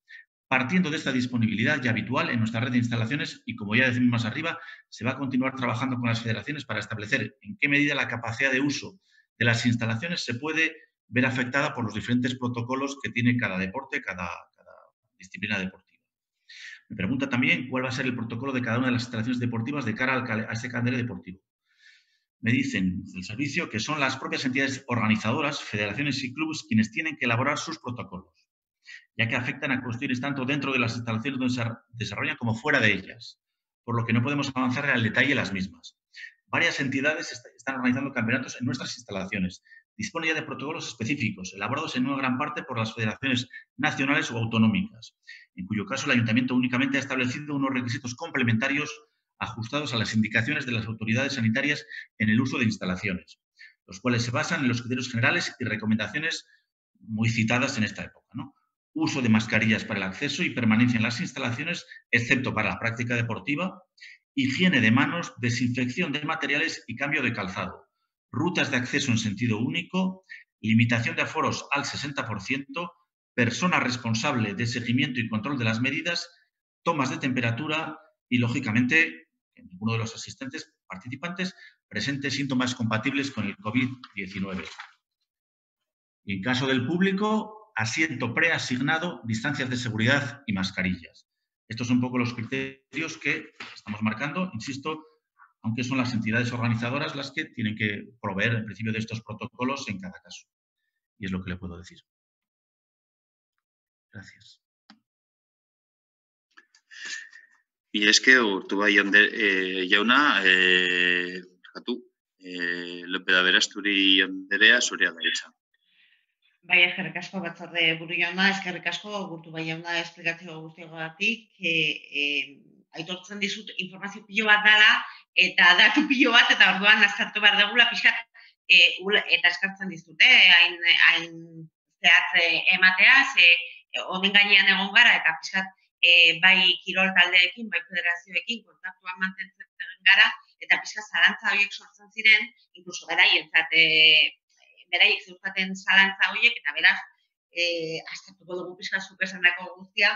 Partiendo de esta disponibilidad ya habitual en nuestra red de instalaciones y, como ya decimos más arriba, se va a continuar trabajando con las federaciones para establecer en qué medida la capacidad de uso de las instalaciones se puede ver afectada por los diferentes protocolos que tiene cada deporte, cada disciplina deportiva. Me pregunta también cuál va a ser el protocolo de cada una de las instalaciones deportivas de cara a este calendario deportivo. Me dicen del servicio que son las propias entidades organizadoras, federaciones y clubes quienes tienen que elaborar sus protocolos, ya que afectan a cuestiones tanto dentro de las instalaciones donde se desarrollan como fuera de ellas, por lo que no podemos avanzar al detalle de las mismas. Varias entidades están organizando campeonatos en nuestras instalaciones. Dispone ya de protocolos específicos, elaborados en una gran parte por las federaciones nacionales o autonómicas, en cuyo caso el Ayuntamiento únicamente ha establecido unos requisitos complementarios ajustados a las indicaciones de las autoridades sanitarias en el uso de instalaciones, los cuales se basan en los criterios generales y recomendaciones muy citadas en esta época, ¿no? Uso de mascarillas para el acceso y permanencia en las instalaciones, excepto para la práctica deportiva, higiene de manos, desinfección de materiales y cambio de calzado, rutas de acceso en sentido único, limitación de aforos al 60%, persona responsable de seguimiento y control de las medidas, tomas de temperatura y, lógicamente, que ninguno de los asistentes participantes presente síntomas compatibles con el COVID-19. Y en caso del público, asiento preasignado, distancias de seguridad y mascarillas. Estos son un poco los criterios que estamos marcando, insisto, aunque son las entidades organizadoras las que tienen que proveer en principio de estos protocolos en cada caso. Y es lo que le puedo decir. Gracias. Y es que urtuba jauna, López Aberasturi Anderea zurea da hitza. Bai, eskerrik asko batzorde buru jauna, eskerrik asko Urtuba jauna esplikatzio guztiagatik, aitortzen dizut informazio pilo bat dela eta datu pilo bat eta orduan aztertu behar dugula pixkat eta eskartzen dizut, hain zehatz ematea, honen gainean egon gara eta pixkat bai kirol taldeekin, bai federazioekin kontaktuan mantentzen gara eta pixkat zalantza horiek sortzen ziren, inkluso beraientzat beraiek zeukaten zalantza horiek, eta beraz, aztertuko dugu pixka zuk esandako guztia,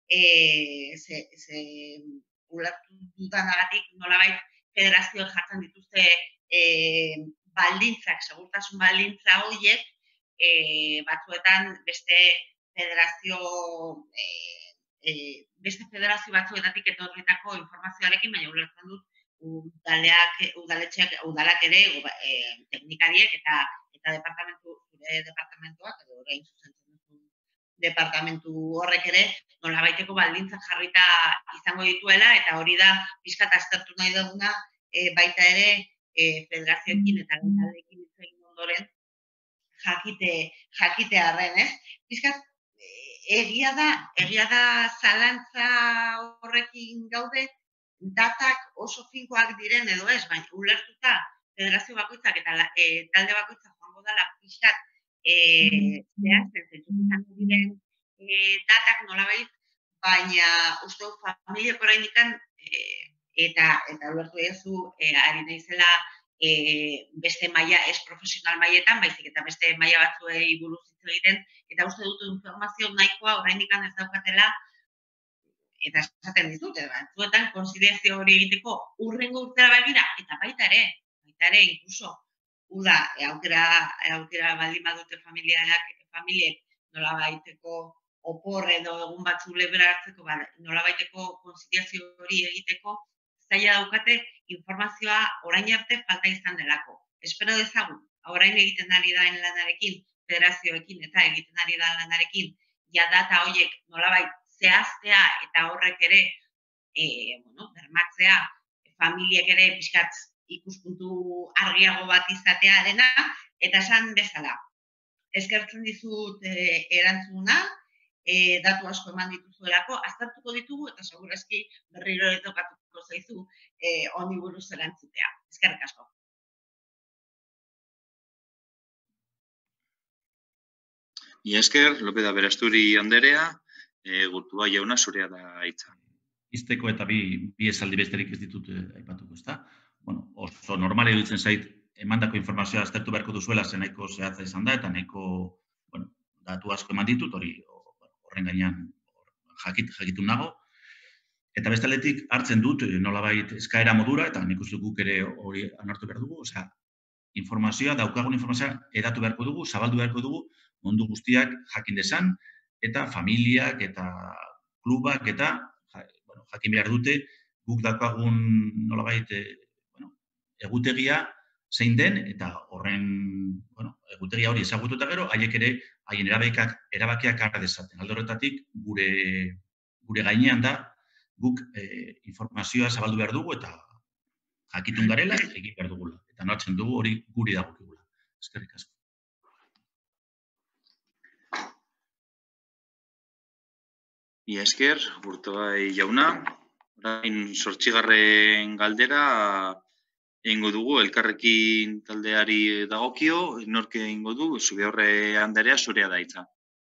ulertu dudanagatik nolabait federazioek jartzen dituzte baldintzak, segurtasun baldintza horiek, batzuetan beste federazio batzuetatik etorritako informazioarekin, baina ulertzen dut udalak ere, teknikariek eta departamentuak, edo orain zuzentzen duzun departamentu horrek ere, nolabaiteko baldintzak jarrita izango dituela, eta hori da pixkat aztertu nahi duguna, baita ere federazioekin eta taldeekin hitz egin ondoren jakitearren, ez? Pixkat egia da zalantza horrekin gaude, datak oso finkoak diren edo ez, baina ulertuta federazio bakoitzak eta talde bakoitzak joango dela pixkat zehazten zentzuk izango diren datak nolabait, baina uste dut familiak oraindikan eta ulertu edazu ari naizela beste maila ez profesional mailetan, baizik eta beste maila batzuei buruz hitz egiten, eta uste dut informazio nahikoa oraindikan ez daukatela, eta esaten dizut, batzuetan konziliazio hori egiteko hurrengo urtera begira, eta baita ere, inkluso, uda, aukera baldin badute familiek nolabaiteko opor edo egun batzu lebera hartzeko, nolabaiteko konziliazio hori egiteko, zaila daukate informazioa orain arte falta izan delako. Espero dezagun, orain egiten ari da lanarekin, federazioekin eta egiten ari da lanarekin, ja data horiek nolabait zehaztea eta horrek ere bermatzea familiek ere pixkat ikuspuntu argiago bat izatea dena, eta esan bezala. Eskertzen dizut erantzuna, datu asko eman dituzuelako, aztertuko ditugu eta segurazki berriro tokatuko zaizu honi buruz erantzutea. Eskerrik asko. Y esker, López Aberasturi Anderea, Urtuba jauna zurea da hitza. Izteko eta bi esaldi besterik ez ditut aipatuko, ezta? Bueno, oso normal iruditzen zait emandako informazioa aztertu beharko duzuela zen nahiko zehatza izan da eta nahiko, datu asko eman ditut, hori horren gainean jakitun nago. Eta bestaletik hartzen dut nolabait eskaera modura, eta nik uste guk ere hori onartu behar dugu, osea, informazioa, daukagun informazioa edatu beharko dugu, zabaldu beharko dugu, mundu guztiak jakin desan, eta familiak eta klubak eta jakin behar dute, guk daukagun nolabait egutegia zein den, eta horren egutegia hori ezagutu eta gero, haiek ere, haien erabakiak har dezaten. Alde horretatik, gure gainean da, guk informazioa zabaldu behar dugu, eta jakitun garela, egin behar dugula. Eta noatzen dugu hori guri dagokigula. Eskerrik asko. Mila esker, Urtubay jauna. Orain 8. galdera egingo dugu, Elkarrekin taldeari dagokio, nork egingo du, Zubiaurre Anderea zurea da hitza.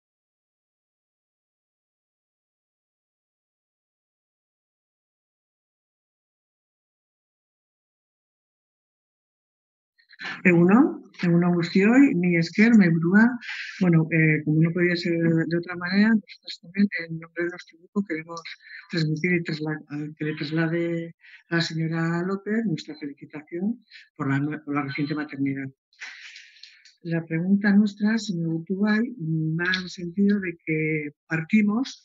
Egunon guztioi, mila esker, Maiburua. Bueno, como no podía ser de otra manera, nosotros también, en nombre de nuestro grupo, queremos transmitir y que le traslade a la señora López nuestra felicitación por la reciente maternidad. La pregunta nuestra, señor Urtubay, va en el sentido de que partimos,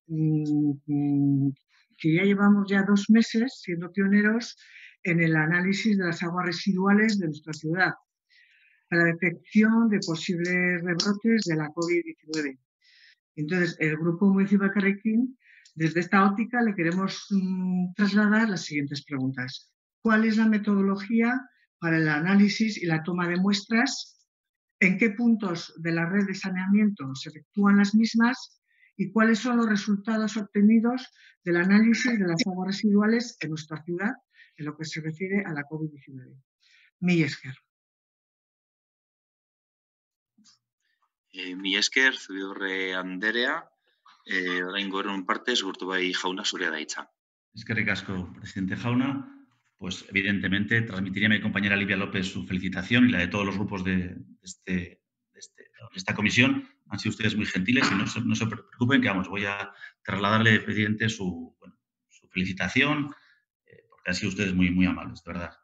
que ya llevamos 2 meses siendo pioneros en el análisis de las aguas residuales de nuestra ciudad, para la detección de posibles rebrotes de la COVID-19. Entonces, el Grupo Municipal Elkarrekin, desde esta óptica, le queremos trasladar las siguientes preguntas. ¿Cuál es la metodología para el análisis y la toma de muestras? ¿En qué puntos de la red de saneamiento se efectúan las mismas? ¿Y cuáles son los resultados obtenidos del análisis de las aguas residuales en nuestra ciudad en lo que se refiere a la COVID-19? Mila esker. Mila esker, Zubiaurre Anderea, orain gobernu partez, Urtubay jauna zurea da hitza. Eskerrik asko, presidente jauna. Pues evidentemente transmitiría a mi compañera Livia López su felicitación y la de todos los grupos de esta comisión. Han sido ustedes muy gentiles y no se preocupen que voy a trasladarle, presidente, su felicitación, porque han sido ustedes muy, muy amables, de verdad.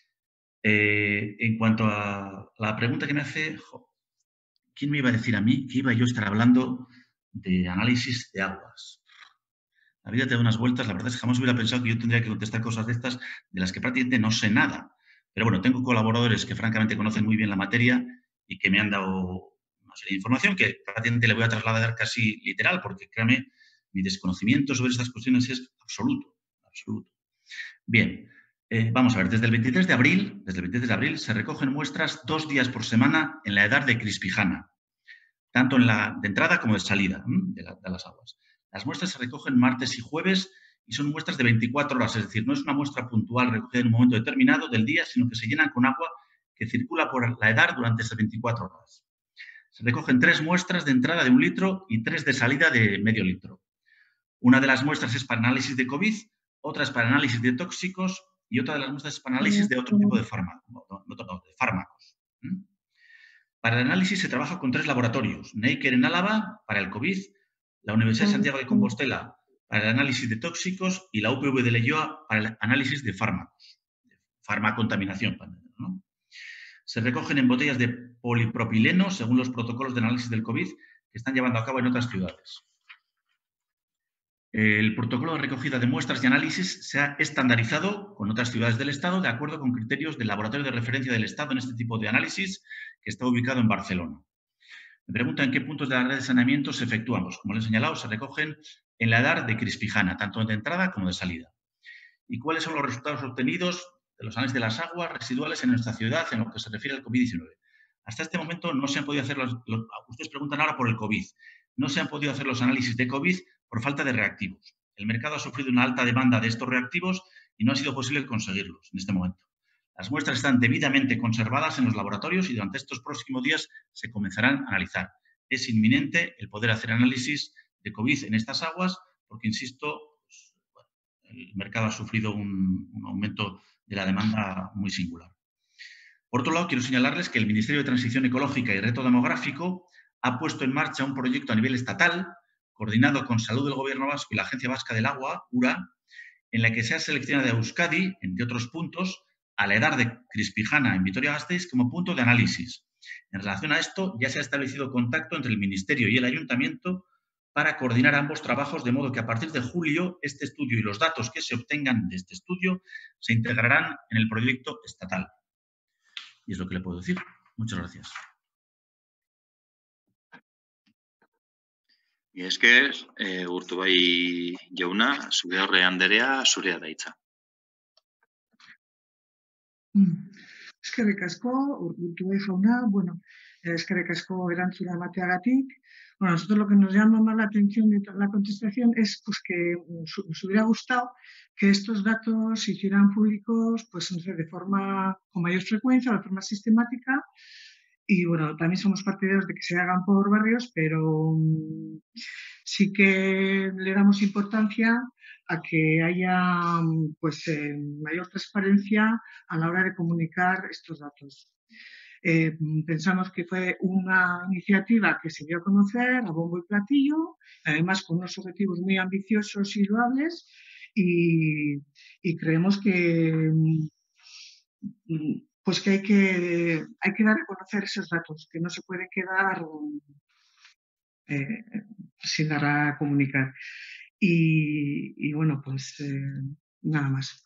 En cuanto a la pregunta que me hace, ¿quién me iba a decir a mí que iba yo a estar hablando de análisis de aguas? La vida te da unas vueltas, la verdad es que jamás hubiera pensado que yo tendría que contestar cosas de estas de las que prácticamente no sé nada. Pero bueno, tengo colaboradores que francamente conocen muy bien la materia y que me han dado una serie de información que prácticamente le voy a trasladar casi literal, porque créame, mi desconocimiento sobre estas cuestiones es absoluto, absoluto. Bien, vamos a ver, desde el 23 de abril se recogen muestras 2 días por semana en la edar de Crispijana, tanto en la de entrada como de salida de las aguas. Las muestras se recogen martes y jueves y son muestras de 24 horas, es decir, no es una muestra puntual recogida en un momento determinado del día, sino que se llenan con agua que circula por la edar durante esas 24 horas. Se recogen 3 muestras de entrada de 1 litro y 3 de salida de medio litro. Una de las muestras es para análisis de COVID, otra es para análisis de tóxicos y otra de las muestras es para análisis de otro tipo de fármacos. Para el análisis se trabaja con 3 laboratorios, Neiker en Álava para el COVID, la Universidad de Santiago de Compostela para el análisis de tóxicos y la UPV de Leioa para el análisis de fármacos, de farmacontaminación, ¿no? Se recogen en botellas de polipropileno según los protocolos de análisis del COVID que están llevando a cabo en otras ciudades. El protocolo de recogida de muestras y análisis se ha estandarizado con otras ciudades del Estado de acuerdo con criterios del Laboratorio de Referencia del Estado en este tipo de análisis que está ubicado en Barcelona. Me preguntan en qué puntos de la red de saneamiento se efectúan. Pues, como les he señalado, se recogen en la edar de Crispijana, tanto de entrada como de salida. ¿Y cuáles son los resultados obtenidos de los análisis de las aguas residuales en nuestra ciudad en lo que se refiere al COVID-19? Hasta este momento no se han podido hacer ustedes preguntan ahora por el COVID. No se han podido hacer los análisis de COVID por falta de reactivos. El mercado ha sufrido una alta demanda de estos reactivos y no ha sido posible conseguirlos en este momento. Las muestras están debidamente conservadas en los laboratorios y durante estos próximos días se comenzarán a analizar. Es inminente el poder hacer análisis de COVID en estas aguas porque, insisto, pues, bueno, el mercado ha sufrido un aumento de la demanda muy singular. Por otro lado, quiero señalarles que el Ministerio de Transición Ecológica y Reto Demográfico ha puesto en marcha un proyecto a nivel estatal coordinado con Salud del Gobierno Vasco y la Agencia Vasca del Agua, URA, en la que se ha seleccionado a Euskadi, entre otros puntos, a la edad de Crispijana en Vitoria-Gasteiz como punto de análisis. En relación a esto, ya se ha establecido contacto entre el Ministerio y el Ayuntamiento para coordinar ambos trabajos, de modo que a partir de julio este estudio y los datos que se obtengan de este estudio se integrarán en el proyecto estatal. Y es lo que le puedo decir. Muchas gracias. Y es que Urtubay jauna, Zubidorre Anderea, zurea da hitza. Eskerrik asko, Urtubay jauna, bueno, eskerrik asko erantzuna emateagatik. Bueno, nosotros lo que nos llama más la atención de la contestación es pues, que nos hubiera gustado que estos datos se hicieran públicos pues, no sé, de forma con mayor frecuencia, de forma sistemática. Y bueno, también somos partidarios de que se hagan por barrios, pero sí que le damos importancia a que haya pues, mayor transparencia a la hora de comunicar estos datos. Pensamos que fue una iniciativa que se dio a conocer a bombo y platillo, además con unos objetivos muy ambiciosos y loables, y creemos que pues que hay que dar a conocer esos datos, que no se puede quedar sin dar a comunicar. Y bueno, pues nada más.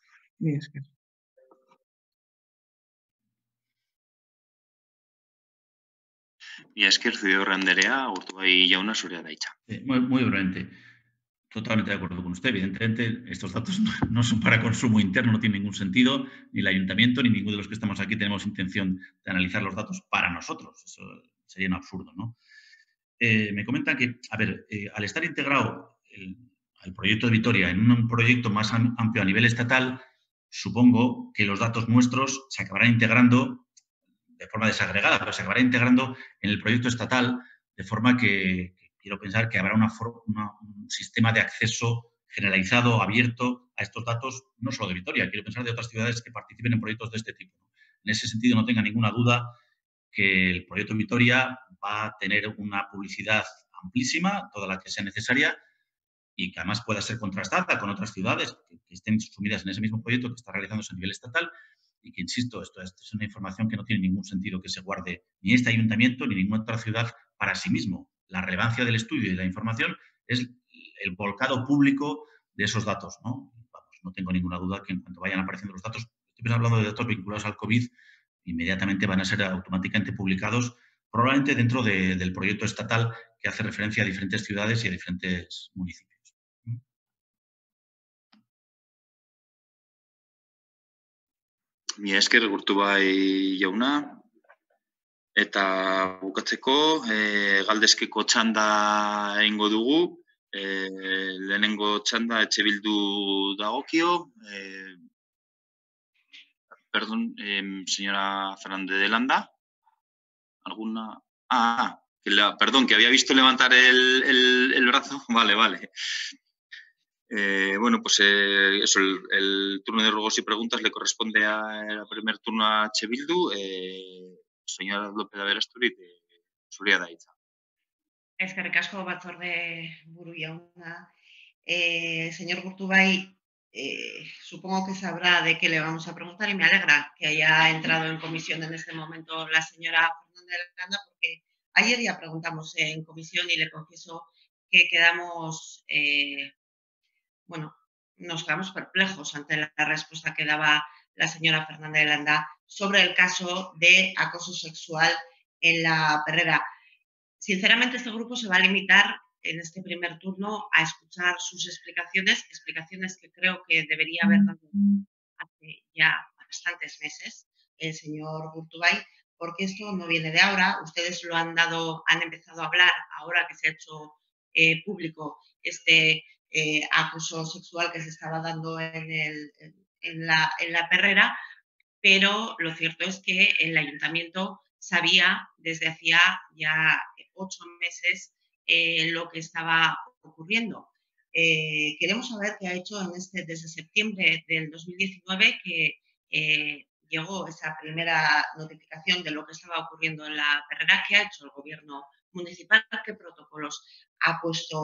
Y es que Zubidorre Anderea, Urtubay jauna, zurea da hitza. Muy brevemente. Totalmente de acuerdo con usted. Evidentemente, estos datos no son para consumo interno, no tiene ningún sentido. Ni el ayuntamiento ni ninguno de los que estamos aquí tenemos intención de analizar los datos para nosotros. Eso sería un absurdo, ¿no? Me comentan que, a ver, al estar integrado el proyecto de Vitoria en un proyecto más amplio a nivel estatal, supongo que los datos nuestros se acabarán integrando de forma desagregada, pero se acabará integrando en el proyecto estatal, de forma que quiero pensar que habrá un sistema de acceso generalizado, abierto a estos datos, no solo de Vitoria, quiero pensar de otras ciudades que participen en proyectos de este tipo. En ese sentido, no tenga ninguna duda que el proyecto Vitoria va a tener una publicidad amplísima, toda la que sea necesaria, y que además pueda ser contrastada con otras ciudades que estén sumidas en ese mismo proyecto que está realizándose a nivel estatal. Y que, insisto, esto es una información que no tiene ningún sentido que se guarde ni este ayuntamiento ni ninguna otra ciudad para sí mismo. La relevancia del estudio y de la información es el volcado público de esos datos, ¿no? Vamos, no tengo ninguna duda que en cuanto vayan apareciendo los datos, estoy hablando de datos vinculados al COVID, inmediatamente van a ser automáticamente publicados, probablemente dentro del proyecto estatal que hace referencia a diferentes ciudades y a diferentes municipios. Mi esker Urtubay jauna, eta bukatzeko galdezkeko txanda egingo dugu. Lehenengo txanda Etxe Bildu dagokio. Perdón, señora Fernández de Landa. ¿Alguna? Perdón, que había visto levantar el brazo. Vale. Bueno, pues eso, el turno de ruegos y preguntas le corresponde al primer turno a Etxe Bildu. Señora López de Aberasturi, zurea da hitza. Eskerrik asko batzorde buru jauna. Señor Urtubay, supongo que sabrá de qué le vamos a preguntar y me alegra que haya entrado en comisión en este momento la señora Fernández de Landa, porque ayer ya preguntamos en comisión y le confieso que quedamos, nos quedamos perplejos ante la respuesta que daba la señora Fernández de Landa sobre el caso de acoso sexual en la Perrera. Sinceramente, este grupo se va a limitar en este primer turno a escuchar sus explicaciones que creo que debería haber dado hace ya bastantes meses el señor Urtubay, porque esto no viene de ahora. Ustedes lo han empezado a hablar ahora que se ha hecho público este acoso sexual que se estaba dando en la Perrera, pero lo cierto es que el ayuntamiento sabía desde hacía ya 8 meses lo que estaba ocurriendo. Queremos saber qué ha hecho desde septiembre del 2019, que llegó esa primera notificación de lo que estaba ocurriendo en la Perrera. ¿Qué ha hecho el gobierno municipal? ¿Qué protocolos ha puesto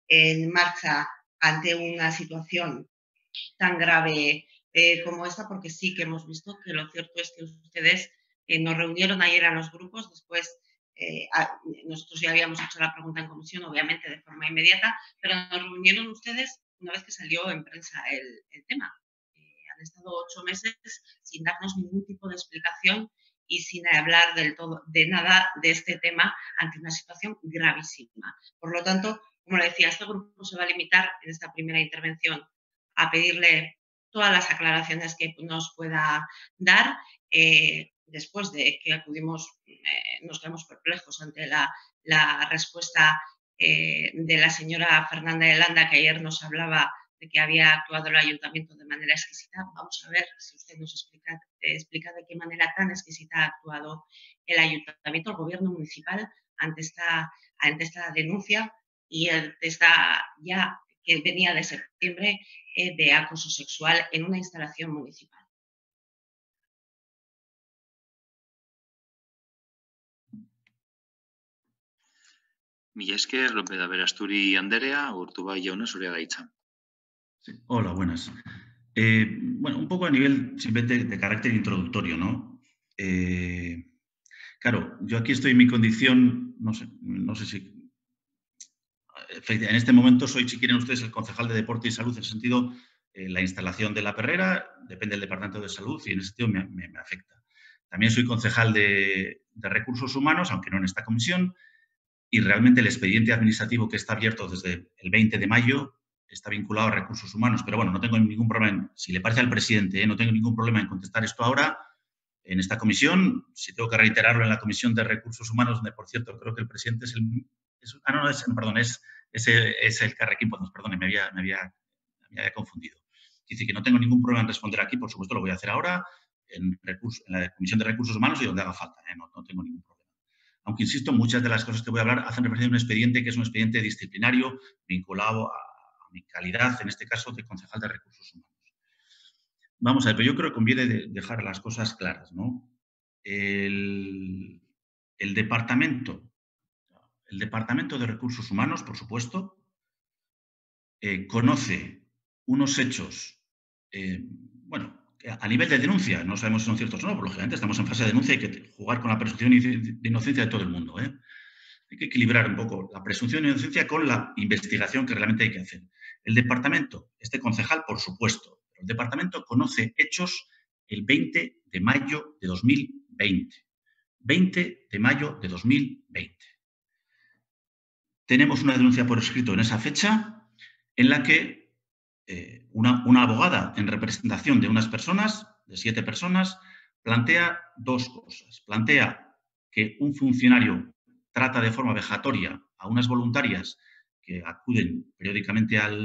en marcha ante una situación tan grave como esta, porque sí que hemos visto que lo cierto es que ustedes nos reunieron ayer a los grupos, después nosotros ya habíamos hecho la pregunta en comisión, obviamente de forma inmediata, pero nos reunieron ustedes una vez que salió en prensa el tema. Han estado 8 meses sin darnos ningún tipo de explicación y sin hablar del todo, de nada de este tema ante una situación gravísima. Por lo tanto, como le decía, este grupo se va a limitar en esta primera intervención a pedirle todas las aclaraciones que nos pueda dar. Después de que acudimos, nos quedamos perplejos ante la respuesta de la señora Fernanda de Landa, que ayer nos hablaba de que había actuado el ayuntamiento de manera exquisita. Vamos a ver si usted nos explica de qué manera tan exquisita ha actuado el ayuntamiento, el gobierno municipal, ante esta denuncia y esta ya que venía de septiembre de acoso sexual en una instalación municipal. Mila esker, López de Aberasturi Anderea, Urtubay jauna zurea da hitza. Sí. Hola, buenas. Bueno, un poco a nivel simplemente de carácter introductorio, ¿no? Claro, yo aquí estoy en mi condición, no sé si... En este momento soy, si quieren ustedes, el concejal de Deporte y Salud, en el sentido, la instalación de la perrera depende del Departamento de Salud y en ese sentido me afecta. También soy concejal de Recursos Humanos, aunque no en esta comisión, y realmente el expediente administrativo que está abierto desde el 20 de mayo está vinculado a Recursos Humanos. Pero bueno, no tengo ningún problema, si le parece al presidente, no tengo ningún problema en contestar esto ahora en esta comisión. Si tengo que reiterarlo en la Comisión de Recursos Humanos, donde, por cierto, creo que el presidente es el... es el Carrequín Podemos, perdón, me había confundido. Dice que no tengo ningún problema en responder aquí, por supuesto lo voy a hacer ahora en la Comisión de Recursos Humanos y donde haga falta, no tengo ningún problema. Aunque, insisto, muchas de las cosas que voy a hablar hacen referencia a un expediente que es un expediente disciplinario vinculado a mi calidad, en este caso, de concejal de Recursos Humanos. Vamos a ver, pero yo creo que conviene dejar las cosas claras, ¿no? El Departamento de Recursos Humanos, por supuesto, conoce unos hechos, bueno, a nivel de denuncia, no sabemos si son ciertos o no, pero lógicamente estamos en fase de denuncia y hay que jugar con la presunción de inocencia de todo el mundo, ¿eh? Hay que equilibrar un poco la presunción de inocencia con la investigación que realmente hay que hacer. El departamento, este concejal, por supuesto, pero el departamento conoce hechos el 20 de mayo de 2020. 20 de mayo de 2020. Tenemos una denuncia por escrito en esa fecha en la que una abogada en representación de unas personas, de 7 personas, plantea 2 cosas. Plantea que un funcionario trata de forma vejatoria a unas voluntarias que acuden periódicamente a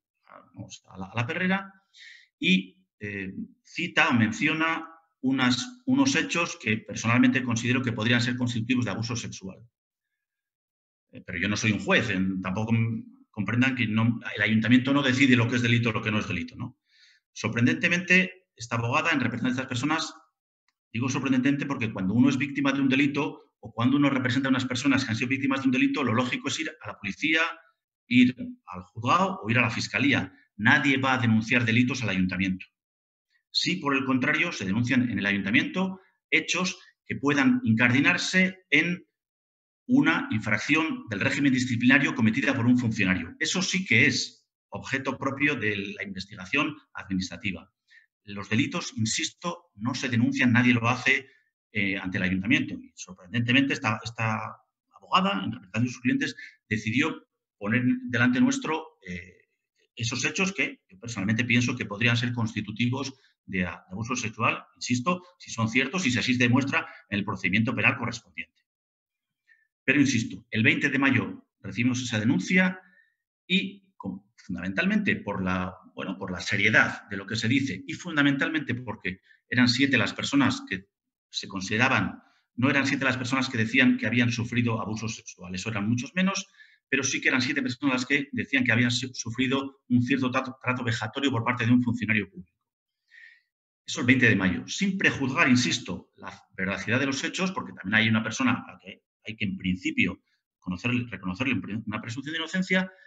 la perrera y cita o menciona unos hechos que personalmente considero que podrían ser constitutivos de abuso sexual. Pero yo no soy un juez, tampoco comprendan que el ayuntamiento no decide lo que es delito o lo que no es delito, ¿no? Sorprendentemente, esta abogada, en representación de estas personas, digo sorprendentemente porque cuando uno es víctima de un delito o cuando uno representa a unas personas que han sido víctimas de un delito, lo lógico es ir a la policía, ir al juzgado o ir a la fiscalía. Nadie va a denunciar delitos al ayuntamiento. Si, por el contrario, se denuncian en el ayuntamiento hechos que puedan incardinarse en una infracción del régimen disciplinario cometida por un funcionario. Eso sí que es objeto propio de la investigación administrativa. Los delitos, insisto, no se denuncian, nadie lo hace ante el ayuntamiento. Y, sorprendentemente, esta abogada, en representación de sus clientes, decidió poner delante nuestro esos hechos que yo personalmente pienso que podrían ser constitutivos de abuso sexual, insisto, si son ciertos y si así se demuestra en el procedimiento penal correspondiente. Pero, insisto, el 20 de mayo recibimos esa denuncia y, fundamentalmente por la seriedad de lo que se dice y fundamentalmente porque eran 7 las personas que se consideraban, no eran 7 las personas que decían que habían sufrido abusos sexuales, eran muchos menos, pero sí que eran 7 personas las que decían que habían sufrido un cierto trato vejatorio por parte de un funcionario público. Eso el 20 de mayo. Sin prejuzgar, insisto, la veracidad de los hechos, porque también hay una persona a la que hay que, en principio, reconocerle una presunción de inocencia,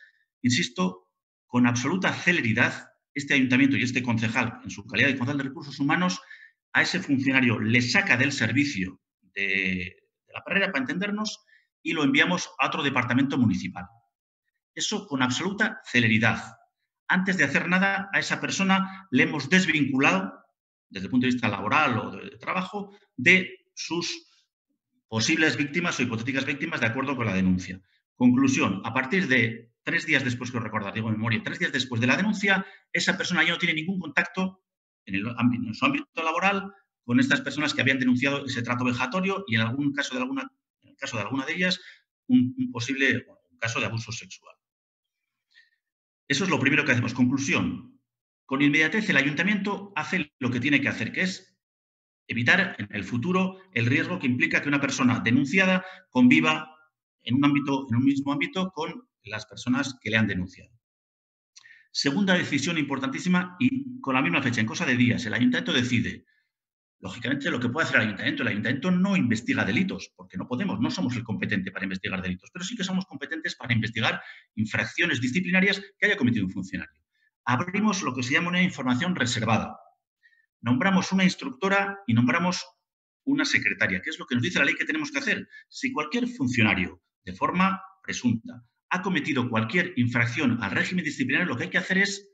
insisto, con absoluta celeridad, este ayuntamiento y este concejal, en su calidad de concejal de recursos humanos, a ese funcionario le saca del servicio de la Perrera, para entendernos, y lo enviamos a otro departamento municipal. Eso con absoluta celeridad. Antes de hacer nada, a esa persona le hemos desvinculado, desde el punto de vista laboral o de trabajo, de sus posibles víctimas o hipotéticas víctimas de acuerdo con la denuncia. Conclusión, a partir de 3 días después, que os recordar, digo en memoria, 3 días después de la denuncia, esa persona ya no tiene ningún contacto en su ámbito laboral con estas personas que habían denunciado ese trato vejatorio y en el caso de alguna de ellas, un posible caso de abuso sexual. Eso es lo primero que hacemos. Conclusión, con inmediatez el ayuntamiento hace lo que tiene que hacer, que es evitar en el futuro el riesgo que implica que una persona denunciada conviva en un mismo ámbito con las personas que le han denunciado. Segunda decisión importantísima y con la misma fecha, en cosa de días, el ayuntamiento decide. Lógicamente, lo que puede hacer el ayuntamiento no investiga delitos, porque no podemos, no somos el competente para investigar delitos, pero sí que somos competentes para investigar infracciones disciplinarias que haya cometido un funcionario. Abrimos lo que se llama una información reservada. Nombramos una instructora y nombramos una secretaria, que es lo que nos dice la ley que tenemos que hacer. Si cualquier funcionario, de forma presunta, ha cometido cualquier infracción al régimen disciplinario, lo que hay que hacer es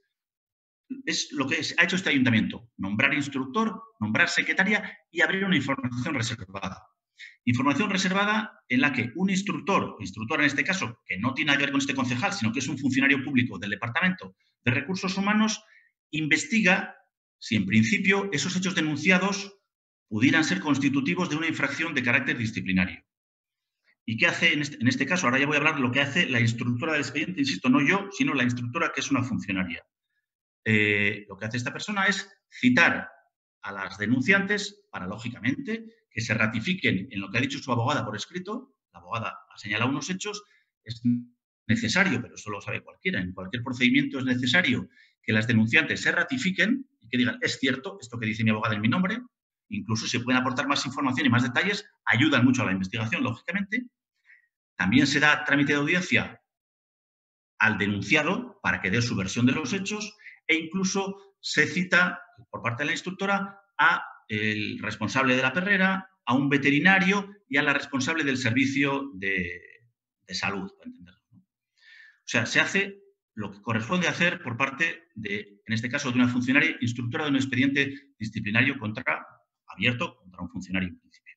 lo que ha hecho este ayuntamiento, nombrar instructor, nombrar secretaria y abrir una información reservada. Información reservada en la que un instructor, o instructora en este caso, que no tiene nada que ver con este concejal, sino que es un funcionario público del Departamento de Recursos Humanos, investiga si en principio esos hechos denunciados pudieran ser constitutivos de una infracción de carácter disciplinario. ¿Y qué hace en este caso? Ahora ya voy a hablar de lo que hace la instructora del expediente, insisto, no yo, sino la instructora, que es una funcionaria. Lo que hace esta persona es citar a las denunciantes para, lógicamente, que se ratifiquen en lo que ha dicho su abogada por escrito. La abogada ha señalado unos hechos, es necesario, pero eso lo sabe cualquiera, en cualquier procedimiento es necesario que las denunciantes se ratifiquen y que digan, es cierto, esto que dice mi abogada en mi nombre, incluso si pueden aportar más información y más detalles, ayudan mucho a la investigación, lógicamente. También se da trámite de audiencia al denunciado para que dé su versión de los hechos e incluso se cita por parte de la instructora a el responsable de la perrera, a un veterinario y a la responsable del servicio de salud, para entenderlo. O sea, se hace lo que corresponde hacer por parte de, en este caso, de una funcionaria instructora de un expediente disciplinario abierto contra un funcionario en principio.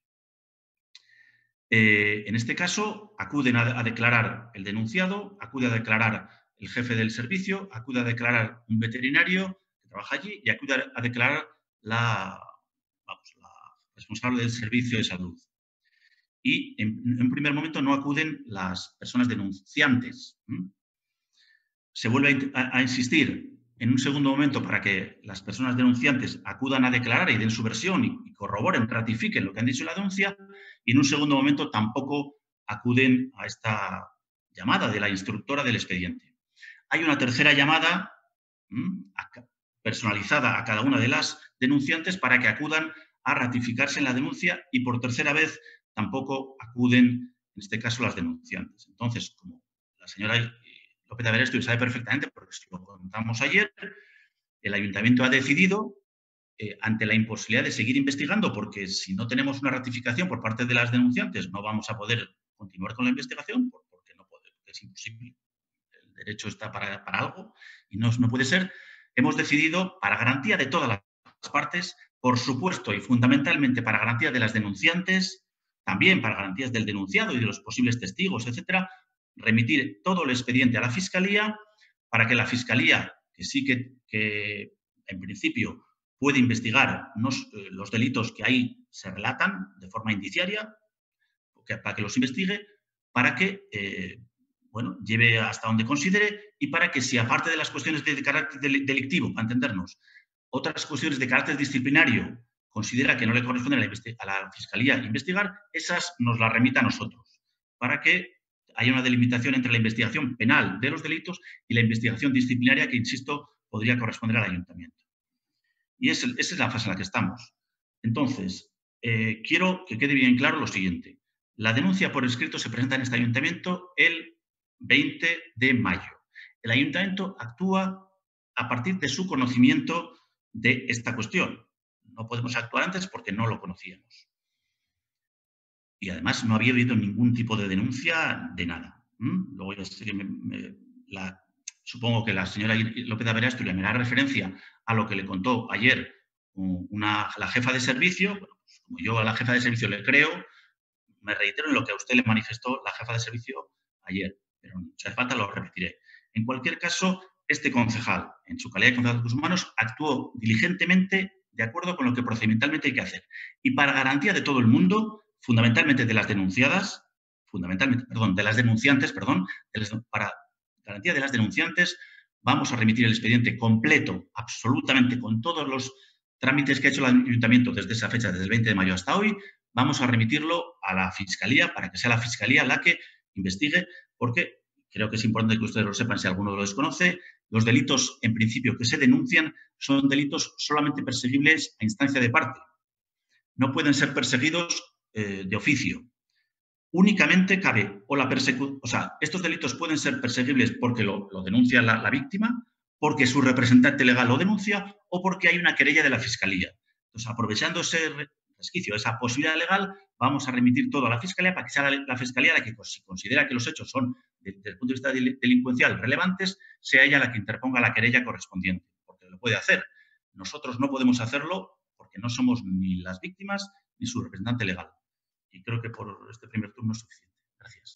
En este caso, acuden a declarar el denunciado, acude a declarar el jefe del servicio, acude a declarar un veterinario que trabaja allí y acude a declarar la responsable del servicio de salud. Y en un primer momento no acuden las personas denunciantes. Se vuelve a insistir en un segundo momento para que las personas denunciantes acudan a declarar y den su versión y corroboren, ratifiquen lo que han dicho en la denuncia, y en un segundo momento tampoco acuden a esta llamada de la instructora del expediente. Hay una tercera llamada personalizada a cada una de las denunciantes para que acudan a ratificarse en la denuncia y por tercera vez tampoco acuden, en este caso, las denunciantes. Entonces, como la señora López de Aberesto sabe perfectamente, porque si lo contamos ayer, el ayuntamiento ha decidido, ante la imposibilidad de seguir investigando, porque si no tenemos una ratificación por parte de las denunciantes no vamos a poder continuar con la investigación, porque no puede, porque es imposible. El derecho está para algo y no puede ser. Hemos decidido, para garantía de todas las partes, por supuesto y fundamentalmente para garantía de las denunciantes, también para garantías del denunciado y de los posibles testigos, etcétera, remitir todo el expediente a la Fiscalía para que la Fiscalía, que sí que en principio puede investigar los delitos que ahí se relatan de forma indiciaria, para que los investigue, para que lleve hasta donde considere y para que si aparte de las cuestiones de carácter delictivo, para entendernos, otras cuestiones de carácter disciplinario considera que no le corresponde a la Fiscalía investigar, esas nos las remita a nosotros, para que haya una delimitación entre la investigación penal de los delitos y la investigación disciplinaria que, insisto, podría corresponder al ayuntamiento. Y esa es la fase en la que estamos. Entonces, quiero que quede bien claro lo siguiente. La denuncia por escrito se presenta en este ayuntamiento el 20 de mayo. El ayuntamiento actúa a partir de su conocimiento de esta cuestión. No podemos actuar antes porque no lo conocíamos. Y además no había habido ningún tipo de denuncia de nada. Luego ya sé que supongo que la señora López de Aberasturi me da referencia a lo que le contó ayer la jefa de servicio. Bueno, pues como yo a la jefa de servicio le creo, me reitero en lo que a usted le manifestó la jefa de servicio ayer, pero si hace falta lo repetiré. En cualquier caso, este concejal, en su calidad de concejal de Recursos Humanos, actuó diligentemente de acuerdo con lo que procedimentalmente hay que hacer. Y para garantía de todo el mundo, fundamentalmente de las denunciadas, para garantía de las denunciantes, vamos a remitir el expediente completo, absolutamente con todos los trámites que ha hecho el ayuntamiento desde esa fecha, desde el 20 de mayo hasta hoy. Vamos a remitirlo a la Fiscalía para que sea la Fiscalía la que investigue, porque creo que es importante que ustedes lo sepan si alguno lo desconoce. Los delitos, en principio, que se denuncian son delitos solamente perseguibles a instancia de parte. No pueden ser perseguidos de oficio. Únicamente cabe o la persecución, o sea, estos delitos pueden ser perseguibles porque lo denuncia la víctima, porque su representante legal lo denuncia o porque hay una querella de la Fiscalía. Entonces, aprovechando ese resquicio, esa posibilidad legal, vamos a remitir todo a la Fiscalía para que sea la Fiscalía la que, si considera que los hechos son, desde el punto de vista delincuencial, relevantes, sea ella la que interponga la querella correspondiente, porque lo puede hacer. Nosotros no podemos hacerlo porque no somos ni las víctimas ni su representante legal. Y creo que por este primer turno es suficiente. Gracias.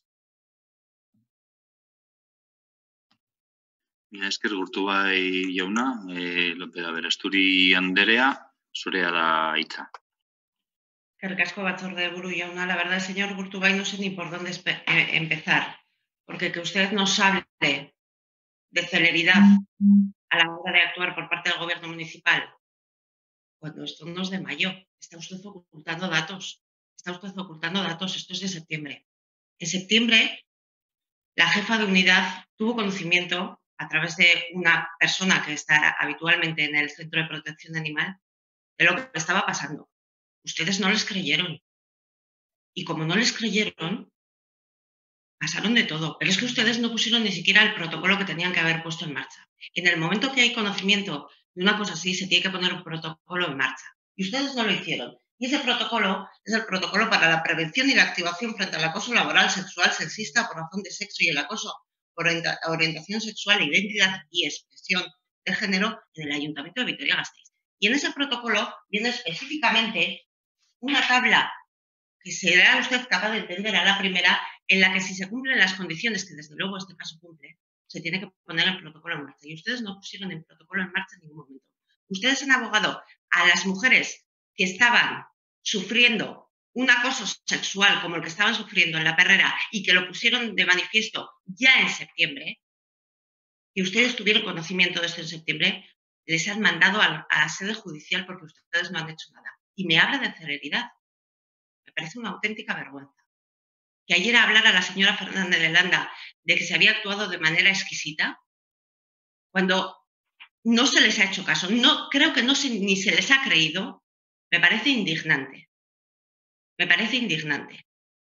Esker Gurtubay jauna, López de Aberasturi Anderea, zurea da hitza. Eskerrik asko batzorde buru jauna. La verdad, señor Gurtubay, no sé ni por dónde empezar, porque que usted nos hable de celeridad a la hora de actuar por parte del gobierno municipal, cuando esto no es de mayo, está usted ocultando datos. Esto es de septiembre. En septiembre, la jefa de unidad tuvo conocimiento, a través de una persona que está habitualmente en el Centro de Protección Animal, de lo que estaba pasando. Ustedes no les creyeron. Y como no les creyeron, pasaron de todo. Pero es que ustedes no pusieron ni siquiera el protocolo que tenían que haber puesto en marcha. En el momento que hay conocimiento de una cosa así, se tiene que poner un protocolo en marcha. Y ustedes no lo hicieron. Y ese protocolo es el protocolo para la prevención y la activación frente al acoso laboral, sexual, sexista, por razón de sexo y el acoso por orientación sexual, identidad y expresión de género en el Ayuntamiento de Vitoria-Gasteiz. Y en ese protocolo viene específicamente una tabla que será usted capaz de entender a la primera, en la que si se cumplen las condiciones, que desde luego este caso cumple, se tiene que poner el protocolo en marcha. Y ustedes no pusieron el protocolo en marcha en ningún momento. Ustedes han abogado a las mujeres que estaban sufriendo un acoso sexual como el que estaban sufriendo en la Perrera y que lo pusieron de manifiesto ya en septiembre, y ustedes tuvieron conocimiento de esto en septiembre, les han mandado a la sede judicial porque ustedes no han hecho nada. Y me habla de celeridad. Me parece una auténtica vergüenza. Que ayer hablara la señora Fernández de Landa de que se había actuado de manera exquisita, cuando no se les ha hecho caso, no, creo que ni se les ha creído, me parece indignante. Me parece indignante.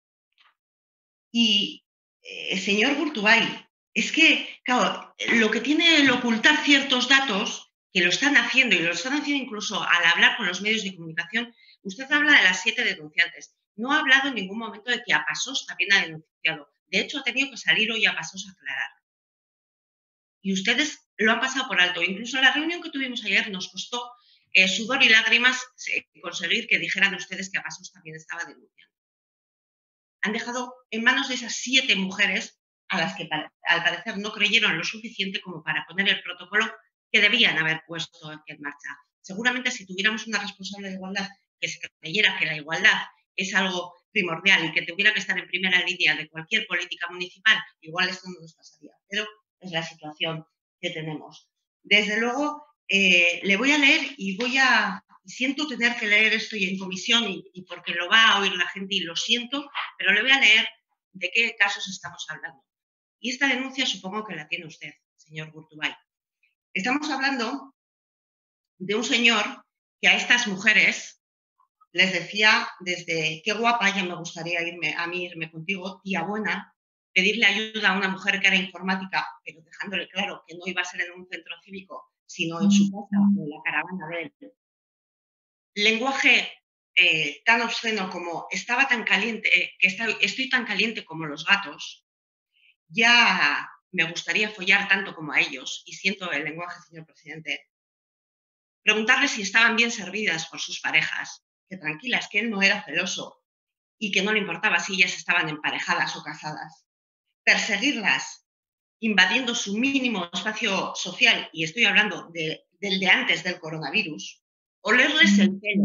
Y, señor Gurtubay, es que, claro, lo que tiene el ocultar ciertos datos, que lo están haciendo y lo están haciendo incluso al hablar con los medios de comunicación, usted habla de las 7 denunciantes. No ha hablado en ningún momento de que a Pasos también ha denunciado. De hecho, ha tenido que salir hoy a Pasos a aclarar. Y ustedes lo han pasado por alto. Incluso en la reunión que tuvimos ayer nos costó sudor y lágrimas conseguir que dijeran ustedes que a Pasos también estaba denunciando. Han dejado en manos de esas 7 mujeres a las que al parecer no creyeron lo suficiente como para poner el protocolo que debían haber puesto en marcha. Seguramente si tuviéramos una responsable de igualdad que se creyera que la igualdad es algo primordial y que tuviera que estar en primera línea de cualquier política municipal, igual esto no nos pasaría, pero es la situación que tenemos. Desde luego, le voy a leer y siento tener que leer esto y en comisión y porque lo va a oír la gente y lo siento, pero le voy a leer de qué casos estamos hablando. Y esta denuncia supongo que la tiene usted, señor Gurtubay. Estamos hablando de un señor que a estas mujeres les decía desde qué guapa, ya me gustaría irme contigo, tía buena, pedirle ayuda a una mujer que era informática, pero dejándole claro que no iba a ser en un centro cívico, sino en su casa o en la caravana de él. Lenguaje tan obsceno como estaba tan caliente, que estoy tan caliente como los gatos, ya me gustaría follar tanto como a ellos, y siento el lenguaje, señor presidente. Preguntarles si estaban bien servidas por sus parejas, que tranquilas, que él no era celoso y que no le importaba si ellas estaban emparejadas o casadas. Perseguirlas, invadiendo su mínimo espacio social, y estoy hablando del de antes del coronavirus, olerles el pelo,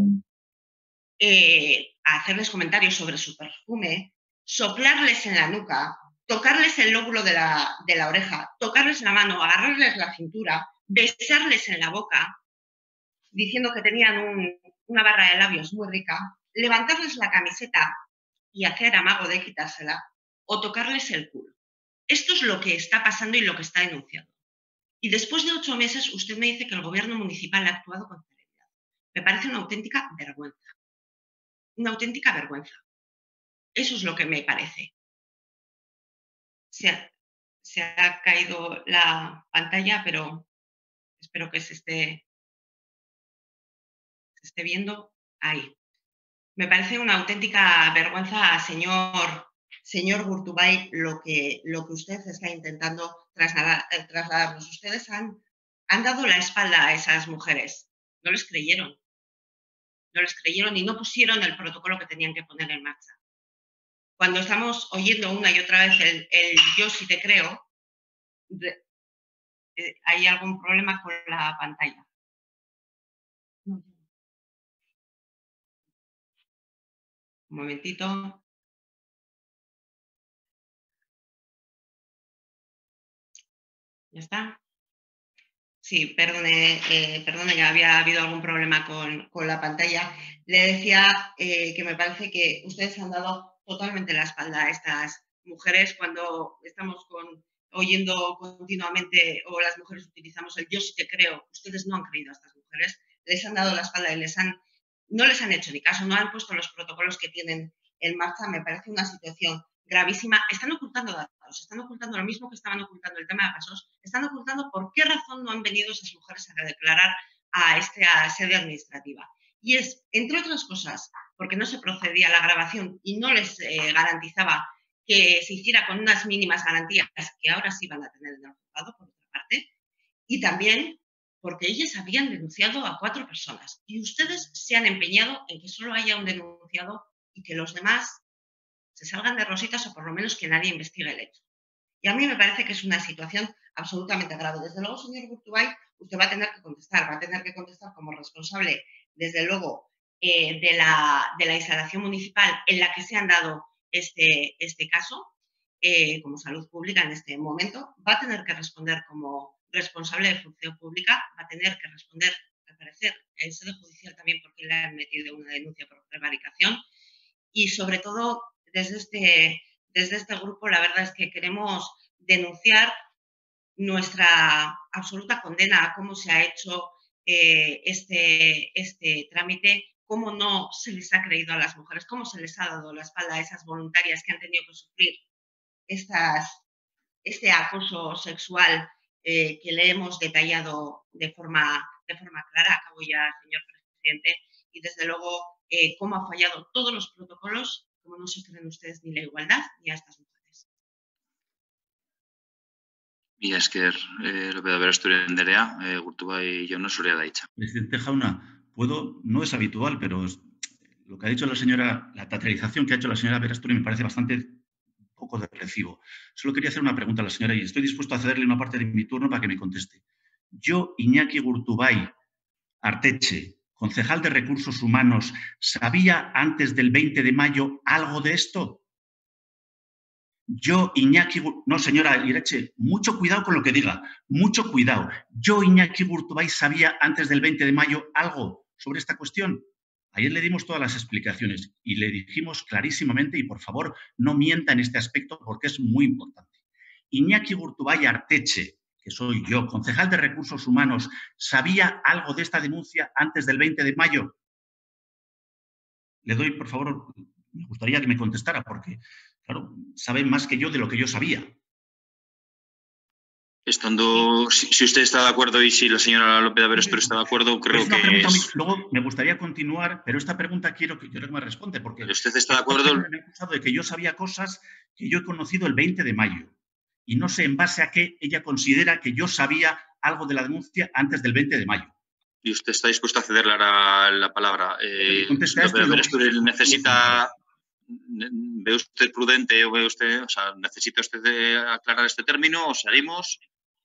hacerles comentarios sobre su perfume, soplarles en la nuca, tocarles el lóbulo de la oreja, tocarles la mano, agarrarles la cintura, besarles en la boca, diciendo que tenían una barra de labios muy rica, levantarles la camiseta y hacer amago de quitársela, o tocarles el culo. Esto es lo que está pasando y lo que está denunciando. Y después de 8 meses usted me dice que el gobierno municipal ha actuado con celeridad. Me parece una auténtica vergüenza. Una auténtica vergüenza. Eso es lo que me parece. Se ha caído la pantalla, pero espero que se esté viendo ahí. Me parece una auténtica vergüenza, señor Gurtubay, lo que usted está intentando trasladarnos. Ustedes han dado la espalda a esas mujeres. No les creyeron. No les creyeron y no pusieron el protocolo que tenían que poner en marcha. Cuando estamos oyendo una y otra vez el yo sí te creo, ¿hay algún problema con la pantalla? No. Un momentito. ¿Ya está? Sí, perdone que había habido algún problema con la pantalla. Le decía que me parece que ustedes han dado totalmente la espalda a estas mujeres cuando estamos oyendo continuamente, o las mujeres utilizamos el yo sí te creo. Ustedes no han creído a estas mujeres, les han dado la espalda y no les han hecho ni caso, no han puesto los protocolos que tienen en marcha. Me parece una situación gravísima. Están ocultando datos, están ocultando lo mismo que estaban ocultando el tema de pasos, están ocultando por qué razón no han venido esas mujeres a declarar a sede administrativa. Y es, entre otras cosas, porque no se procedía a la grabación y no les garantizaba que se hiciera con unas mínimas garantías que ahora sí van a tener en el juzgado, por otra parte, y también porque ellas habían denunciado a 4 personas y ustedes se han empeñado en que solo haya un denunciado y que los demás se salgan de rositas, o por lo menos que nadie investigue el hecho. Y a mí me parece que es una situación absolutamente grave. Desde luego, señor Gurtubay, usted va a tener que contestar como responsable, desde luego, de la instalación municipal en la que se han dado este caso, como salud pública en este momento, va a tener que responder como responsable de función pública, va a tener que responder, al parecer, en sede judicial también, porque le han metido una denuncia por prevaricación, y sobre todo desde este grupo la verdad es que queremos denunciar nuestra absoluta condena a cómo se ha hecho este trámite, cómo no se les ha creído a las mujeres, cómo se les ha dado la espalda a esas voluntarias que han tenido que sufrir este acoso sexual que le hemos detallado de forma clara. Acabo ya, señor presidente, y desde luego cómo ha fallado todos los protocolos, como no se creen ustedes ni la igualdad ni a estas mujeres. Mila esker, López de Asturias Anderea, Gurtubay jauna zurea da hitza. Presidente Jauna, no es habitual, pero lo que ha dicho la teatralización que ha hecho la señora Berasturi me parece bastante poco de recibo. Solo quería hacer una pregunta a la señora y estoy dispuesto a cederle una parte de mi turno para que me conteste. Yo, Iñaki Gurtubay Arteche, concejal de Recursos Humanos, ¿sabía antes del 20 de mayo algo de esto? Yo, Iñaki... No, señora Irache, mucho cuidado con lo que diga, mucho cuidado. Yo, Iñaki Gurtubay, ¿sabía antes del 20 de mayo algo sobre esta cuestión? Ayer le dimos todas las explicaciones y le dijimos clarísimamente, y por favor, no mienta en este aspecto porque es muy importante. Iñaki Gurtubay Arteche, que soy yo, concejal de Recursos Humanos, ¿sabía algo de esta denuncia antes del 20 de mayo? Le doy, por favor, me gustaría que me contestara porque claro, sabe más que yo de lo que yo sabía. Si usted está de acuerdo y si la señora López de Aberasturi está de acuerdo, creo que es... Luego me gustaría continuar, pero esta pregunta quiero que me responda, porque usted está de acuerdo. Me ha acusado de que yo sabía cosas que yo he conocido el 20 de mayo y no sé en base a qué ella considera que yo sabía algo de la denuncia antes del 20 de mayo. ¿Y usted está dispuesto a cederle la palabra? López de Aberasturi necesita... ¿Ve usted prudente o ve usted, o sea, necesita usted aclarar este término o seguimos?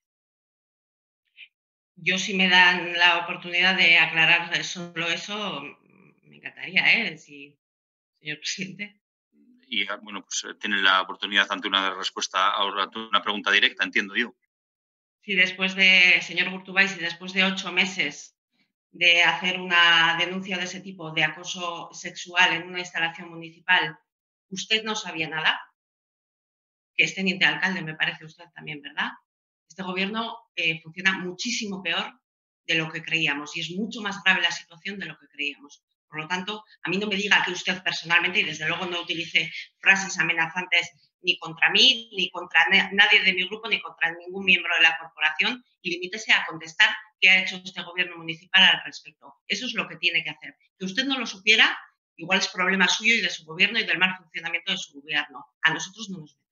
Yo, si me dan la oportunidad de aclarar solo eso, me encantaría, sí, señor presidente. Y bueno, pues tienen la oportunidad ante una respuesta a una pregunta directa, entiendo yo. Si después de, señor Gurtubay, si después de 8 meses de hacer una denuncia de ese tipo de acoso sexual en una instalación municipal, usted no sabía nada, que es teniente alcalde, me parece usted también, ¿verdad? Este gobierno funciona muchísimo peor de lo que creíamos y es mucho más grave la situación de lo que creíamos. Por lo tanto, a mí no me diga que usted personalmente, y desde luego no utilice frases amenazantes ni contra mí, ni contra nadie de mi grupo, ni contra ningún miembro de la corporación, y limítese a contestar qué ha hecho este gobierno municipal al respecto. Eso es lo que tiene que hacer. Que usted no lo supiera, igual es problema suyo y de su gobierno y del mal funcionamiento de su gobierno. A nosotros no nos meta.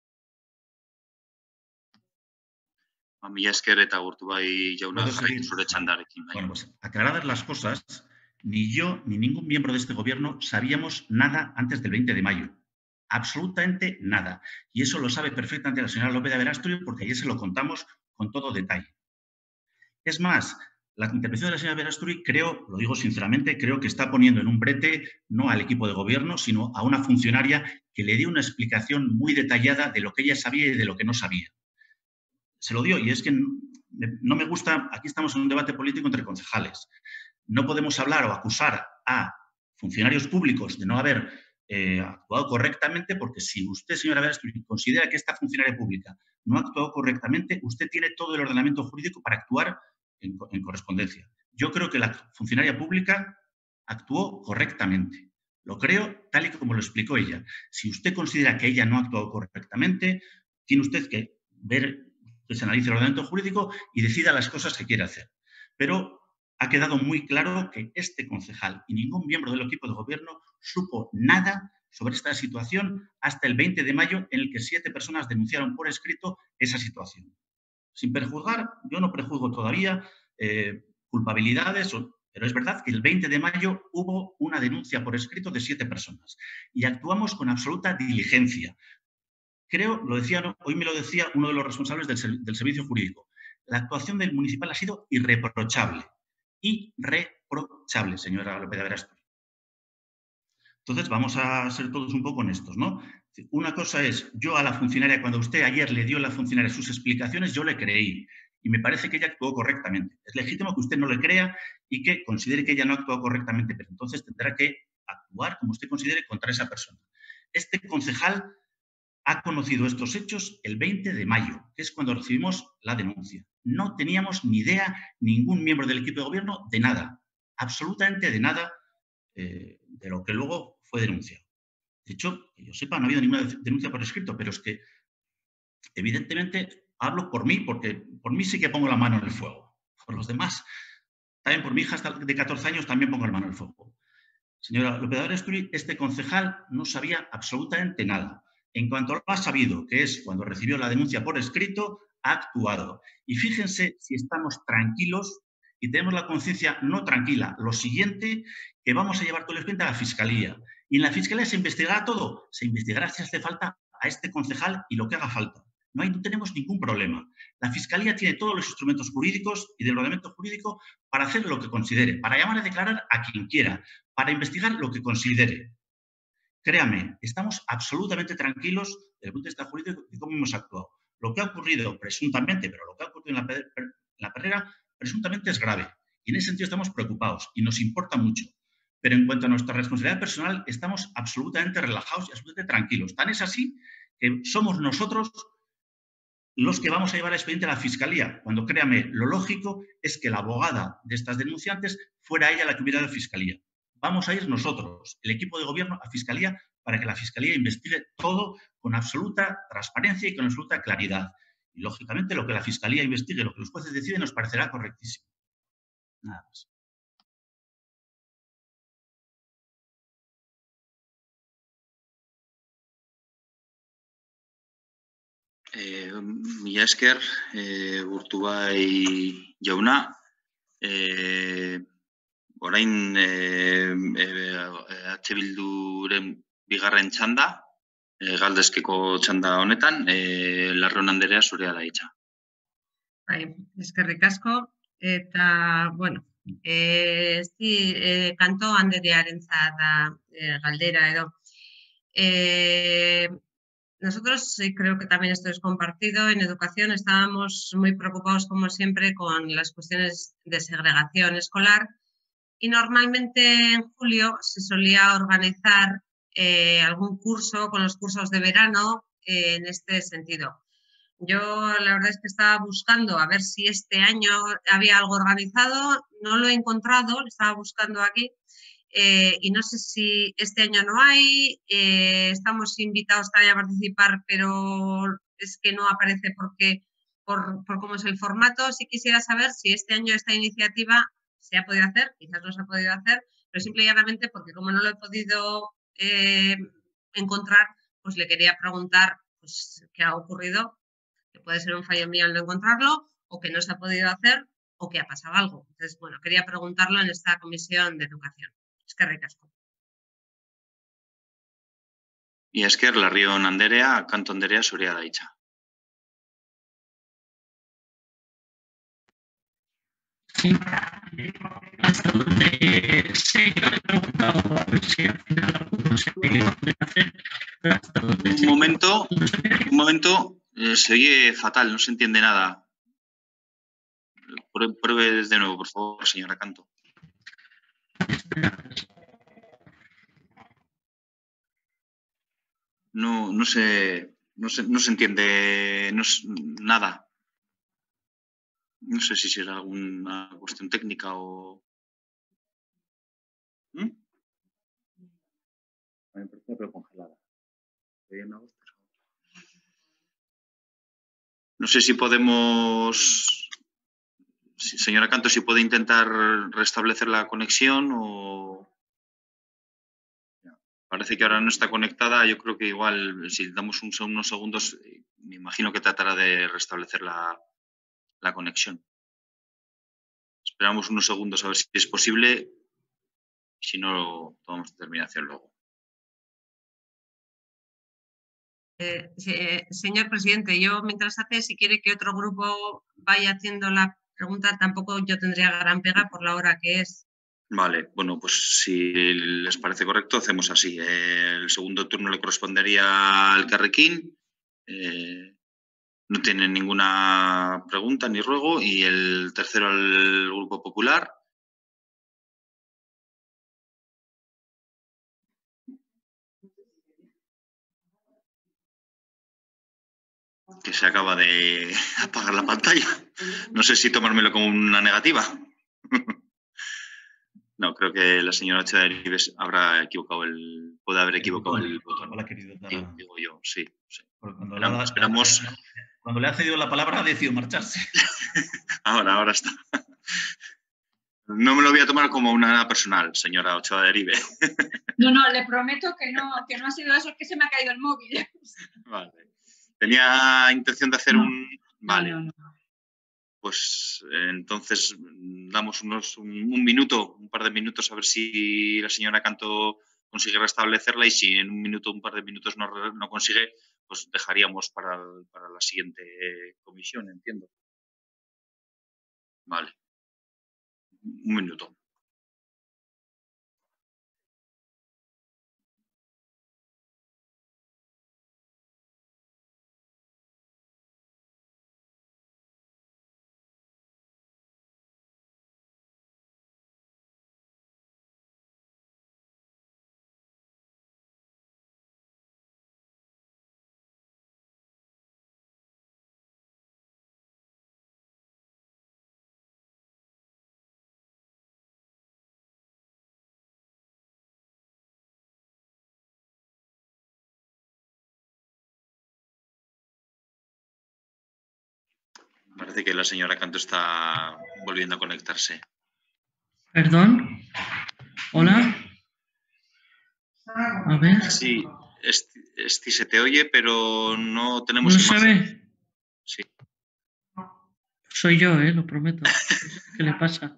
A mí esker eta Gurtubay jauna jarraitu zure txandarekin. Bueno, pues aclaradas las cosas, ni yo ni ningún miembro de este gobierno sabíamos nada antes del 20 de mayo. Absolutamente nada. Y eso lo sabe perfectamente la señora López de Aberasturi porque ayer se lo contamos con todo detalle. Es más, la intervención de la señora Aberasturi, creo, lo digo sinceramente, creo que está poniendo en un brete no al equipo de gobierno, sino a una funcionaria que le dio una explicación muy detallada de lo que ella sabía y de lo que no sabía. Se lo dio y es que no me gusta, aquí estamos en un debate político entre concejales. No podemos hablar o acusar a funcionarios públicos de no haber actuado correctamente, porque si usted, señora Aberasturi, considera que esta funcionaria pública no ha actuado correctamente, usted tiene todo el ordenamiento jurídico para actuar en correspondencia. Yo creo que la funcionaria pública actuó correctamente. Lo creo tal y como lo explicó ella. Si usted considera que ella no ha actuado correctamente, tiene usted que ver, que se analice el ordenamiento jurídico y decida las cosas que quiere hacer. Pero ha quedado muy claro que este concejal y ningún miembro del equipo de gobierno supo nada sobre esta situación hasta el 20 de mayo, en el que 7 personas denunciaron por escrito esa situación. Sin prejuzgar, yo no prejuzgo todavía culpabilidades, pero es verdad que el 20 de mayo hubo una denuncia por escrito de 7 personas y actuamos con absoluta diligencia. Creo, hoy me lo decía uno de los responsables del servicio jurídico, la actuación del municipal ha sido irreprochable. Irreprochable, señora López de Aberasturi. Entonces, vamos a ser todos un poco honestos, ¿no? Una cosa es, yo a la funcionaria, cuando usted ayer le dio a la funcionaria sus explicaciones, yo le creí y me parece que ella actuó correctamente. Es legítimo que usted no le crea y que considere que ella no ha actuado correctamente, pero entonces tendrá que actuar como usted considere contra esa persona. Este concejal ha conocido estos hechos el 20 de mayo, que es cuando recibimos la denuncia. No teníamos ni idea, ningún miembro del equipo de gobierno, de nada, absolutamente de nada de lo que luego fue denunciado. De hecho, que yo sepa, no ha habido ninguna denuncia por escrito, pero es que, evidentemente, hablo por mí, porque por mí sí que pongo la mano en el fuego. Por los demás, también por mi hija hasta de 14 años, también pongo la mano en el fuego. Señora López de Aberasturi, este concejal no sabía absolutamente nada. En cuanto lo ha sabido, que es cuando recibió la denuncia por escrito, ha actuado. Y fíjense si estamos tranquilos y tenemos la conciencia no tranquila. Lo siguiente, que vamos a llevar todo el expediente a la Fiscalía. Y en la Fiscalía se investigará todo. Se investigará si hace falta a este concejal y lo que haga falta. No tenemos ningún problema. La Fiscalía tiene todos los instrumentos jurídicos y del ordenamiento jurídico para hacer lo que considere, para llamar a declarar a quien quiera, para investigar lo que considere. Créame, estamos absolutamente tranquilos desde el punto de vista jurídico de cómo hemos actuado. Lo que ha ocurrido presuntamente, pero lo que ha ocurrido en la Perrera, presuntamente es grave. Y en ese sentido estamos preocupados y nos importa mucho. Pero en cuanto a nuestra responsabilidad personal, estamos absolutamente relajados y absolutamente tranquilos. Tan es así que somos nosotros los que vamos a llevar el expediente a la Fiscalía, cuando, créame, lo lógico es que la abogada de estas denunciantes fuera ella la que hubiera de Fiscalía. Vamos a ir nosotros, el equipo de gobierno, a Fiscalía para que la Fiscalía investigue todo con absoluta transparencia y con absoluta claridad. Y, lógicamente, lo que la Fiscalía investigue, lo que los jueces deciden, nos parecerá correctísimo. Nada más. Mila esker, Urtubay jauna. Orain H. Bilduren bigarren txanda, galdezkeko txanda honetan, Larraun Anderea zurea da hitza. Bai, eskerrik asko, eta, bueno, kanto Anderearentzat da galdera edo. Nosotros, creo que también esto es compartido, en educación estábamos muy preocupados, como siempre, con las cuestiones de segregación escolar y normalmente en julio se solía organizar algún curso con los cursos de verano en este sentido. Yo la verdad es que estaba buscando a ver si este año había algo organizado, no lo he encontrado, lo estaba buscando aquí. Y no sé si este año no hay, estamos invitados también a participar, pero es que no aparece porque por cómo es el formato. Sí quisiera saber si este año esta iniciativa se ha podido hacer, quizás no se ha podido hacer, pero simple y llanamente porque como no lo he podido encontrar, pues le quería preguntar pues, qué ha ocurrido, que puede ser un fallo mío al no encontrarlo, o que no se ha podido hacer, o que ha pasado algo. Entonces, bueno, quería preguntarlo en esta comisión de educación. Eskerrik asko. Mila esker, Larraun Anderea, kanto Anderea zurea da hitza. Sí, hasta donde sé, yo le he preguntado a ver si al final alguno se puede hacer. Hasta donde Un momento, se oye fatal, no se entiende nada. Pruebe de nuevo, por favor, señora Canto. No se entiende nada. No sé si será alguna cuestión técnica o... A mí me parece pero congelada. No sé si podemos... Señora Canto, si puede intentar restablecer la conexión o... Parece que ahora no está conectada. Yo creo que igual, si damos unos segundos, me imagino que tratará de restablecer la conexión. Esperamos unos segundos a ver si es posible. Si no, tomamos determinación luego. Señor presidente, yo mientras hace, si quiere que otro grupo vaya haciendo la pregunta, tampoco yo tendría gran pega por la hora que es. Vale, bueno, pues si les parece correcto, hacemos así. El segundo turno le correspondería al Carrequín. No tiene ninguna pregunta ni ruego. Y el tercero al Grupo Popular. Que se acaba de apagar la pantalla. No sé si tomármelo como una negativa. No, creo que la señora Echeverives puede haber equivocado el botón. Digo yo, sí. Esperamos. Cuando le ha cedido la palabra, ha decidido marcharse. Ahora está. No me lo voy a tomar como una personal, señora Ochoa de Eribe. No, le prometo que no ha sido eso, es que se me ha caído el móvil. Vale. Tenía intención de hacer un... Vale. No. Pues entonces damos un minuto, un par de minutos a ver si la señora Canto consigue restablecerla y si en un minuto, un par de minutos no consigue, pues dejaríamos para la siguiente comisión, entiendo. Vale. Un minuto. Parece que la señora Canto está volviendo a conectarse. Perdón. Hola. A ver. Sí, se te oye, pero no tenemos ¿No imagen. se ve? Sí. Soy yo, lo prometo. ¿Qué le pasa?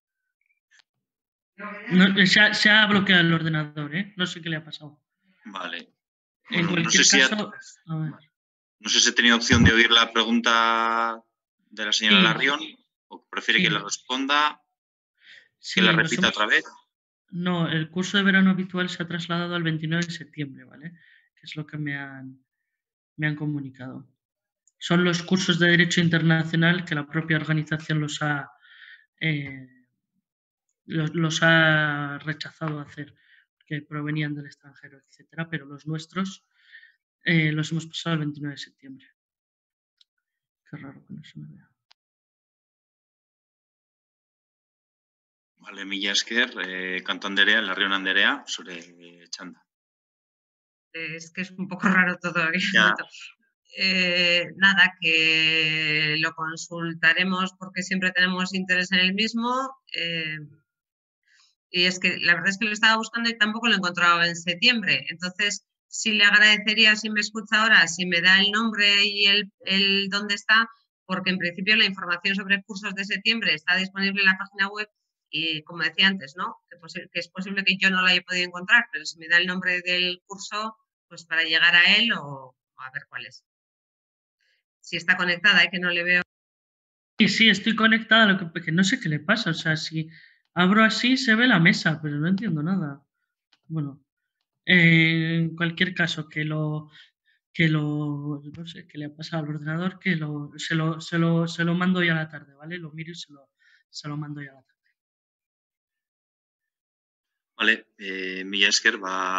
No, se ha bloqueado el ordenador, No sé qué le ha pasado. Vale. En Bueno, cualquier caso... A ver. No sé si he tenido opción de oír la pregunta de la señora Sí. Larrión, o prefiere Sí. que la responda, Sí, que la repita otra vez. No, el curso de verano habitual se ha trasladado al 29 de septiembre, ¿vale? Que es lo que me han comunicado. Son los cursos de Derecho Internacional que la propia organización los ha rechazado hacer, porque provenían del extranjero, etcétera, pero los nuestros los hemos pasado el 29 de septiembre. Qué raro que no se me vea. Vale, mila esker, Kanto Anderea, Larrion Anderea, zure txanda. Es que es un poco raro todo. Ya. Nada, que lo consultaremos porque siempre tenemos interés en el mismo. Y es que la verdad es que lo estaba buscando y tampoco lo he encontrado en septiembre. Entonces, sí le agradecería si me escucha ahora, si me da el nombre y el dónde está, porque en principio la información sobre cursos de septiembre está disponible en la página web y, como decía antes, ¿no? Que es posible que yo no la haya podido encontrar, pero si me da el nombre del curso, pues para llegar a él o a ver cuál es. Si está conectada, que no le veo. Sí, estoy conectada, lo que no sé qué le pasa. O sea, si abro así se ve la mesa, pero no entiendo nada. Bueno, en cualquier caso, no sé qué le ha pasado al ordenador, se lo mando ya a la tarde, ¿vale? Lo miro y se lo mando ya a la tarde. Vale, mila esker,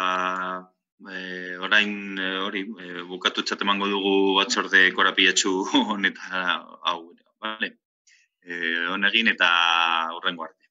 orain bukatutzat emango dugu batzorde korapilatsu honetan hau, vale? Honegin eta hurrengo arte.